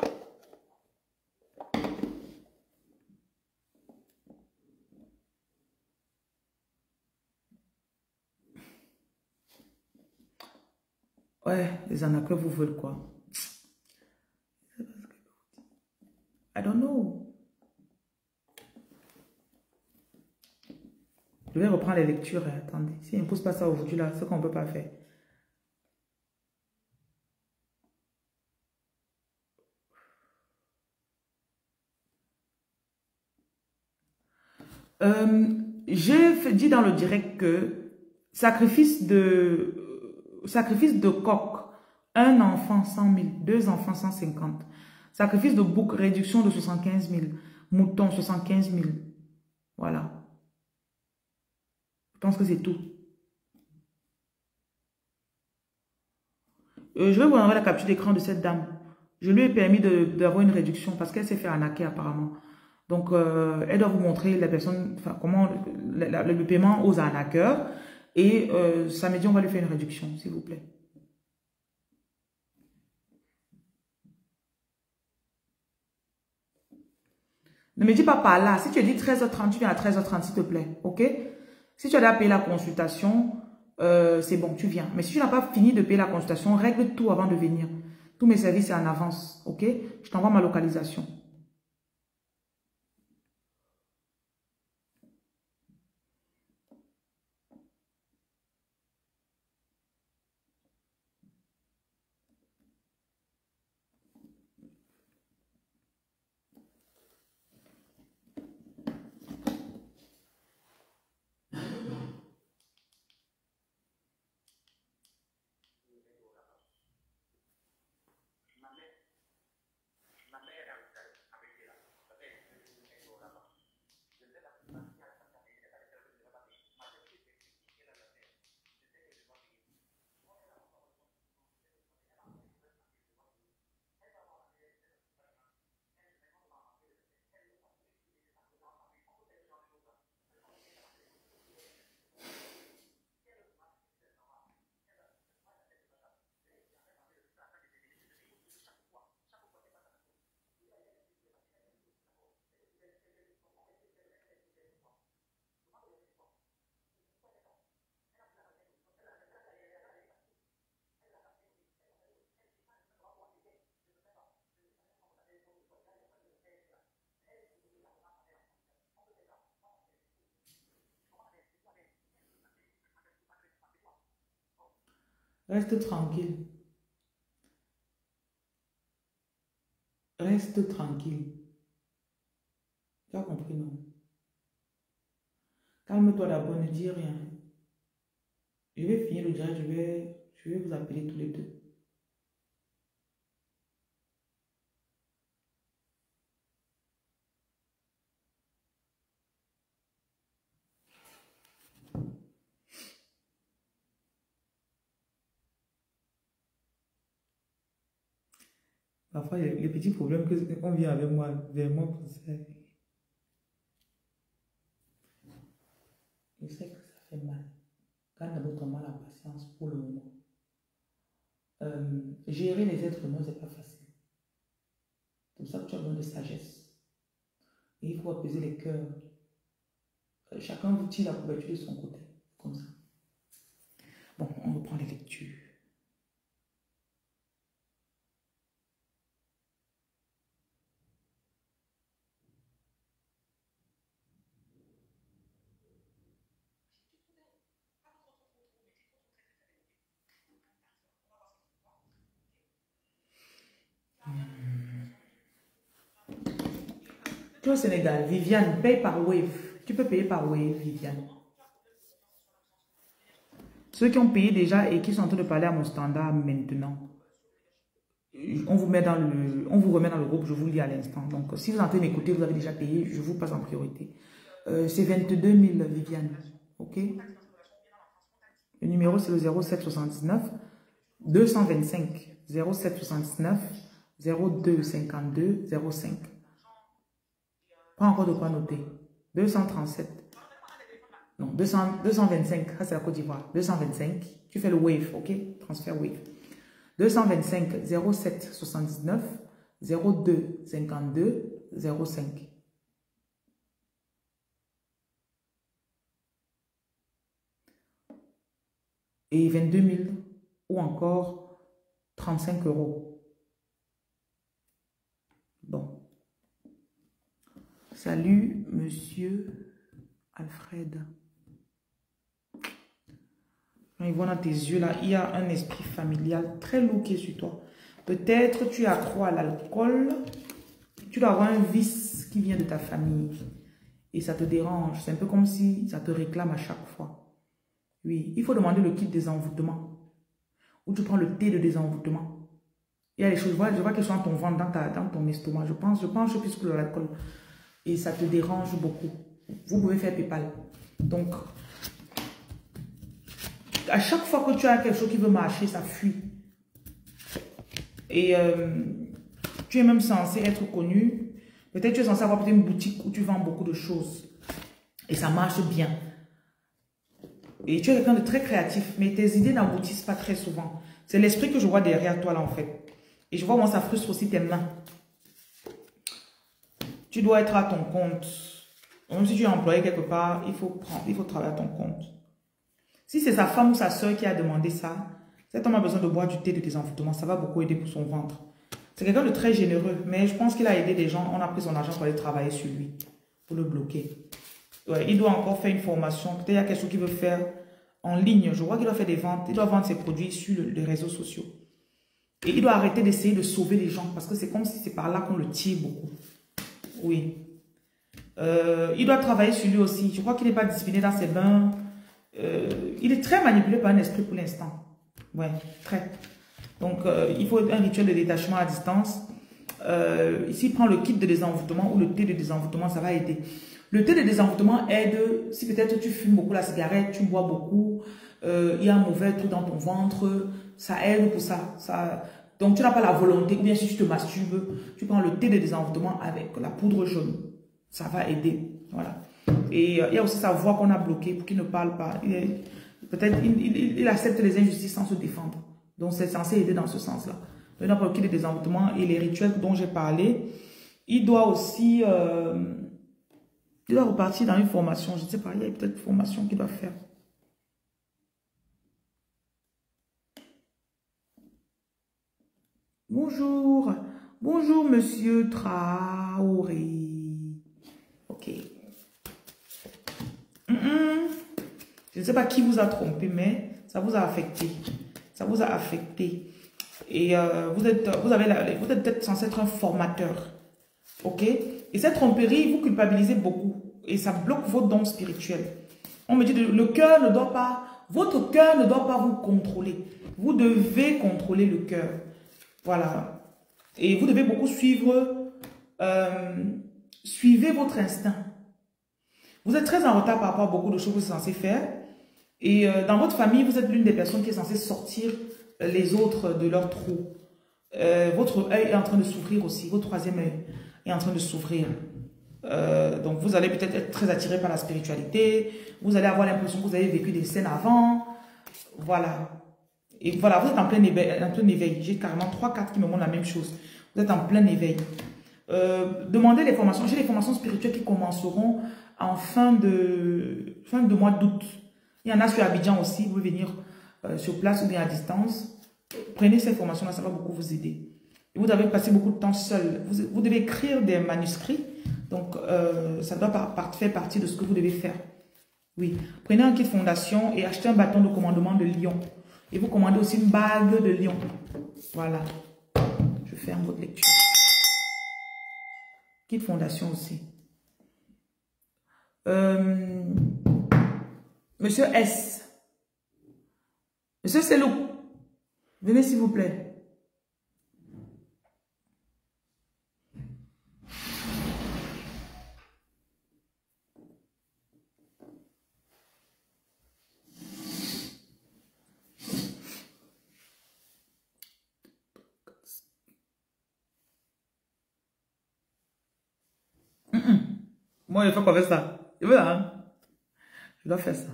Ouais, les arnaqueurs vous veulent quoi? I don't know. Je vais reprendre les lectures. Hein. Attendez, s'il ne pousse pas ça aujourd'hui, là, c'est qu'on ne peut pas faire. Euh, J'ai dit dans le direct que sacrifice de, sacrifice de coq, un enfant cent mille, deux enfants cent cinquante. Sacrifice de bouc, réduction de soixante-quinze mille. Mouton, soixante-quinze mille. Voilà. Je pense que c'est tout. Euh, je vais vous envoyer la capture d'écran de cette dame. Je lui ai permis d'avoir une réduction parce qu'elle s'est fait arnaquer apparemment. Donc, euh, elle doit vous montrer la personne, enfin, comment le, le, le paiement aux arnaqueurs. Et euh, samedi, on va lui faire une réduction, s'il vous plaît. Ne me dis pas par là. Si tu dis treize heures trente, tu viens à treize heures trente, s'il te plaît. OK? Si tu as déjà payé la consultation, euh, c'est bon, tu viens. Mais si tu n'as pas fini de payer la consultation, règle tout avant de venir. Tous mes services, c'est en avance, ok? Je t'envoie ma localisation. Reste tranquille. Reste tranquille. Tu as compris, non? Calme-toi d'abord, ne dis rien. Je vais finir le direct, je vais, je vais vous appeler tous les deux. Parfois, les, les petits problèmes qu'on vient avec moi, vers moi, pour ça. Je sais que ça fait mal. Garde d'abord mal la patience pour le moment. Euh, gérer les êtres humains, c'est pas facile. C'est pour ça que tu as besoin de sagesse. Et il faut apaiser les cœurs. Euh, chacun vous tire la couverture de son côté. Comme ça. Bon, on reprend les lectures. Tu es au Sénégal, Viviane, paye par Wave. Tu peux payer par Wave, Viviane. Ceux qui ont payé déjà et qui sont en train de parler à mon standard maintenant, on vous met dans le, on vous remet dans le groupe, je vous lis à l'instant. Donc, si vous entendez m'écouter, vous avez déjà payé, je vous passe en priorité. Euh, c'est vingt-deux mille, Viviane. Ok? Le numéro, c'est le zéro sept soixante-dix-neuf deux cent vingt-cinq zéro sept soixante-dix-neuf zéro deux cinquante-deux zéro cinq. Pas encore de quoi noter. deux cent trente-sept. Non, deux cents, deux cent vingt-cinq. Ça, c'est la Côte d'Ivoire. deux cent vingt-cinq. Tu fais le Wave, ok? Transfert Wave. deux cent vingt-cinq zéro sept soixante-dix-neuf zéro deux cinquante-deux zéro cinq. Et vingt-deux mille ou encore trente-cinq euros. Bon. Salut, monsieur Alfred. Quand il voit dans tes yeux là, il y a un esprit familial très lourd qui est sur toi. Peut-être tu accrois à l'alcool. Tu dois avoir un vice qui vient de ta famille. Et ça te dérange. C'est un peu comme si ça te réclame à chaque fois. Oui, il faut demander le kit des envoûtements. Ou tu prends le thé de désenvoûtement. Il y a des choses, je vois, je vois qu'elles sont dans ton ventre, dans, ta, dans ton estomac. Je pense, je pense plus que l'alcool. Et ça te dérange beaucoup. Vous pouvez faire PayPal. Donc, à chaque fois que tu as quelque chose qui veut marcher, ça fuit. Et euh, tu es même censé être connu. Peut-être tu es censé avoir peut-être une boutique où tu vends beaucoup de choses. Et ça marche bien. Et tu es quelqu'un de très créatif, mais tes idées n'aboutissent pas très souvent. C'est l'esprit que je vois derrière toi là en fait. Et je vois comment ça frustre aussi tes mains. Tu dois être à ton compte. Même si tu es employé quelque part, il faut, prendre, il faut travailler à ton compte. Si c'est sa femme ou sa soeur qui a demandé ça, cet homme a besoin de boire du thé de désenvoûtement. Ça va beaucoup aider pour son ventre. C'est quelqu'un de très généreux, mais je pense qu'il a aidé des gens. On a pris son argent pour aller travailler sur lui, pour le bloquer. Ouais, il doit encore faire une formation. Peut-être qu'il y a quelque chose qu'il veut faire en ligne. Je vois qu'il doit faire des ventes. Il doit vendre ses produits sur le, les réseaux sociaux. Et il doit arrêter d'essayer de sauver les gens parce que c'est comme si c'est par là qu'on le tire beaucoup. Oui. Euh, il doit travailler sur lui aussi. Je crois qu'il n'est pas discipliné dans ses bains. Euh, il est très manipulé par un esprit pour l'instant. Ouais, très. Donc, euh, il faut un rituel de détachement à distance. Euh, S'il prend le kit de désenvoûtement ou le thé de désenvoûtement, ça va aider. Le thé de désenvoûtement aide, si peut-être tu fumes beaucoup la cigarette, tu bois beaucoup, euh, il y a un mauvais truc dans ton ventre, ça aide pour ça. ça donc, tu n'as pas la volonté, ou bien si tu te masturbes, tu prends le thé de désenvoûtement avec la poudre jaune. Ça va aider. Voilà. Et euh, il y a aussi sa voix qu'on a bloquée pour qu'il ne parle pas. Peut-être il, il, il accepte les injustices sans se défendre. Donc, c'est censé aider dans ce sens-là. Il doit bloquer les désenvoûtements et les rituels dont j'ai parlé. Il doit aussi... Euh, il doit repartir dans une formation. Je ne sais pas, il y a peut-être une formation qu'il doit faire. Bonjour. Bonjour, monsieur Traoré. Ok. Mm-mm. Je ne sais pas qui vous a trompé, mais ça vous a affecté. Ça vous a affecté. Et euh, vous êtes, vous avez la, vous êtes peut-être censé être un formateur. Ok? Et cette tromperie, vous culpabilisez beaucoup. Et ça bloque vos dons spirituels. On me dit, le cœur ne doit pas, votre cœur ne doit pas vous contrôler. Vous devez contrôler le cœur. Voilà. Et vous devez beaucoup suivre, euh, suivez votre instinct. Vous êtes très en retard par rapport à beaucoup de choses que vous êtes censé faire. Et euh, dans votre famille, vous êtes l'une des personnes qui est censée sortir les autres de leur trou. Euh, votre œil est en train de s'ouvrir aussi. Votre troisième œil est en train de s'ouvrir. Euh, donc, vous allez peut-être être très attiré par la spiritualité. Vous allez avoir l'impression que vous avez vécu des scènes avant. Voilà. Et voilà, vous êtes en plein éveil. En plein éveil. J'ai carrément trois quatre qui me montrent la même chose. Vous êtes en plein éveil. Euh, demandez les formations. J'ai des formations spirituelles qui commenceront en fin de, fin de mois d'août. Il y en a sur Abidjan aussi. Vous pouvez venir euh, sur place ou bien à distance. Prenez ces formations-là, ça va beaucoup vous aider. Et vous devez passer beaucoup de temps seul. Vous, vous devez écrire des manuscrits. Donc, euh, ça doit par, par, faire partie de ce que vous devez faire. Oui. Prenez un kit fondation et achetez un bâton de commandement de lion. Et vous commandez aussi une bague de lion. Voilà. Je ferme votre lecture. Kit fondation aussi. Euh, Monsieur S. Monsieur Selou. Venez s'il vous plaît. Moi, je fais quoi avec ça? Je veux là, hein? Je dois faire ça.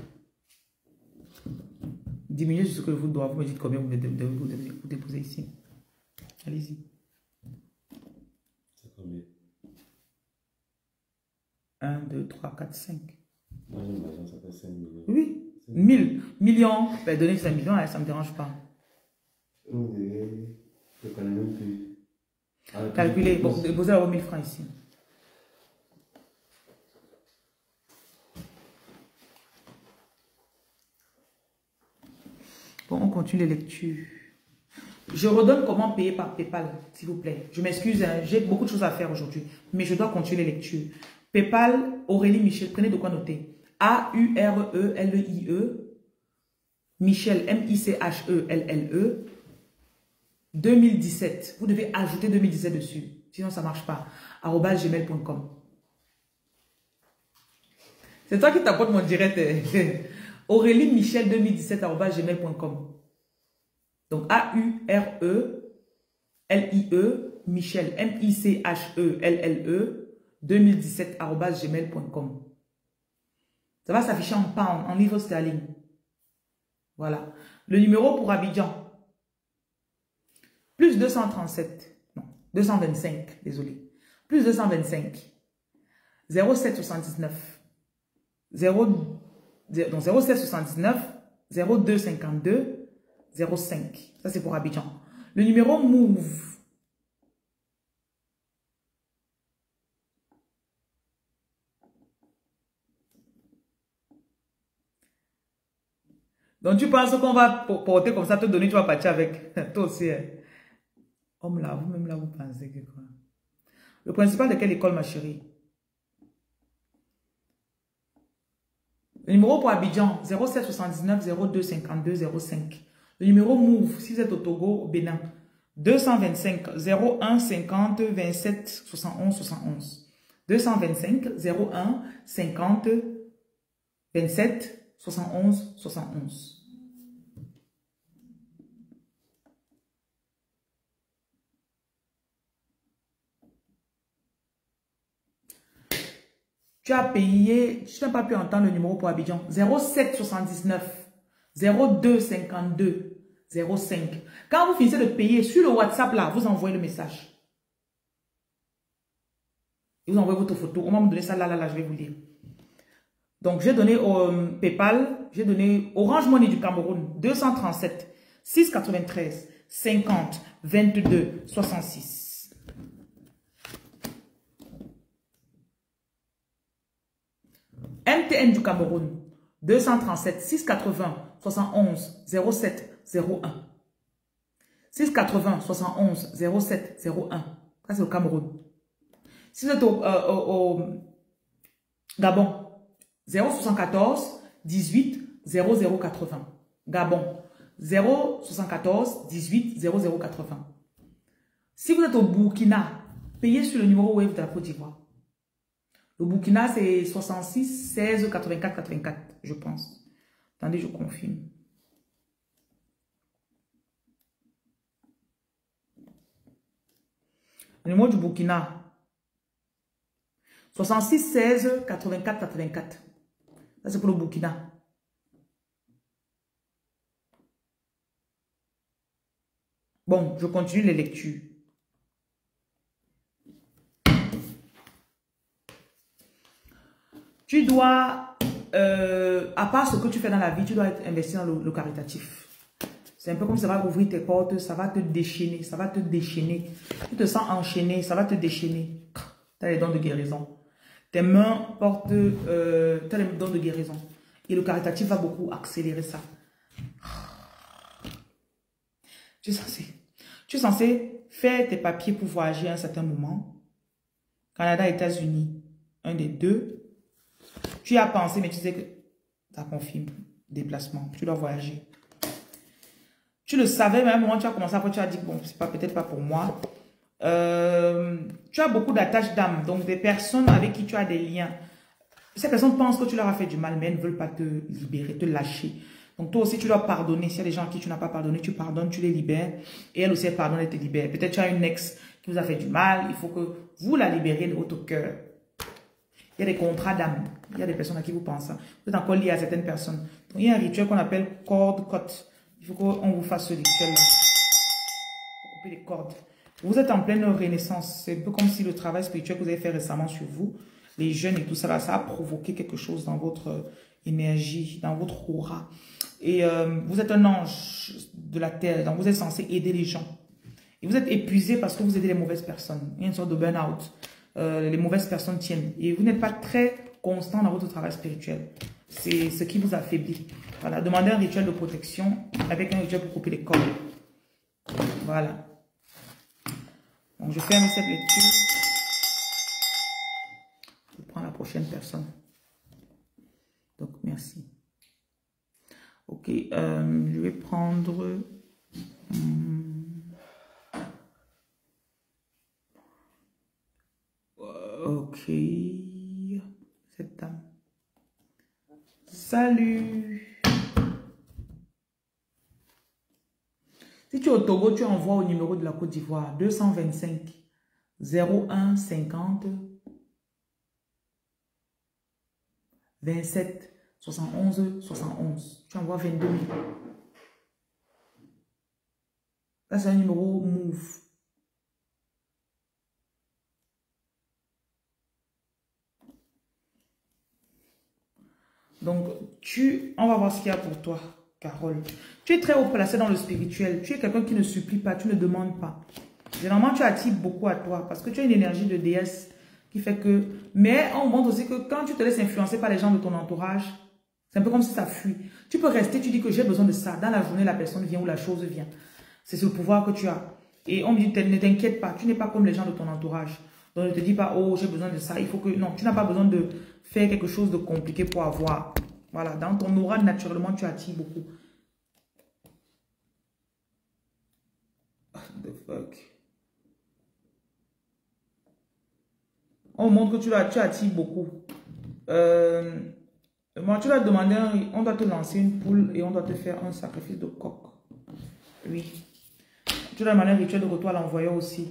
Diminuez ce que je vous dois. Vous me dites combien vous devez vous déposer ici. Allez-y. C'est combien? un, deux, trois, quatre, cinq. Moi, j'imagine ça fait cinq millions. Oui. mille. Millions. Ben, donnez cinq millions, ça ne me dérange pas. Oui, je connais même plus. Ah, calculez. Bon, déposez alors mille francs ici. Bon, on continue les lectures. Je redonne comment payer par PayPal, s'il vous plaît. Je m'excuse, hein, j'ai beaucoup de choses à faire aujourd'hui, mais je dois continuer les lectures. PayPal, Aurélie Michel, prenez de quoi noter. A U R E L E I E, Michel, M I C H E L L E, deux mille dix-sept. Vous devez ajouter deux mille dix-sept dessus, sinon ça ne marche pas. arobase gmail point com. C'est toi qui t'apportes mon direct. Aurélie Michel deux mille dix-sept arobase gmail point com. Donc A U R E L I E Michel M I C H E L L E deux mille dix-sept arobase gmail point com. Ça va s'afficher en pound, en livres sterling. Voilà. Le numéro pour Abidjan. Plus deux cent trente-sept. Non, deux cent vingt-cinq. Désolé. Plus deux cent vingt-cinq. zéro sept soixante-dix-neuf, zéro, donc zéro sept soixante-dix-neuf, zéro deux cinquante-deux, zéro cinq. Ça, c'est pour Abidjan. Le numéro Move. Donc, tu penses qu'on va porter comme ça, te donner, tu vas partir avec. Toi aussi. Hein. Homme là, vous-même là, vous pensez que quoi? Le principal de quelle école, ma chérie? Le numéro pour Abidjan, zéro sept soixante-dix-neuf, zéro deux cinquante-deux, zéro cinq. Le numéro Move, si vous êtes au Togo, au Bénin, deux cent vingt-cinq, zéro un cinquante, vingt-sept, soixante-onze, soixante-onze. deux cent vingt-cinq, zéro un cinquante, vingt-sept, soixante-onze, soixante-onze. Tu as payé, tu n'as pas pu entendre le numéro pour Abidjan. zéro sept soixante-dix-neuf, zéro deux cinquante-deux, zéro cinq. Quand vous finissez de payer sur le WhatsApp, là, vous envoyez le message. Et vous envoyez votre photo. On va me donner ça là, là, là, je vais vous lire. Donc, j'ai donné au euh, PayPal, j'ai donné Orange Money du Cameroun, deux cent trente-sept, six cent quatre-vingt-treize, cinquante, vingt-deux, soixante-six. M T N du Cameroun, deux cent trente-sept, six cent quatre-vingts, soixante-onze, zéro sept, zéro un. six cent quatre-vingts, soixante-onze, zéro sept, zéro un. Ça, c'est au Cameroun. Si vous êtes au, euh, au, au Gabon, zéro soixante-quatorze, dix-huit, zéro zéro quatre-vingts. Gabon, zéro soixante-quatorze, dix-huit, zéro zéro quatre-vingts. Si vous êtes au Burkina, payez sur le numéro Wave de la Côte d'Ivoire. Le Burkina, c'est soixante-six, seize, quatre-vingt-quatre, quatre-vingt-quatre, je pense. Attendez, je confirme. Le numéro du Burkina, soixante-six, seize, quatre-vingt-quatre, quatre-vingt-quatre. Ça, c'est pour le Burkina. Bon, je continue les lectures. Tu dois, euh, à part ce que tu fais dans la vie, tu dois être investi dans le, le caritatif. C'est un peu comme ça va ouvrir tes portes, ça va te déchaîner, ça va te déchaîner. Tu te sens enchaîné, ça va te déchaîner. Tu as les dons de guérison. Tes mains portent, euh, tu as les dons de guérison. Et le caritatif va beaucoup accélérer ça. Tu es censé, tu es censé faire tes papiers pour voyager à un certain moment. Canada, États-Unis, un des deux. Tu y as pensé, mais tu sais que ça confirme. Déplacement, tu dois voyager. Tu le savais, mais à un moment, tu as commencé, après tu as dit, bon, c'est pas peut-être pas pour moi. Euh, tu as beaucoup d'attaches d'âme, donc des personnes avec qui tu as des liens. Ces personnes pensent que tu leur as fait du mal, mais elles ne veulent pas te libérer, te lâcher. Donc toi aussi, tu dois pardonner. S'il y a des gens à qui tu n'as pas pardonné, tu pardonnes, tu les libères. Et elle aussi, elle pardonne, elle te libère. Peut-être tu as une ex qui vous a fait du mal. Il faut que vous la libériez de votre cœur. Il y a des contrats d'âme. Il y a des personnes à qui vous pensez. Vous êtes encore lié à certaines personnes. Donc, il y a un rituel qu'on appelle corde cote. Il faut qu'on vous fasse ce rituel-là. Pour couper les cordes. Vous êtes en pleine renaissance. C'est un peu comme si le travail spirituel que vous avez fait récemment sur vous, les jeunes et tout ça, là, ça a provoqué quelque chose dans votre énergie, dans votre aura. Et euh, vous êtes un ange de la terre. Donc, vous êtes censé aider les gens. Et vous êtes épuisé parce que vous aidez les mauvaises personnes. Il y a une sorte de burn-out. Euh, les mauvaises personnes tiennent. Et vous n'êtes pas très constant dans votre travail spirituel. C'est ce qui vous affaiblit. Voilà. Demandez un rituel de protection avec un rituel pour couper les cordes. Voilà. Donc, je ferme cette lecture. Je prends la prochaine personne. Donc, merci. Ok. Euh, je vais prendre... Hum, ok. Cette dame. Salut. Si tu es au Togo, tu envoies au numéro de la Côte d'Ivoire deux cent vingt-cinq, zéro un cinquante, vingt-sept, soixante-onze, soixante-onze. Tu envoies vingt-deux mille. Là, c'est un numéro Move. Donc, tu, on va voir ce qu'il y a pour toi, Carole. Tu es très haut placé dans le spirituel. Tu es quelqu'un qui ne supplie pas, tu ne demandes pas. Généralement, tu attires beaucoup à toi parce que tu as une énergie de déesse qui fait que... Mais on montre aussi que quand tu te laisses influencer par les gens de ton entourage, c'est un peu comme si ça fuit. Tu peux rester, tu dis que j'ai besoin de ça. Dans la journée, la personne vient ou la chose vient. C'est ce pouvoir que tu as. Et on me dit, ne t'inquiète pas, tu n'es pas comme les gens de ton entourage. Donc ne te dis pas, oh, j'ai besoin de ça, il faut que... Non, tu n'as pas besoin de faire quelque chose de compliqué pour avoir. Voilà, dans ton aura, naturellement, tu attires beaucoup. What the fuck? On montre que tu, tu attires beaucoup. Euh, moi, tu vas demander, on doit te lancer une poule et on doit te faire un sacrifice de coq. Oui. Tu dois demander un rituel de retour à l'envoyeur aussi.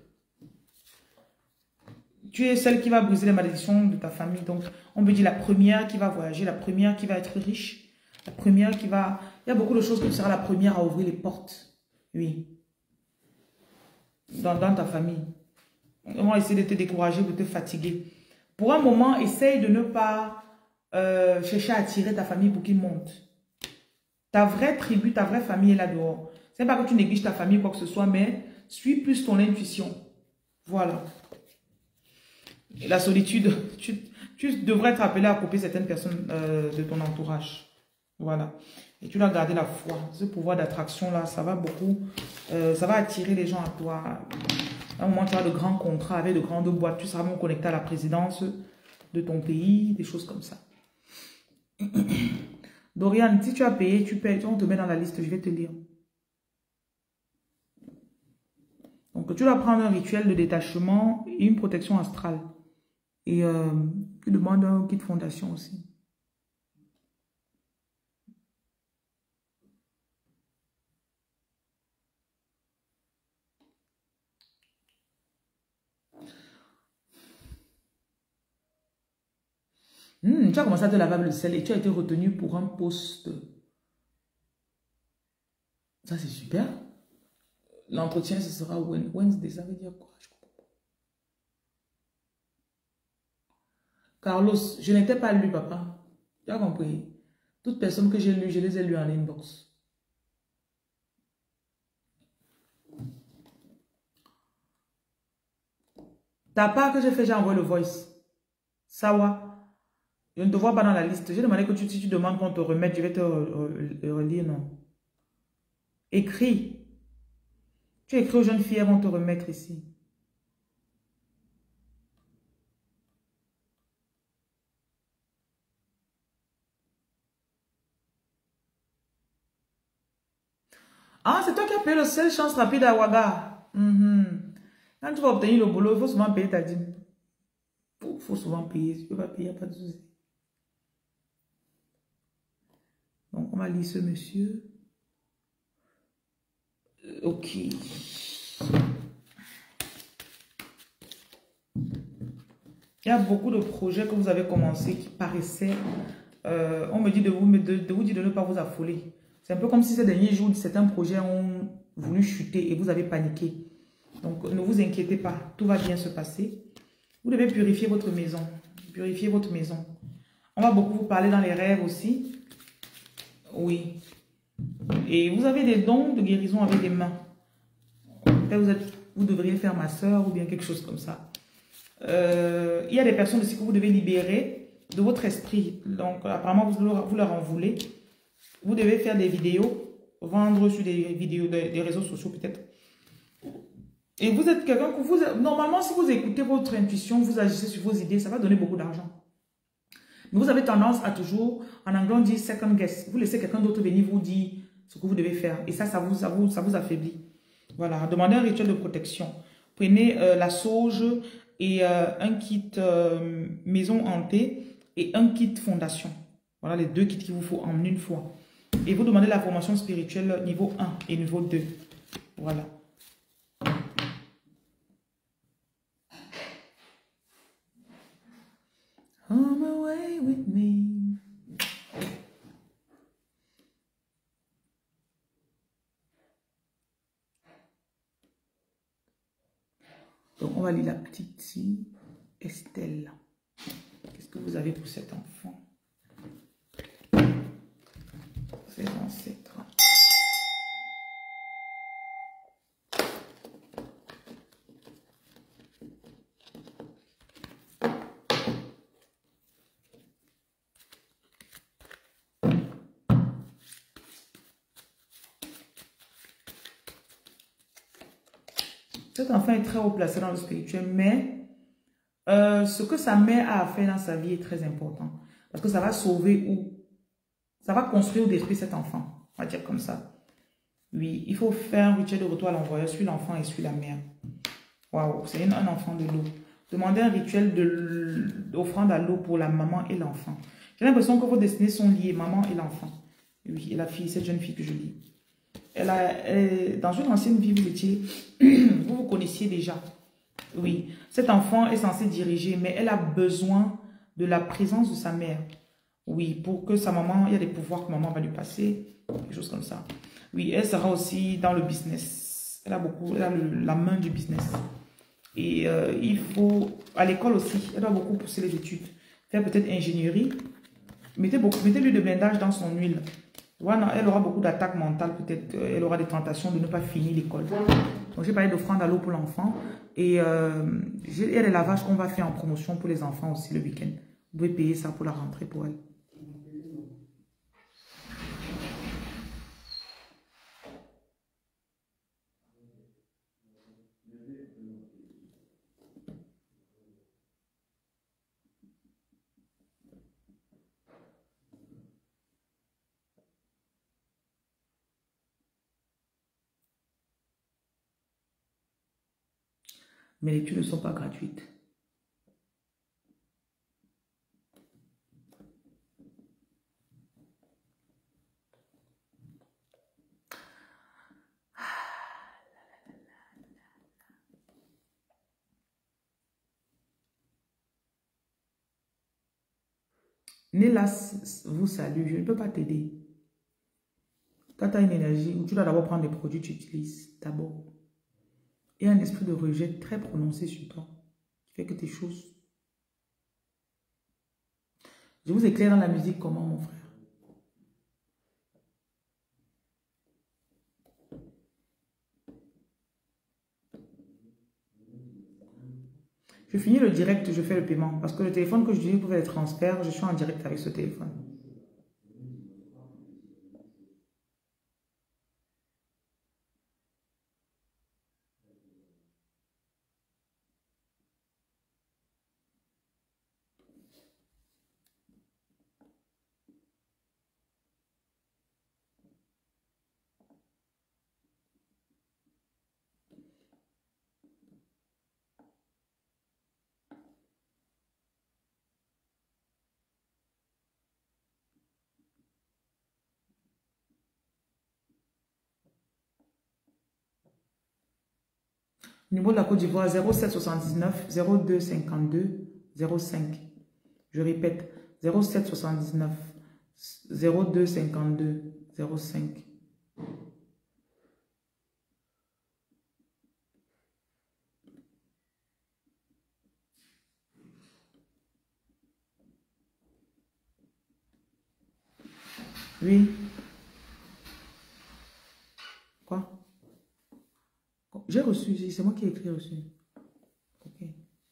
Tu es celle qui va briser les malédictions de ta famille. Donc, on me dit la première qui va voyager, la première qui va être riche, la première qui va... Il y a beaucoup de choses que tu seras la première à ouvrir les portes. Oui. Dans, dans ta famille. On va essayer de te décourager, de te fatiguer. Pour un moment, essaye de ne pas euh, chercher à attirer ta famille pour qu'ils montent. Ta vraie tribu, ta vraie famille est là dehors. C'est pas que tu négliges ta famille, quoi que ce soit, mais suis plus ton intuition. Voilà. Et la solitude, tu, tu devrais être appelé à couper certaines personnes euh, de ton entourage. Voilà. Et tu dois garder la foi. Ce pouvoir d'attraction-là, ça va beaucoup, euh, ça va attirer les gens à toi. À un moment, tu as de grands contrats avec de grandes boîtes. Tu seras même connecté à la présidence de ton pays, des choses comme ça. Dorian, si tu as payé, tu payes. On te met dans la liste, je vais te lire. Donc, tu dois prendre un rituel de détachement et une protection astrale. Et euh, tu demandes un kit fondation aussi. Mmh, tu as commencé à te laver avec le sel et tu as été retenu pour un poste. Ça, c'est super. L'entretien, ce sera Wednesday. Ça veut dire quoi? Je comprends pas. Carlos, je n'étais pas lu, papa. Tu as compris? Toutes personnes que j'ai lues, je les ai lues en inbox. Ta part que j'ai fait, j'ai envoyé le voice. Sawa. Je ne te vois pas dans la liste. J'ai demandé que tu, si tu demandes qu'on te remette, je vais te relire, non. Écris. Tu écris aux jeunes filles, elles vont te remettre ici. Ah, c'est toi qui as payé le seul chance rapide à Ouaga. Mm-hmm. Quand tu vas obtenir le boulot, il faut souvent payer ta dîme. Il faut souvent payer. Si tu ne peux pas payer, il n'y a pas de souci. Donc, on va lire ce monsieur. Euh, ok. Il y a beaucoup de projets que vous avez commencés qui paraissaient... Euh, on me dit de vous, de, de vous dire de ne pas vous affoler. C'est un peu comme si ces derniers jours, certains projets ont voulu chuter et vous avez paniqué. Donc, ne vous inquiétez pas. Tout va bien se passer. Vous devez purifier votre maison. Purifier votre maison. On va beaucoup vous parler dans les rêves aussi. Oui. Et vous avez des dons de guérison avec des mains. Peut-être vous, êtes, vous devriez faire ma soeur ou bien quelque chose comme ça. Euh, il y a des personnes aussi que vous devez libérer de votre esprit. Donc, apparemment, vous leur, vous leur en voulez. Vous devez faire des vidéos, vendre sur des vidéos, des, des réseaux sociaux peut-être. Et vous êtes quelqu'un que vous... Normalement, si vous écoutez votre intuition, vous agissez sur vos idées, ça va donner beaucoup d'argent. Mais vous avez tendance à toujours, en anglais on dit second guess. Vous laissez quelqu'un d'autre venir vous dire ce que vous devez faire. Et ça, ça vous, ça vous, ça vous affaiblit. Voilà, demandez un rituel de protection. Prenez euh, la sauge et euh, un kit euh, maison hantée et un kit fondation. Voilà les deux kits qu'il vous faut en une fois. Et vous demandez la formation spirituelle niveau un et niveau deux. Voilà. Come away with me. Donc, on va lire la petite fille, Estelle. Qu'est-ce que vous avez pour cet enfant? Saison sept. Cet enfant est très haut placé dans le spirituel, mais euh, ce que sa mère a à faire dans sa vie est très important. Parce que ça va sauver ou ça va construire d'esprit cet enfant. On va dire comme ça. Oui, il faut faire un rituel de retour à l'envoyeur sur l'enfant et sur la mère. Waouh, c'est un enfant de l'eau. Demandez un rituel d'offrande à l'eau pour la maman et l'enfant. J'ai l'impression que vos destinées sont liées, maman et l'enfant. Oui, et la fille, cette jeune fille que je lis. Elle a, elle, dans une ancienne vie, vous étiez, vous vous connaissiez déjà. Oui, cet enfant est censé diriger, mais elle a besoin de la présence de sa mère. Oui, pour que sa maman, il y a des pouvoirs que maman va lui passer, des choses comme ça. Oui, elle sera aussi dans le business. Elle a beaucoup, elle a le, la main du business. Et euh, il faut, à l'école aussi, elle doit beaucoup pousser les études. Faire peut-être ingénierie. Mettez beaucoup, mettez-lui de blindage dans son huile. Voilà, elle aura beaucoup d'attaques mentales, peut-être elle aura des tentations de ne pas finir l'école. Donc j'ai parlé d'offrande à l'eau pour l'enfant. Et euh, il y a des lavages qu'on va faire en promotion pour les enfants aussi le week-end. Vous pouvez payer ça pour la rentrée pour elle. Mais les études ne sont pas gratuites. Nélas vous salue, je ne peux pas t'aider. Quand tu as une énergie où tu dois d'abord prendre des produits que tu utilises, d'abord. Il y a un esprit de rejet très prononcé sur toi, qui fait que tes choses... Je vous éclaire dans la musique comment, mon frère? Je finis le direct, je fais le paiement. Parce que le téléphone que je dis pour faire les transferts, je suis en direct avec ce téléphone. Numéro de la Côte d'Ivoire, zéro sept soixante-dix-neuf zéro deux cinquante-deux zéro cinq. Je répète, zéro sept soixante-dix-neuf zéro deux cinquante-deux zéro cinq. Oui. Quoi? J'ai reçu, c'est moi qui ai écrit reçu. Ok.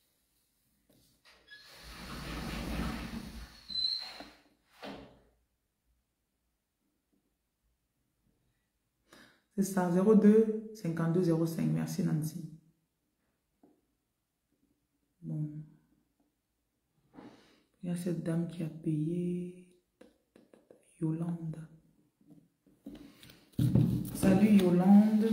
C'est ça, zéro deux cinquante-deux zéro cinq. Merci Nancy. Bon. Il y a cette dame qui a payé. Yolande. Salut Yolande.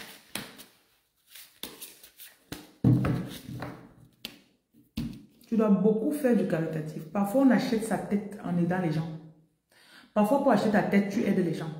Tu dois beaucoup faire du caritatif. Parfois, on achète sa tête en aidant les gens. Parfois, pour acheter ta tête, tu aides les gens.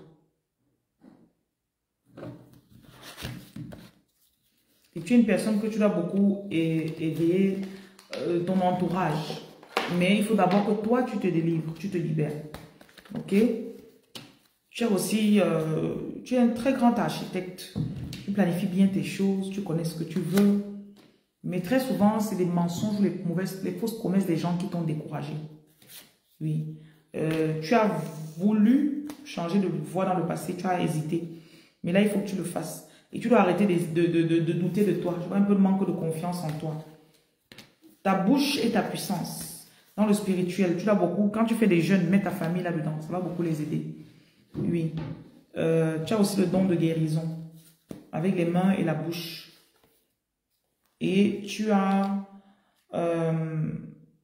Et tu es une personne que tu dois beaucoup aider euh, ton entourage. Mais il faut d'abord que toi, tu te délivres, tu te libères. Ok? Tu es aussi, euh, tu es un très grand architecte. Tu planifies bien tes choses, tu connais ce que tu veux. Mais très souvent, c'est les mensonges, les mauvaises, les fausses promesses des gens qui t'ont découragé. Oui. Euh, tu as voulu changer de voie dans le passé, tu as hésité. Mais là, il faut que tu le fasses. Et tu dois arrêter de, de, de, de, de douter de toi. Je vois un peu de manque de confiance en toi. Ta bouche et ta puissance. Dans le spirituel, tu dois beaucoup. Quand tu fais des jeûnes, mets ta famille là-dedans. Ça va beaucoup les aider. Oui. Euh, tu as aussi le don de guérison. Avec les mains et la bouche. Et tu as... Euh,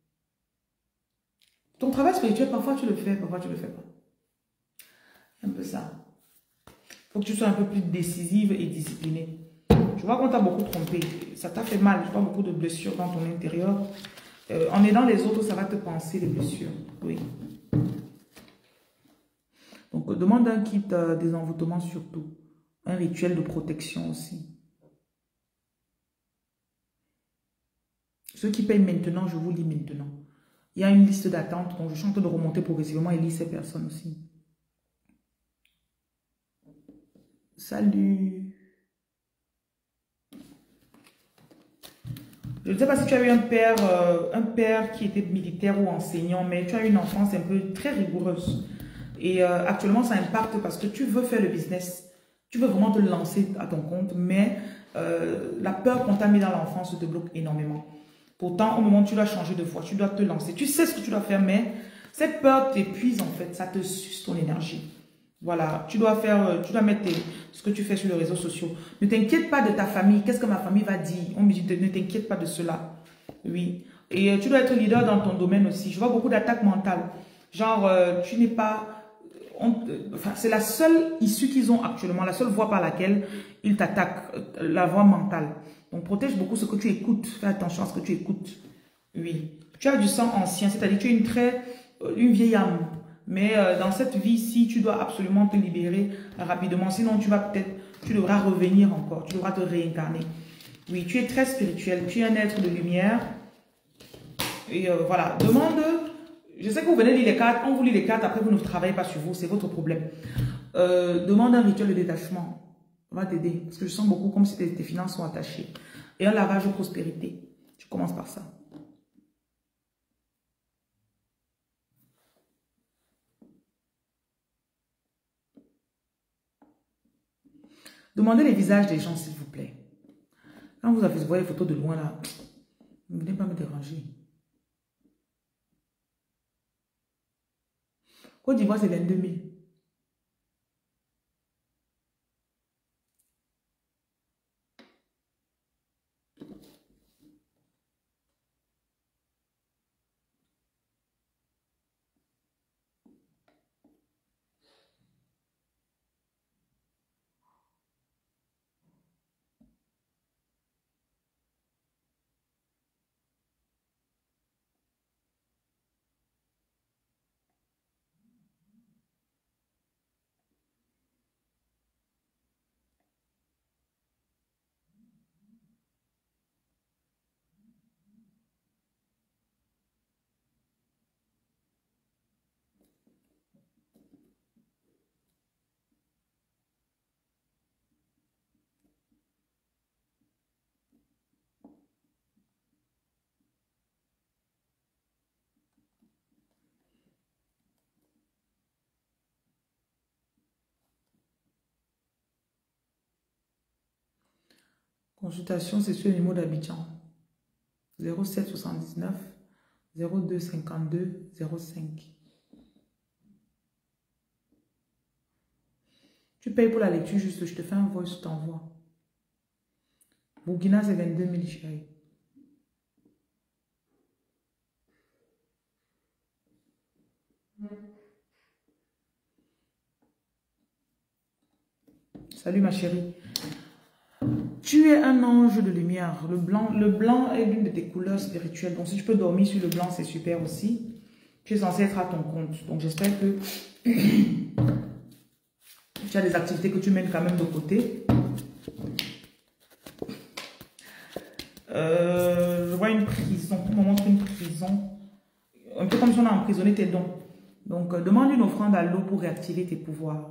ton travail spirituel, parfois tu le fais, parfois tu le fais pas. Un peu ça. Il faut que tu sois un peu plus décisive et disciplinée. Je vois qu'on t'a beaucoup trompé. Ça t'a fait mal. Je vois beaucoup de blessures dans ton intérieur. Euh, en aidant les autres, ça va te penser les blessures. Oui. Donc, demande un kit euh, désenvoûtement surtout. Un rituel de protection aussi. Ceux qui payent maintenant, je vous lis maintenant. Il y a une liste d'attente, donc je suis en train de remonter progressivement et lire ces personnes aussi. Salut. Je ne sais pas si tu as eu un père, euh, un père qui était militaire ou enseignant, mais tu as eu une enfance un peu très rigoureuse. Et euh, actuellement, ça impacte parce que tu veux faire le business. Tu veux vraiment te lancer à ton compte, mais euh, la peur qu'on t'a mis dans l'enfance te bloque énormément. Pourtant, au moment où tu dois changer de voie, tu dois te lancer. Tu sais ce que tu dois faire, mais cette peur t'épuise en fait. Ça te suce ton énergie. Voilà, tu dois faire, tu dois mettre tes, ce que tu fais sur les réseaux sociaux. Ne t'inquiète pas de ta famille. Qu'est-ce que ma famille va dire? On me dit, ne t'inquiète pas de cela. Oui. Et tu dois être leader dans ton domaine aussi. Je vois beaucoup d'attaques mentales. Genre, euh, tu n'es pas... On, enfin, c'est la seule issue qu'ils ont actuellement, la seule voie par laquelle ils t'attaquent, la voie mentale. Donc, protège beaucoup ce que tu écoutes. Fais attention à ce que tu écoutes. Oui. Tu as du sang ancien, c'est-à-dire tu es une très, une vieille âme. Mais euh, dans cette vie-ci, tu dois absolument te libérer rapidement. Sinon, tu vas peut-être, tu devras revenir encore. Tu devras te réincarner. Oui, tu es très spirituel. Tu es un être de lumière. Et euh, voilà. Demande... Je sais que vous venez lire les cartes, on vous lit les cartes, après vous ne travaillez pas sur vous, c'est votre problème. Euh, demande un rituel de détachement, ça va t'aider, parce que je sens beaucoup comme si tes, tes finances sont attachées. Et un lavage de prospérité, tu commences par ça. Demandez les visages des gens, s'il vous plaît. Quand vous avez voyez les photos de loin là, ne venez pas me déranger. Côte d'Ivoire, c'est vingt-deux mille. Consultation, c'est sur le numéro d'Abidjan. zéro sept soixante-dix-neuf zéro deux cinquante-deux zéro cinq. Tu payes pour la lecture juste, je te fais un voice, je t'envoie. Burkina, c'est vingt-deux mille, chérie. Salut ma chérie. Tu es un ange de lumière. Le blanc, le blanc est l'une de tes couleurs spirituelles. Donc si tu peux dormir sur le blanc, c'est super aussi. Tu es censé être à ton compte. Donc j'espère que tu as des activités que tu mènes quand même de côté. Euh, je vois une prison. On me montre une prison. Un peu comme si on a emprisonné tes dons. Donc euh, demande une offrande à l'eau pour réactiver tes pouvoirs.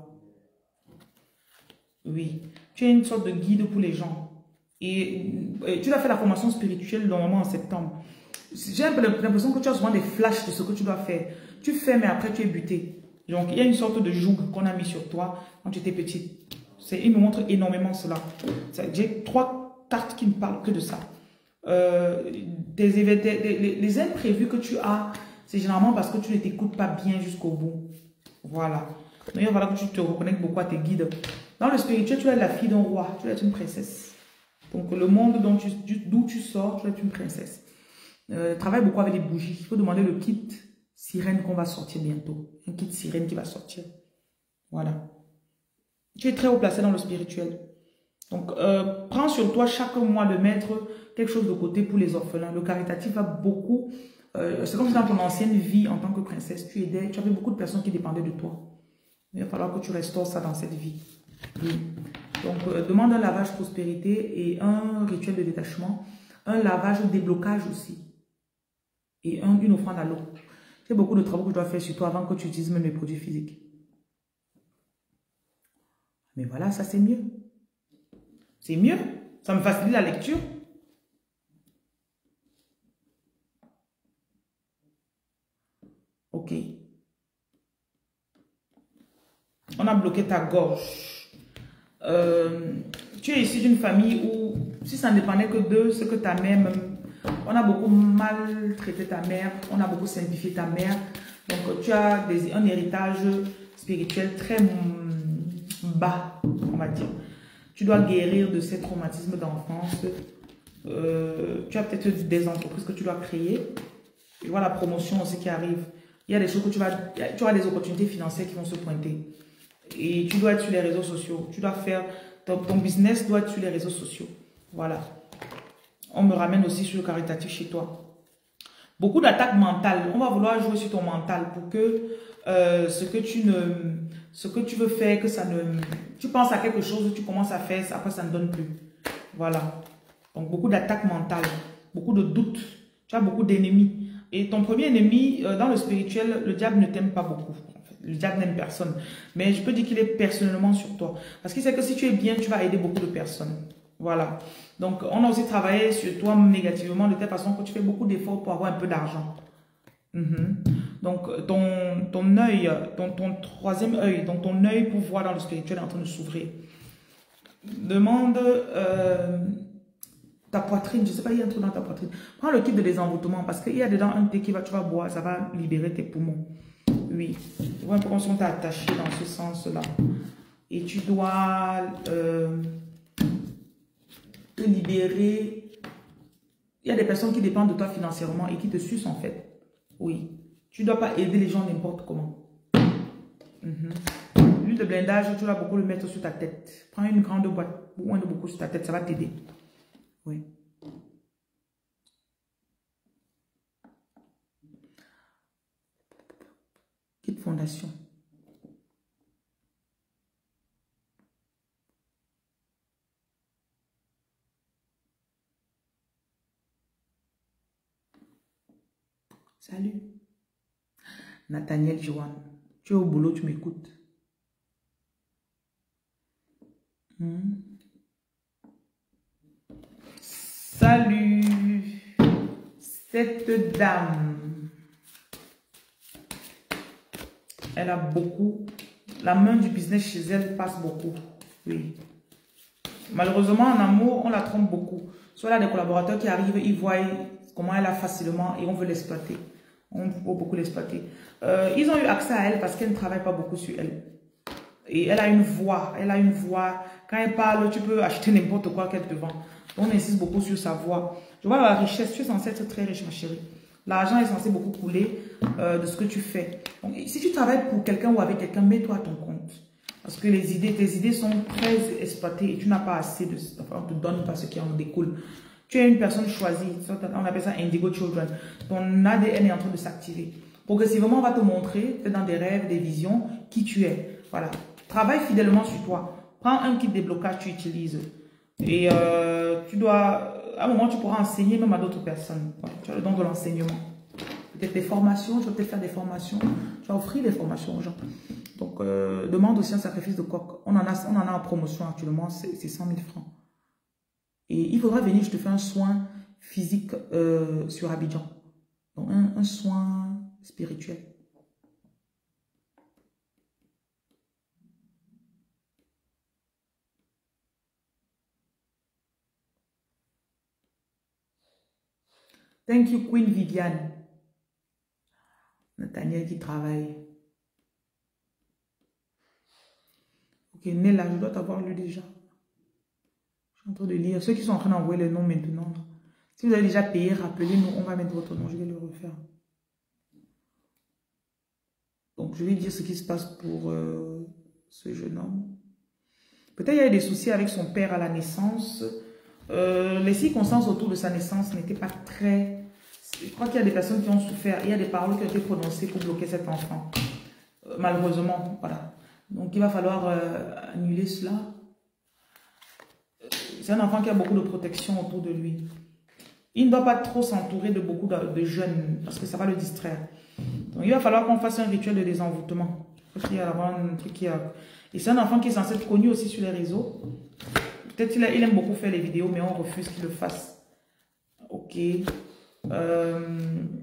Oui. Tu es une sorte de guide pour les gens. Et, et tu dois faire la formation spirituelle normalement en septembre. J'ai un peu l'impression que tu as souvent des flashs de ce que tu dois faire. Tu fais, mais après tu es buté. Donc, il y a une sorte de joug qu'on a mis sur toi quand tu étais petite. Il me montre énormément cela. J'ai trois cartes qui ne parlent que de ça. Euh, des, des, des, les imprévus que tu as, c'est généralement parce que tu ne t'écoutes pas bien jusqu'au bout. Voilà. Donc, il va falloir que tu te reconnectes beaucoup à tes guides. Dans le spirituel, tu es la fille d'un roi, tu es une princesse. Donc, le monde d'où tu, tu sors, tu es une princesse. Euh, travaille beaucoup avec les bougies. Il faut demander le kit sirène qu'on va sortir bientôt. Un kit sirène qui va sortir. Voilà. Tu es très haut placé dans le spirituel. Donc, euh, prends sur toi chaque mois de mettre quelque chose de côté pour les orphelins. Le caritatif va beaucoup... Euh, c'est comme si dans ton ancienne vie en tant que princesse, tu aidais, tu avais beaucoup de personnes qui dépendaient de toi. Il va falloir que tu restaures ça dans cette vie. Oui. Donc, euh, demande un lavage prospérité et un rituel de détachement. Un lavage déblocage aussi. Et un, une offrande à l'eau. J'ai beaucoup de travaux que je dois faire sur toi avant que tu utilises même mes produits physiques. Mais voilà, ça c'est mieux. C'est mieux. Ça me facilite la lecture. Ok. On a bloqué ta gorge. Euh, tu es issu d'une famille où, si ça ne dépendait que de ce que ta mère, même, on a beaucoup maltraité ta mère, on a beaucoup simplifié ta mère. Donc, tu as des, un héritage spirituel très bas, on va dire. Tu dois guérir de ces traumatismes d'enfance. Euh, tu as peut-être des entreprises que tu dois créer. Tu vois la promotion aussi qui arrive. Il y a des choses que tu vas... Tu auras des opportunités financières qui vont se pointer. Et tu dois être sur les réseaux sociaux. Tu dois faire... Ton, ton business doit être sur les réseaux sociaux. Voilà. On me ramène aussi sur le caritatif chez toi. Beaucoup d'attaques mentales. On va vouloir jouer sur ton mental pour que euh, ce que tu ne... Ce que tu veux faire, que ça ne... Tu penses à quelque chose, tu commences à faire, après ça ne donne plus. Voilà. Donc beaucoup d'attaques mentales. Beaucoup de doutes. Tu as beaucoup d'ennemis. Et ton premier ennemi, euh, dans le spirituel, le diable ne t'aime pas beaucoup. Le diable n'aime personne. Mais je peux dire qu'il est personnellement sur toi. Parce qu'il sait que si tu es bien, tu vas aider beaucoup de personnes. Voilà. Donc, on a aussi travaillé sur toi négativement de telle façon que tu fais beaucoup d'efforts pour avoir un peu d'argent. Mm-hmm. Donc, ton, ton œil, ton, ton troisième œil, donc ton œil pour voir dans le spirituel est en train de s'ouvrir. Demande euh, ta poitrine. Je ne sais pas, il y a un truc dans ta poitrine. Prends le kit de désenvoûtement parce qu'il y a dedans un thé qui va, tu vas boire, ça va libérer tes poumons. Oui, tu vois un peu comme si on t'a attaché dans ce sens-là. Et tu dois euh, te libérer. Il y a des personnes qui dépendent de toi financièrement et qui te sucent en fait. Oui, tu ne dois pas aider les gens n'importe comment. Mm-hmm. L'huile de blindage, tu dois beaucoup le mettre sur ta tête. Prends une grande boîte, ou un de beaucoup sur ta tête, ça va t'aider. Oui. Kit fondation. Salut. Nathaniel Joanne. Tu es au boulot, tu m'écoutes. Hmm. Salut. Cette dame. Elle a beaucoup. La main du business chez elle passe beaucoup. Oui. Malheureusement, en amour, on la trompe beaucoup. Soit là, des collaborateurs qui arrivent, ils voient comment elle a facilement et on veut l'exploiter. On veut beaucoup l'exploiter. Euh, ils ont eu accès à elle parce qu'elle ne travaille pas beaucoup sur elle. Et elle a une voix. Elle a une voix. Quand elle parle, tu peux acheter n'importe quoi qu'elle te vend. On insiste beaucoup sur sa voix. Je vois la richesse. Tu es censée être très riche, ma chérie. L'argent est censé beaucoup couler euh, de ce que tu fais. Donc, si tu travailles pour quelqu'un ou avec quelqu'un, mets-toi à ton compte. Parce que les idées, tes idées sont très exploitées et tu n'as pas assez de... Enfin, on te donne pas ce qui en découle. Tu es une personne choisie. On appelle ça Indigo Children. Ton A D N est en train de s'activer. Progressivement, on va te montrer, dans des rêves, des visions, qui tu es. Voilà. Travaille fidèlement sur toi. Prends un kit déblocage, tu utilises. Et euh, tu dois... À un moment, tu pourras enseigner même à d'autres personnes. Voilà. Tu as le don de l'enseignement. Peut-être des formations, tu vas peut-être faire des formations. Tu vas offrir des formations aux gens. Donc, euh, demande aussi un sacrifice de coq. On en a, on en a en promotion actuellement, c'est cent mille francs. Et il faudra venir, je te fais un soin physique euh, sur Abidjan. Donc, un, un soin spirituel. Thank you, Queen Viviane. Nathaniel qui travaille. Ok, Nella, je dois t'avoir lu déjà. Je suis en train de lire. Ceux qui sont en train d'envoyer les noms maintenant. Si vous avez déjà payé, rappelez-nous. On va mettre votre nom. Je vais le refaire. Donc, je vais dire ce qui se passe pour euh, ce jeune homme. Peut-être il y a eu des soucis avec son père à la naissance. Euh, les circonstances autour de sa naissance n'étaient pas très... Je crois qu'il y a des personnes qui ont souffert. Il y a des paroles qui ont été prononcées pour bloquer cet enfant. Euh, malheureusement, voilà. Donc, il va falloir euh, annuler cela. C'est un enfant qui a beaucoup de protection autour de lui. Il ne doit pas trop s'entourer de beaucoup de, de jeunes parce que ça va le distraire. Donc, il va falloir qu'on fasse un rituel de désenvoûtement. Il y a un truc qui a... Et c'est un enfant qui est censé être connu aussi sur les réseaux. Peut-être qu'il il aime beaucoup faire les vidéos, mais on refuse qu'il le fasse. Ok. Euh...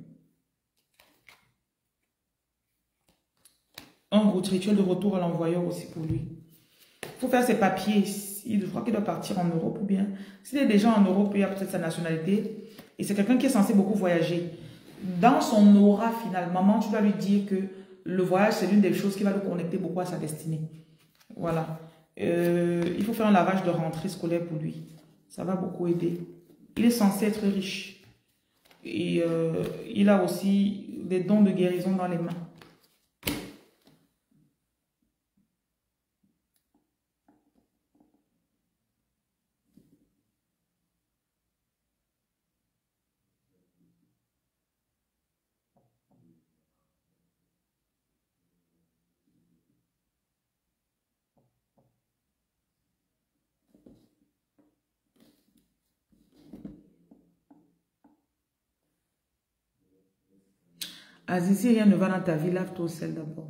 Un gros rituel de retour à l'envoyeur aussi pour lui. Il faut faire ses papiers. Je crois qu'il doit partir en Europe ou bien. S'il est déjà en Europe, il a peut-être sa nationalité. Et c'est quelqu'un qui est censé beaucoup voyager. Dans son aura finalement, tu dois lui dire que le voyage, c'est l'une des choses qui va le connecter beaucoup à sa destinée. Voilà. Euh, il faut faire un lavage de rentrée scolaire pour lui. Ça va beaucoup aider. Il est censé être riche. Et euh, il a aussi des dons de guérison dans les mains. Aziz, si rien ne va dans ta vie, lave-toi au sel d'abord.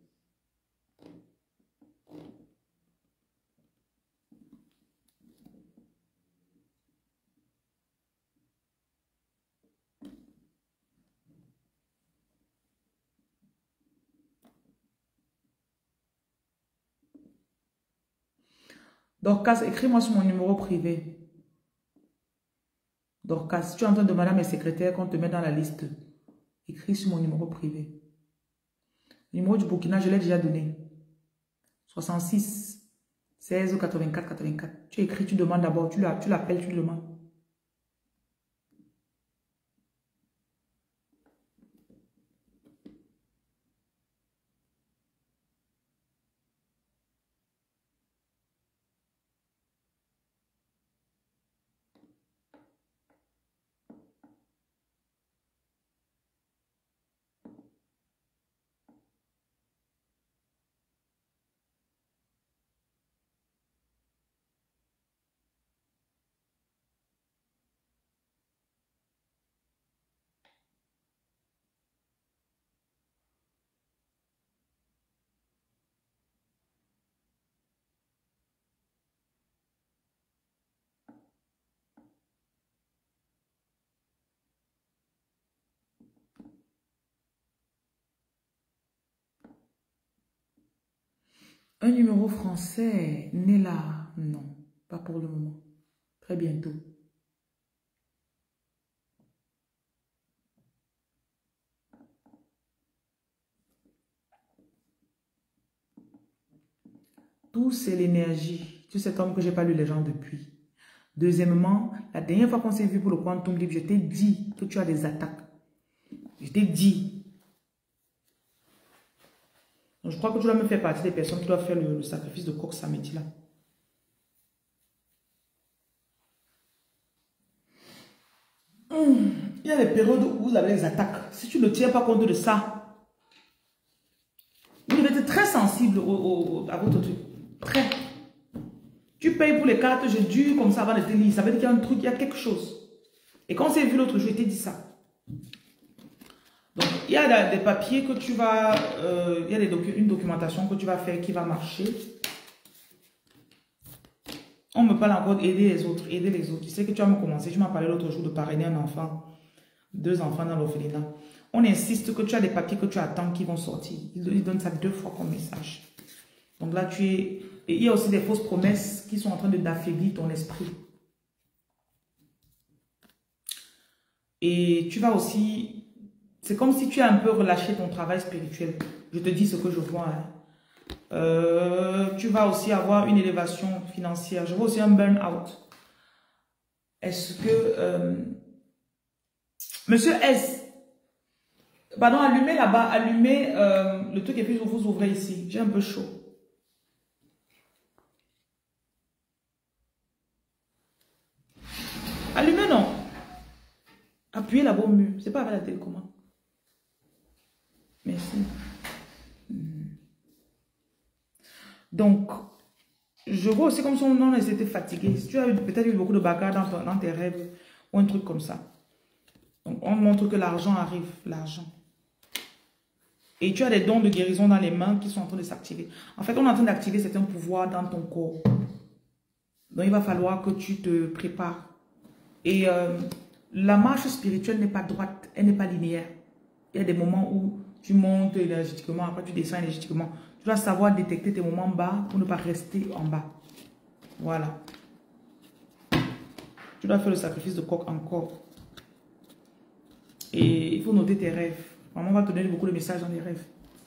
Dorcas, écris-moi sur mon numéro privé. Dorcas, si tu es en train de demander à mes secrétaires qu'on te met dans la liste, écris sur mon numéro privé. Le numéro du Burkina, je l'ai déjà donné. soixante-six, seize, quatre-vingt-quatre, quatre-vingt-quatre. Tu écris, tu demandes d'abord, tu l'appelles, tu le demandes. Un numéro français, Nella, non, pas pour le moment. Très bientôt. Tout, c'est l'énergie. Tu sais comme que je n'ai pas lu les gens depuis. Deuxièmement, la dernière fois qu'on s'est vu pour le Quantum Libre, je t'ai dit que tu as des attaques. Je t'ai dit. Donc, je crois que tu dois me faire partie des personnes qui doivent faire le, le sacrifice de coq samedi là. Hum, il y a des périodes où vous avez des attaques. Si tu ne tiens pas compte de ça, vous devez être très sensible au, au, à votre truc. Très. Tu payes pour les cartes, je dure comme ça avant de te lire. Ça veut dire qu'il y a un truc, il y a quelque chose. Et quand on s'est vu l'autre jour, je t'ai dit ça. Donc, il y a des papiers que tu vas... Euh, il y a des docu une documentation que tu vas faire qui va marcher. On me parle encore d'aider les autres, aider les autres. Tu sais que tu vas me commencer. Je m'en parlais l'autre jour de parrainer un enfant. Deux enfants dans l'orphelinat. On insiste que tu as des papiers que tu attends qui vont sortir. Ils donnent ça deux fois comme message. Donc là, tu es... Et il y a aussi des fausses promesses qui sont en train d'affaiblir ton esprit. Et tu vas aussi... C'est comme si tu as un peu relâché ton travail spirituel. Je te dis ce que je vois. Hein. Euh, tu vas aussi avoir une élévation financière. Je vois aussi un burn-out. Est-ce que... Euh, Monsieur S, pardon, allumez là-bas, allumez euh, le truc et puis vous ouvrez ici. J'ai un peu chaud. Allumez, non. Appuyez là-bas au mur. C'est pas avec la télécommande. Merci. Donc, je vois aussi comme son nom, ils étaient fatigués. Si tu as peut-être eu beaucoup de bagarres dans, ton- dans tes rêves ou un truc comme ça. Donc, on montre que l'argent arrive, l'argent. Et tu as des dons de guérison dans les mains qui sont en train de s'activer. En fait, on est en train d'activer certains pouvoirs dans ton corps. Donc, il va falloir que tu te prépares. Et euh, la marche spirituelle n'est pas droite, elle n'est pas linéaire. Il y a des moments où tu montes énergétiquement, après tu descends énergétiquement. Tu dois savoir détecter tes moments bas pour ne pas rester en bas. Voilà. Tu dois faire le sacrifice de coq encore. Et il faut noter tes rêves. Maman va te donner beaucoup de messages dans les rêves.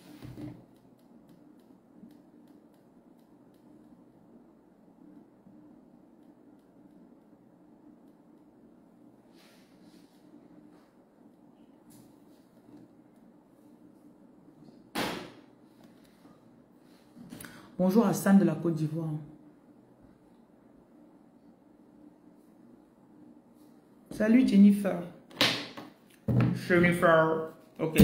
Bonjour à Sam de la Côte d'Ivoire. Salut Jennifer. Jennifer. Ok.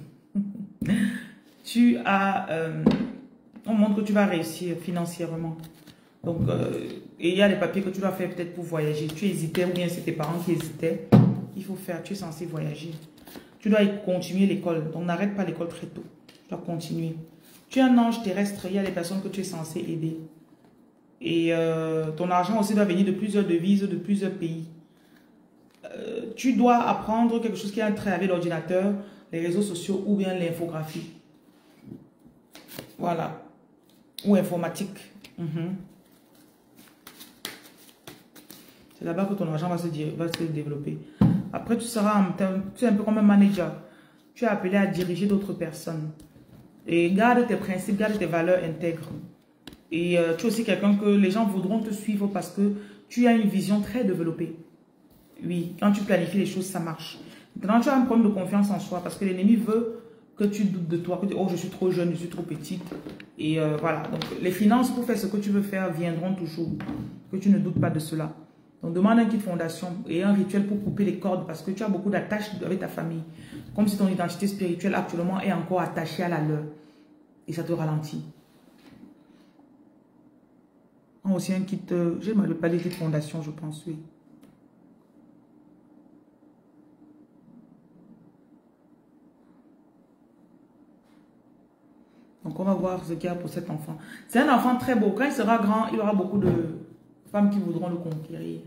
Tu as... Euh, on montre que tu vas réussir financièrement. Donc, euh, et il y a des papiers que tu dois faire peut-être pour voyager. Tu hésitais ou bien c'est tes parents qui hésitaient. Il faut faire. Tu es censé voyager. Tu dois continuer l'école. Donc, n'arrête pas l'école très tôt. Tu dois continuer. Tu es un ange terrestre. Il y a des personnes que tu es censé aider. Et euh, ton argent aussi doit venir de plusieurs devises, de plusieurs pays. Euh, tu dois apprendre quelque chose qui a un trait avec l'ordinateur, les réseaux sociaux ou bien l'infographie. Voilà. Ou informatique. Mm-hmm. C'est là-bas que ton argent va se, va se développer. Après, tu seras un, tu es un peu comme un manager. Tu es appelé à diriger d'autres personnes. Et garde tes principes, garde tes valeurs intègres. Et euh, tu es aussi quelqu'un que les gens voudront te suivre parce que tu as une vision très développée. Oui, quand tu planifies les choses, ça marche. Maintenant, tu as un problème de confiance en soi parce que l'ennemi veut que tu doutes de toi, que tu dis, oh, je suis trop jeune, je suis trop petite. Et euh, voilà, donc les finances pour faire ce que tu veux faire viendront toujours. Que tu ne doutes pas de cela. Donc, demande un kit fondation et un rituel pour couper les cordes parce que tu as beaucoup d'attaches avec ta famille. Comme si ton identité spirituelle actuellement est encore attachée à la leur. Et ça te ralentit. On a aussi un kit, euh, je ne m'avais pas dit kit fondation, je pense, oui. Donc, on va voir ce qu'il y a pour cet enfant. C'est un enfant très beau. Quand il sera grand, il y aura beaucoup de femmes qui voudront le conquérir.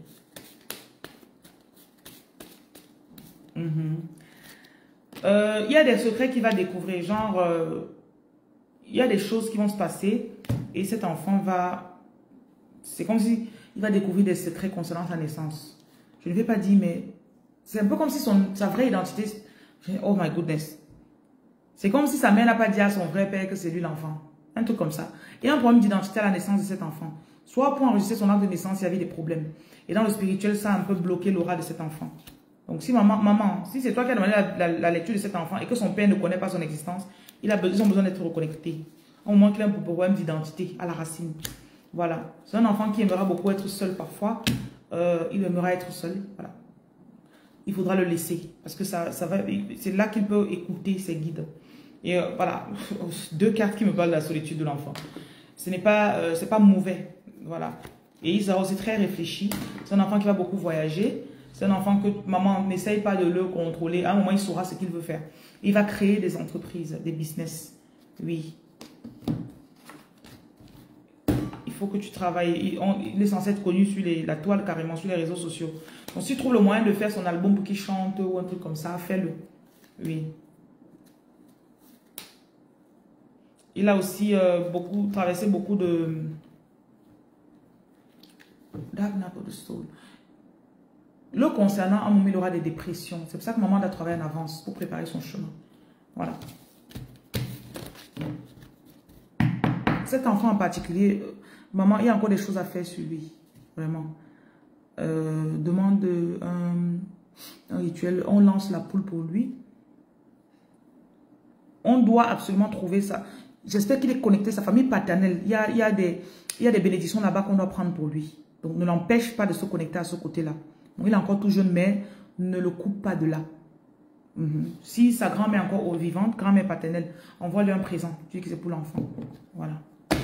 Mm-hmm. euh, il y a des secrets qu'il va découvrir. Genre, euh, il y a des choses qui vont se passer et cet enfant va... C'est comme si il va découvrir des secrets concernant sa naissance. Je ne vais pas dire, mais c'est un peu comme si son, sa vraie identité... Oh my goodness. C'est comme si sa mère n'a pas dit à son vrai père que c'est lui l'enfant. Un truc comme ça. Il y a un problème d'identité à la naissance de cet enfant. Soit pour enregistrer son acte de naissance, il y avait des problèmes. Et dans le spirituel, ça a un peu bloqué l'aura de cet enfant. Donc si maman, maman si c'est toi qui as demandé la, la, la lecture de cet enfant et que son père ne connaît pas son existence, il a besoin, ils ont besoin d'être reconnectés. Au moins qu'il a un problème d'identité à la racine. Voilà. C'est un enfant qui aimera beaucoup être seul parfois. Euh, il aimera être seul. Voilà. Il faudra le laisser. Parce que ça, ça va, c'est là qu'il peut écouter ses guides. Et euh, voilà. Deux cartes qui me parlent de la solitude de l'enfant. Ce n'est pas, euh, c'est pas mauvais. Voilà. Et il sera aussi très réfléchi. C'est un enfant qui va beaucoup voyager. C'est un enfant que maman n'essaye pas de le contrôler. À un moment, il saura ce qu'il veut faire. Il va créer des entreprises, des business. Oui. Il faut que tu travailles. Il, on, il est censé être connu sur les, la toile, carrément, sur les réseaux sociaux. Donc, si tu trouves le moyen de faire son album pour qu'il chante ou un truc comme ça, fais-le. Oui. Il a aussi euh, beaucoup, traversé beaucoup de... Dark Night of the Soul. Le concernant, à un moment, il aura des dépressions. C'est pour ça que maman doit travailler en avance pour préparer son chemin. Voilà. Cet enfant en particulier, euh, maman, il y a encore des choses à faire sur lui. Vraiment. Euh, demande un, un rituel. On lance la poule pour lui. On doit absolument trouver ça. J'espère qu'il est connecté à sa famille paternelle. Il y a, il y a, des, il y a des bénédictions là-bas qu'on doit prendre pour lui. Donc, ne l'empêche pas de se connecter à ce côté-là. Donc, il est encore tout jeune, mais ne le coupe pas de là. Mm-hmm. Si sa grand-mère est encore vivante, grand-mère paternelle, envoie-lui un présent. Tu dis que c'est pour l'enfant. Voilà.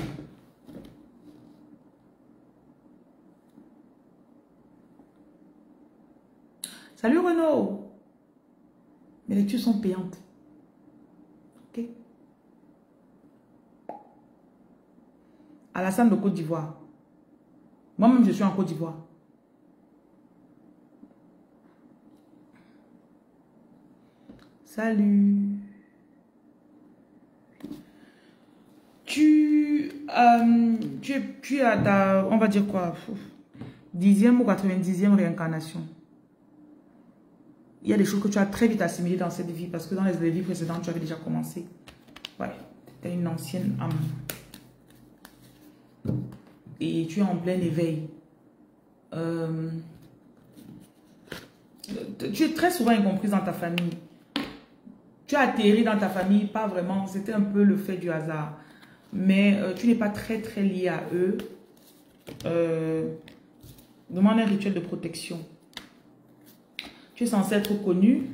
Salut Renaud. Mes lectures sont payantes. Ok. Alassane de Côte d'Ivoire. Moi-même, je suis en Côte d'Ivoire. Salut. Tu, euh, tu, es, tu as ta, on va dire quoi, dixième ou quatre-vingt-dixième réincarnation. Il y a des choses que tu as très vite assimilées dans cette vie parce que dans les vies précédentes, tu avais déjà commencé. Ouais, tu es une ancienne âme. Et tu es en plein éveil. Euh, tu es très souvent incomprise dans ta famille. Tu as atterri dans ta famille, pas vraiment, c'était un peu le fait du hasard. Mais euh, tu n'es pas très très lié à eux. Euh, demande un rituel de protection. Tu es censé être connu.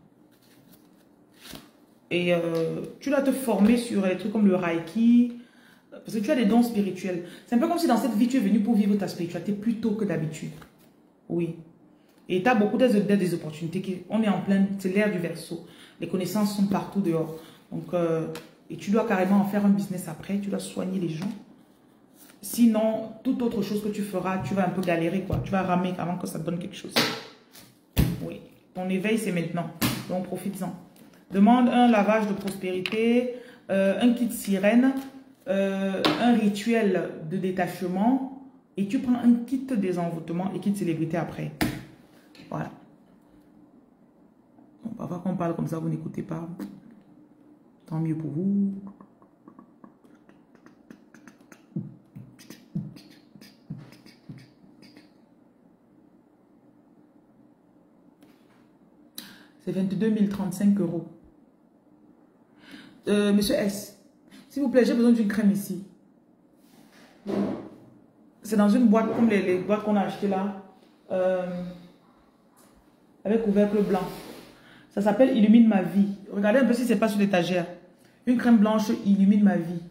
Et euh, tu dois te former sur des trucs comme le Reiki. Parce que tu as des dons spirituels. C'est un peu comme si dans cette vie, tu es venu pour vivre ta spiritualité plus tôt que d'habitude. Oui. Et tu as beaucoup des, des opportunités. Qui, on est en plein, c'est l'ère du Verseau. Les connaissances sont partout dehors. Donc, euh, et tu dois carrément en faire un business après. Tu dois soigner les gens. Sinon, toute autre chose que tu feras, tu vas un peu galérer, quoi. Tu vas ramer avant que ça te donne quelque chose. Oui. Ton éveil, c'est maintenant. Donc, profites-en. Demande un lavage de prospérité, euh, un kit sirène, euh, un rituel de détachement. Et tu prends un kit désenvoûtement et kit célébrité après. Voilà. Bon, parfois, quand on parle comme ça, vous n'écoutez pas. Tant mieux pour vous. C'est vingt-deux mille trente-cinq euros. Euh, Monsieur S, s'il vous plaît, j'ai besoin d'une crème ici. C'est dans une boîte comme les, les boîtes qu'on a achetées là. Euh, avec couvercle blanc. Ça s'appelle Illumine ma vie. Regardez un peu si c'est pas sur l'étagère. Une crème blanche illumine ma vie.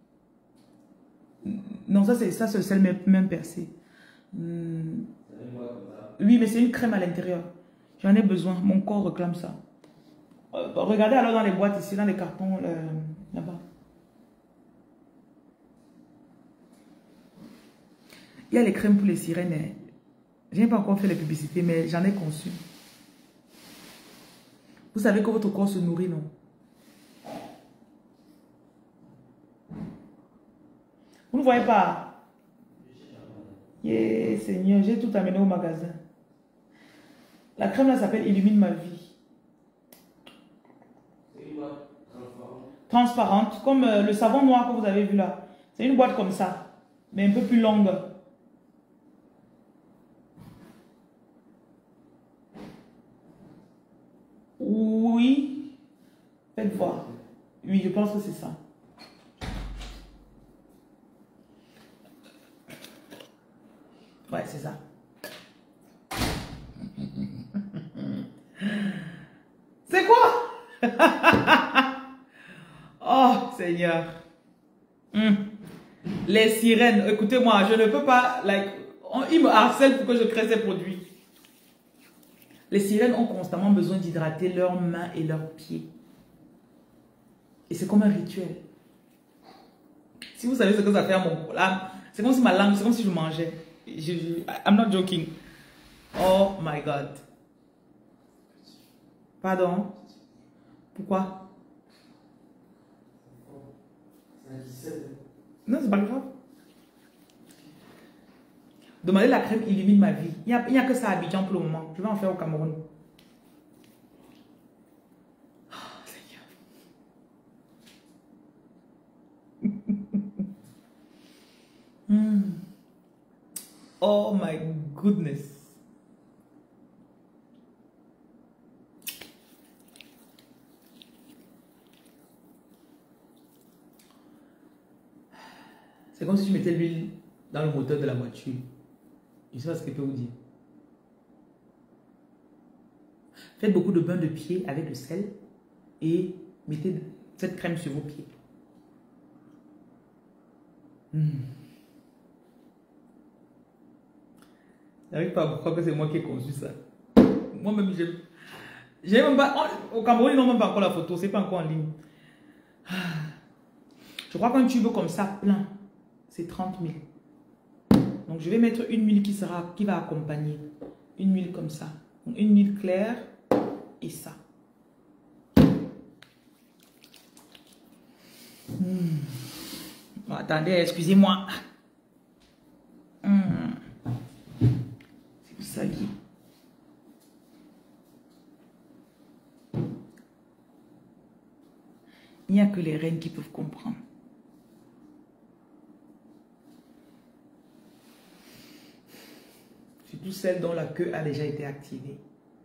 Non, ça c'est ça c'est le sel même, même percé. Hmm. Oui, mais c'est une crème à l'intérieur. J'en ai besoin. Mon corps réclame ça. Euh, regardez alors dans les boîtes ici, dans les cartons euh, là-bas. Il y a les crèmes pour les sirènes. Hein. Je n'ai pas encore fait les publicités, mais j'en ai conçu. Vous savez que votre corps se nourrit, non? Vous ne voyez pas? Yeah, Seigneur, j'ai tout amené au magasin. La crème là s'appelle Illumine ma vie. C'est une boîte transparente. Transparente, comme euh, le savon noir que vous avez vu là. C'est une boîte comme ça, mais un peu plus longue. Oui. Faites voir. Oui, je pense que c'est ça. Ouais, c'est ça. C'est quoi? Oh, Seigneur. Mm. Les sirènes, écoutez-moi, je ne peux pas... Like, on, ils me harcèlent pour que je crée ces produits. Les sirènes ont constamment besoin d'hydrater leurs mains et leurs pieds. Et c'est comme un rituel. Si vous savez ce que ça fait à mon... C'est comme si ma langue, c'est comme si je mangeais. Je, je, I'm not joking. Oh my God. Pardon? Pourquoi? Non, c'est pas grave. Demandez la crème illumine ma vie. Il n'y a, il n'y a que ça à Abidjan pour le moment. Je vais en faire au Cameroun. Oh, Seigneur. Mm. Oh my goodness. C'est comme si je mettais l'huile dans le moteur de la voiture. Je sais pas ce que je peux vous dire. Faites beaucoup de bains de pieds avec le sel et mettez cette crème sur vos pieds. Mm. J'arrive pas à croire que c'est moi qui ai conçu ça. Moi-même, j'aime. J'ai même pas. Au Cameroun, ils n'ont même pas encore la photo. C'est pas encore en ligne. Je crois qu'un tube comme ça, plein, c'est trente mille. Donc, je vais mettre une huile qui sera, qui va accompagner. Une huile comme ça. Donc, une huile claire et ça. Hmm. Oh, attendez, excusez-moi. Hmm. C'est ça qui... Il n'y a que les reines qui peuvent comprendre. Surtout celles dont la queue a déjà été activée.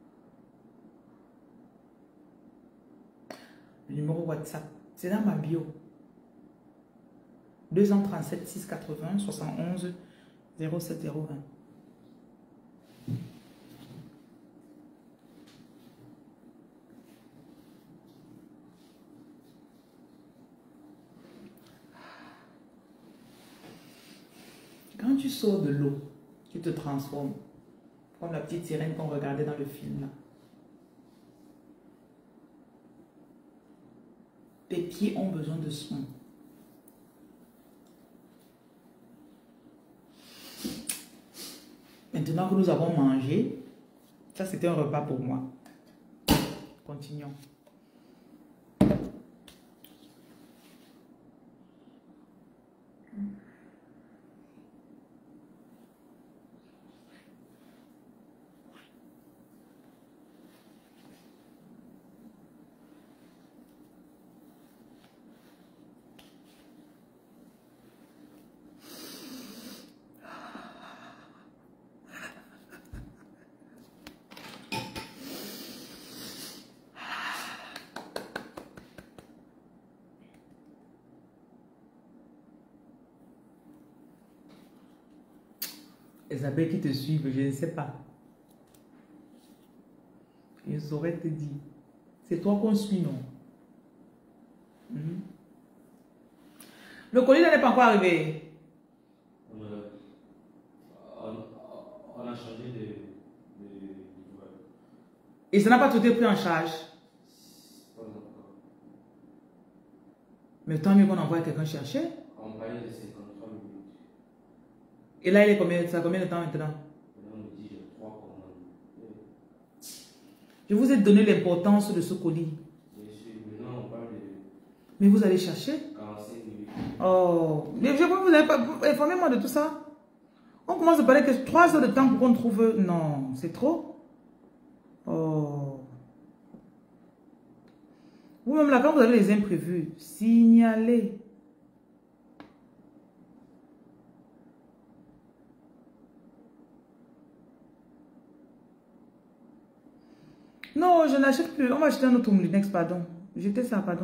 Le numéro WhatsApp, c'est dans ma bio. deux cent trente-sept six cent quatre-vingts soixante-onze zéro sept zéro vingt. Quand tu sors de l'eau, tu te transformes. Comme la petite sirène qu'on regardait dans le film là. Tes pieds ont besoin de soins. Maintenant que nous avons mangé, ça c'était un repas pour moi. Continuons. Les abeilles qui te suivent, je ne sais pas. Je saurais te dire. C'est toi qu'on suit, non? Mm-hmm. Le colis n'est pas encore arrivé. Euh, on, on a changé de, de, de... Et ça n'a pas tout été pris en charge. Pas encore. Mais tant mieux qu'on envoie quelqu'un chercher. On parlait de cinquante-trois minutes. Et là, il est combien, ça a combien de temps maintenant? On me dit, j'ai trois commandes. Je vous ai donné l'importance de ce colis. Bien sûr, maintenant on parle de Mais vous allez chercher? quarante-cinq minutes. Oh, mais je vous avez pas informez-moi de tout ça. On commence à parler que trois heures de temps pour qu'on trouve. Non, c'est trop. Oh. Vous-même là, quand vous avez les imprévus, signalez. Non, je n'achète plus. On va acheter un autre Moulinex, pardon. Jetez ça, pardon.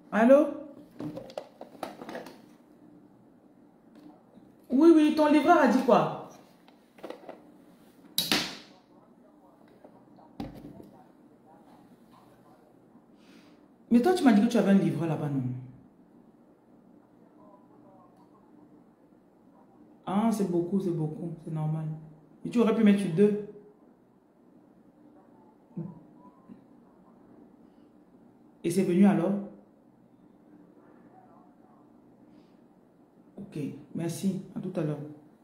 Allô? Oui, oui, ton livreur a dit quoi? Mais toi, tu m'as dit que tu avais un livreur là-bas, non? Ah, c'est beaucoup, c'est beaucoup, c'est normal. Et tu aurais pu mettre deux. Et c'est venu alors? Ok, merci. À tout à l'heure.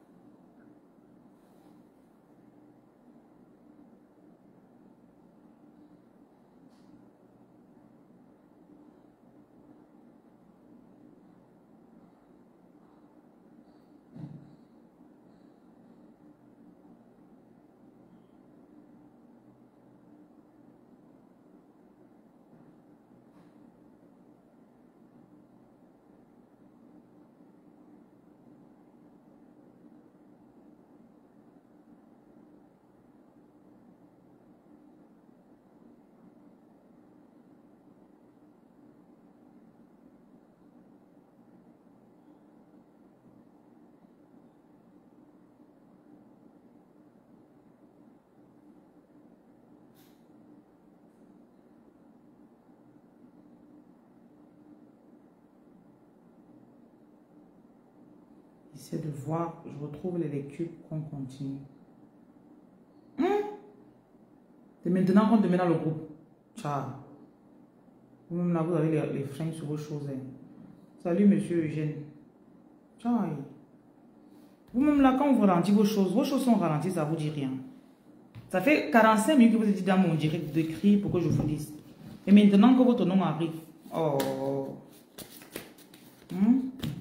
J'essaie de voir, je retrouve les lectures qu'on continue. Hum? C'est maintenant qu'on te met dans le groupe. Ciao. Vous-même là, vous avez les, les freins sur vos choses. Hein. Salut, monsieur Eugène. Ciao. Vous-même là, quand vous ralentissez vos choses, vos choses sont ralenties, ça ne vous dit rien. Ça fait quarante-cinq minutes que vous êtes dans mon direct d'écrit pour que je vous dise. Et maintenant que votre nom arrive. Oh. Hum?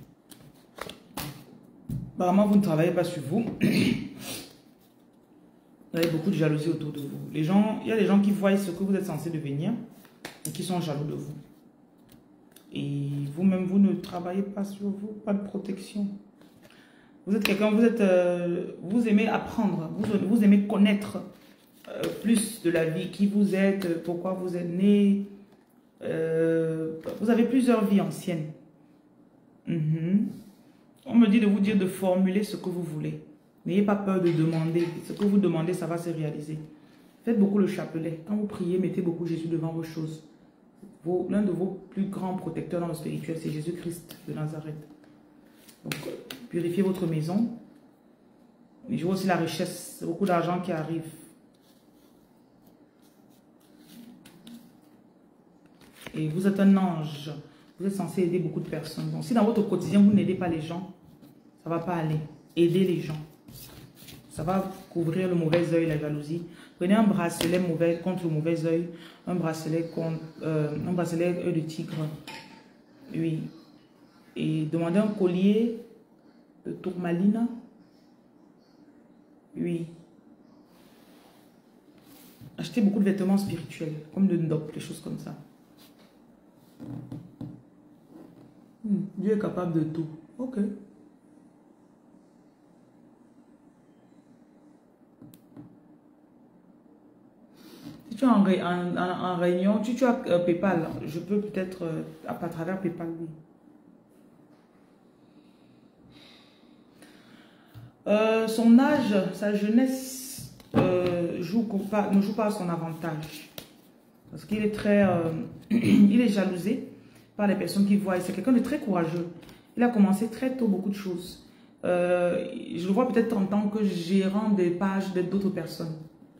Apparemment, vous ne travaillez pas sur vous. Vous avez beaucoup de jalousie autour de vous. Les gens, il y a des gens qui voient ce que vous êtes censé devenir et qui sont jaloux de vous. Et vous-même, vous ne travaillez pas sur vous, pas de protection. Vous êtes quelqu'un, vous êtes, euh, vous aimez apprendre, vous, vous aimez connaître euh, plus de la vie, qui vous êtes, pourquoi vous êtes né. Euh, vous avez plusieurs vies anciennes. Mm-hmm. On me dit de vous dire de formuler ce que vous voulez. N'ayez pas peur de demander. Ce que vous demandez, ça va se réaliser. Faites beaucoup le chapelet. Quand vous priez, mettez beaucoup Jésus devant vos choses. L'un de vos plus grands protecteurs dans le spirituel, c'est Jésus-Christ de Nazareth. Donc, purifiez votre maison. Mais je vois aussi la richesse. C'est beaucoup d'argent qui arrive. Et vous êtes un ange. Vous êtes censé aider beaucoup de personnes. Donc, si dans votre quotidien, vous n'aidez pas les gens, ça ne va pas aller. Aidez les gens. Ça va couvrir le mauvais œil, la jalousie. Prenez un bracelet mauvais contre le mauvais œil. Un bracelet contre euh, un bracelet œil de tigre. Oui. Et demandez un collier de tourmaline. Oui. Achetez beaucoup de vêtements spirituels, comme de ndok, des choses comme ça. Hmm. Dieu est capable de tout. Ok. Si tu es en, en, en, en réunion, tu, tu as euh, PayPal, je peux peut-être, euh, à, à travers PayPal, oui. Euh, son âge, sa jeunesse euh, joue pas, ne joue pas à son avantage. Parce qu'il est très, euh, il est jalousé par les personnes qui voient. C'est quelqu'un de très courageux. Il a commencé très tôt beaucoup de choses. Euh, je le vois peut-être en tant que gérant des pages d'autres personnes.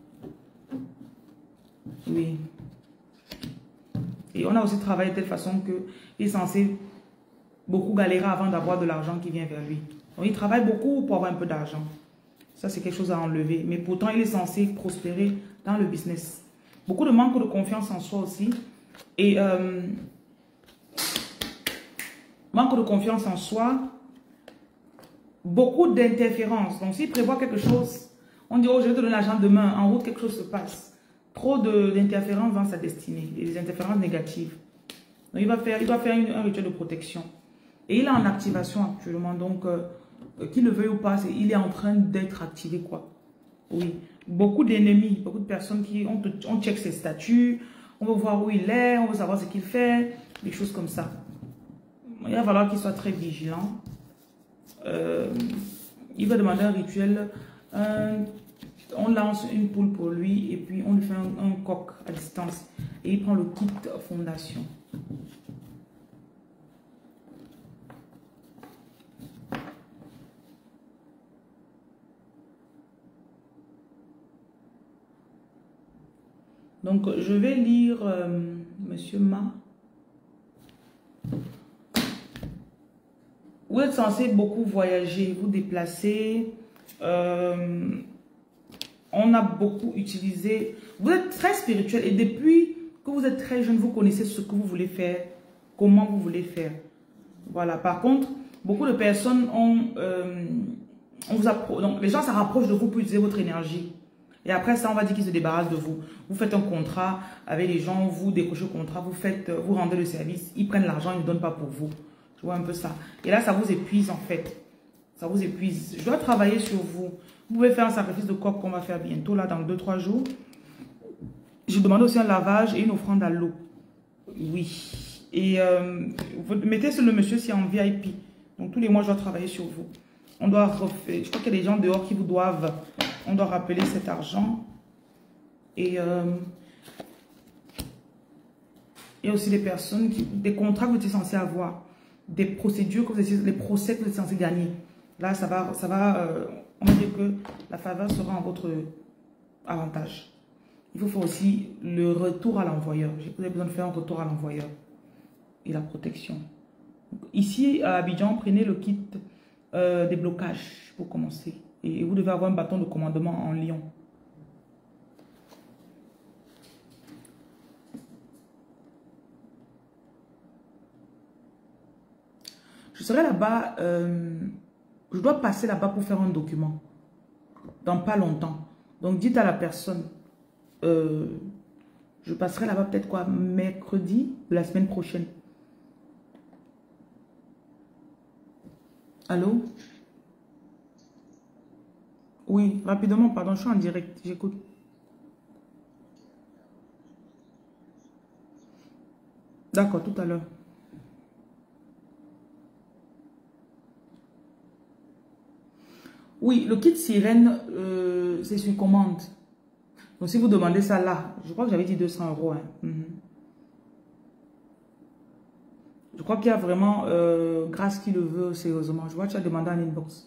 Oui. Et on a aussi travaillé de telle façon qu'il est censé beaucoup galérer avant d'avoir de l'argent qui vient vers lui. Donc il travaille beaucoup pour avoir un peu d'argent. Ça, c'est quelque chose à enlever. Mais pourtant, il est censé prospérer dans le business. Beaucoup de manque de confiance en soi aussi. Et euh, manque de confiance en soi. Beaucoup d'interférences. Donc, s'il prévoit quelque chose, on dit, oh, je vais te donner l'argent demain. En route, quelque chose se passe. Trop d'interférences dans sa destinée. Des interférences négatives. Donc, il va faire, il doit faire une, un rituel de protection. Et il est en activation actuellement. Donc, euh, qu'il le veuille ou pas, il est en train d'être activé, quoi. Oui. Beaucoup d'ennemis, beaucoup de personnes qui, on, on check ses statuts, on veut voir où il est, on veut savoir ce qu'il fait. des choses comme ça. Il va falloir qu'il soit très vigilant. Euh, il va demander un rituel. Euh, on lance une poule pour lui et puis on lui fait un, un coq à distance. Et il prend le kit fondation. Donc, je vais lire euh, Monsieur Ma. Vous êtes censé beaucoup voyager, vous déplacer. Euh, on a beaucoup utilisé. Vous êtes très spirituel et depuis que vous êtes très jeune, vous connaissez ce que vous voulez faire, comment vous voulez faire. Voilà. Par contre, beaucoup de personnes ont. Euh, on vous appro donc, les gens se rapprochent de vous pour utiliser votre énergie. Et après ça, on va dire qu'ils se débarrassent de vous. Vous faites un contrat avec les gens, vous décrochez le contrat, vous faites, vous rendez le service, ils prennent l'argent, ils ne donnent pas pour vous. Je vois un peu ça. Et là, ça vous épuise en fait. Ça vous épuise. Je dois travailler sur vous. Vous pouvez faire un sacrifice de coq qu'on va faire bientôt, là, dans deux trois jours. Je demande aussi un lavage et une offrande à l'eau. Oui. Et euh, vous mettez sur le monsieur si en V I P. Donc tous les mois, je dois travailler sur vous. On doit refaire. Je crois qu'il y a des gens dehors qui vous doivent. On doit rappeler cet argent. Et euh, il y a aussi des personnes, qui, des contrats que vous êtes censés avoir. Des procédures, que vous êtes, les procès que vous êtes censés gagner. Là, ça va, ça va euh, on va dire que la faveur sera en votre avantage. Il faut faire aussi le retour à l'envoyeur. Vous avez besoin de faire un retour à l'envoyeur. Et la protection. Donc, ici, à Abidjan, prenez le kit euh, des blocages pour commencer. Et vous devez avoir un bâton de commandement en lion. Je serai là-bas, euh, je dois passer là-bas pour faire un document. Dans pas longtemps. Donc dites à la personne, euh, je passerai là-bas peut-être quoi, mercredi de la semaine prochaine. Allô? Oui, rapidement, pardon, je suis en direct, j'écoute. D'accord, tout à l'heure. Oui, le kit sirène, euh, c'est sur commande. Donc, si vous demandez ça là, je crois que j'avais dit deux cents euros. Hein. Mm-hmm. Je crois qu'il y a vraiment euh, grâce qui le veut sérieusement. Je vois que tu as demandé en inbox.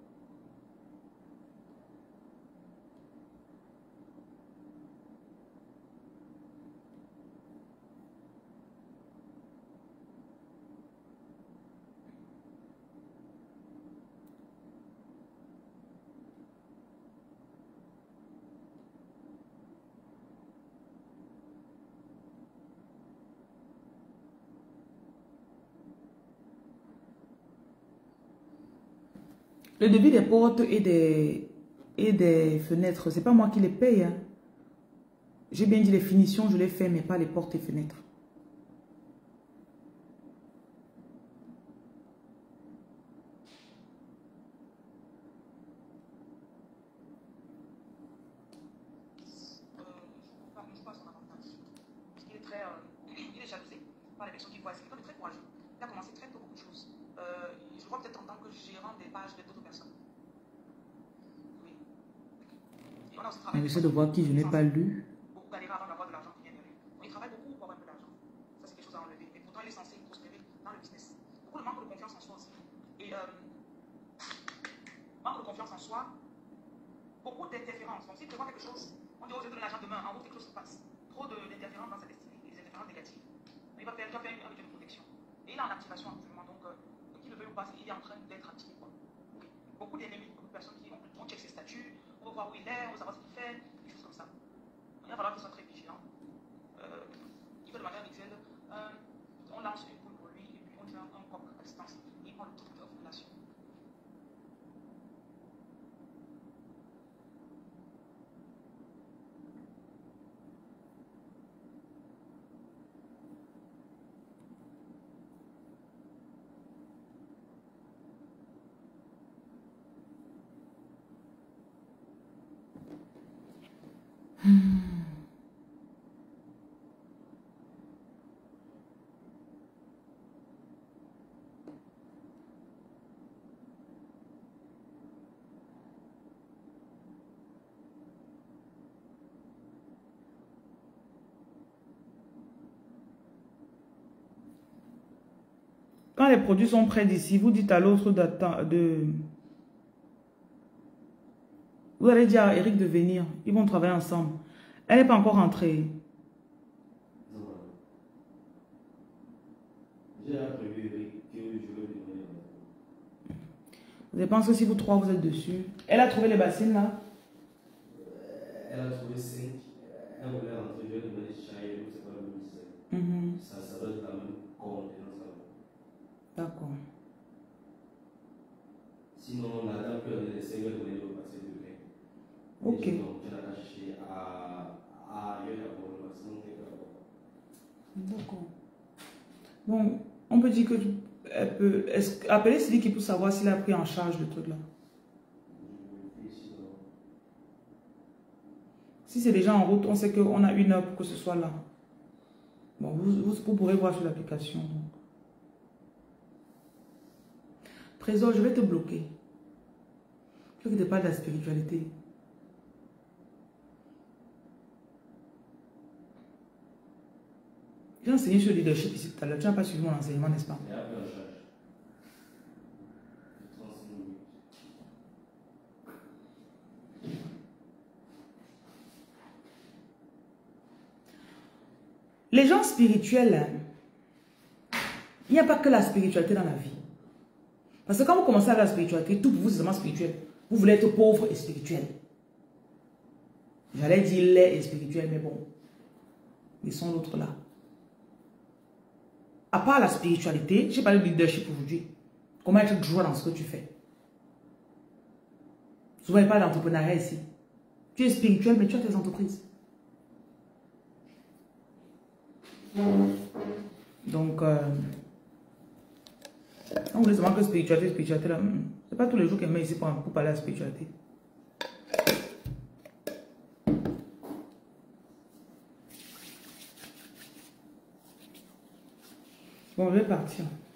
Le devis des portes et des, et des fenêtres, c'est pas moi qui les paye. Hein. J'ai bien dit les finitions, je les fais, mais pas les portes et fenêtres. J'essaie de voir qui je n'ai pas lu. Beaucoup galèrent avant d'avoir de l'argent qui vient de lui. Il travaille beaucoup pour avoir un peu d'argent. Ça, c'est quelque chose à enlever. Et pourtant, il est censé prospérer dans le business. Beaucoup de manque de confiance en soi aussi. Et euh, manque de confiance en soi, beaucoup d'interférences. Donc, s'il prévoit quelque chose, on dit, oh, je donne l'argent demain, en gros, quelque chose se passe. Trop d'interférences dans sa destinée, des interférences négatives. Il va faire, il va faire une, une protection. Et il est en activation actuellement. Donc, euh, qu'il le veuille ou pas, il est en train d'être activé. Quoi. Oui. Beaucoup d'ennemis, beaucoup de personnes qui ont, on check ses statuts, on veut voir où il est, on veut savoir ce qu'il fait, des choses comme ça. Il va falloir qu'il soit très vigilant. Euh, il va demander un rituel. Euh, on lance une poule pour lui et puis on fait un, un coq à distance. Et il prend le titre de fondation. Hmm. Quand les produits sont prêts d'ici, vous dites à l'autre d'attendre, de... Vous allez dire à Eric de venir. Ils vont travailler ensemble. Elle n'est pas encore rentrée. Non, non. J'ai prévu Eric que je vais lui donner. Je pense que si vous trois, vous êtes dessus. Elle a trouvé les bassines là? Elle a trouvé cinq. Elle voulait rentrer, je vais lui donner des chats et c'est pas le ministère. Mhm. Ça, ça doit être la même contenance. D'accord. Sinon, on attend que les cinq heures de l'eau passer de vrai. Ok. Donc, tu n'as qu'à chercher à ailleurs d'abord, le maximum que d'abord. D'accord. Bon, on peut dire que tu elle peut... Est-ce, appeler Sylvie pour savoir s'il a pris en charge le truc là. Si c'est déjà en route, on sait qu'on a une heure pour que ce soit là. Bon, vous, vous, vous pourrez voir sur l'application. Trésor, je vais te bloquer. Je ne te parle de la spiritualité. J'ai enseigné sur le leadership ici tout à l'heure. Tu n'as pas suivi mon enseignement, n'est-ce pas? Et après, en charge. trente-cinq minutes. Les gens spirituels, il n'y a pas que la spiritualité dans la vie. Parce que quand vous commencez à la spiritualité, tout pour vous c'est vraiment spirituel. Vous voulez être pauvre et spirituel. J'allais dire laid et spirituel, mais bon. Laissons l'autre là. À part la spiritualité, j'ai parlé de leadership aujourd'hui. Comment être droit dans ce que tu fais. Souvent, il parle d'entrepreneuriat ici. Tu es spirituel, mais tu as tes entreprises. Donc, euh, on voulait seulement que spiritualité, spiritualité, là, c'est pas tous les jours qu'elle met ici pour, pour parler de la spiritualité. Bon, je vais partir.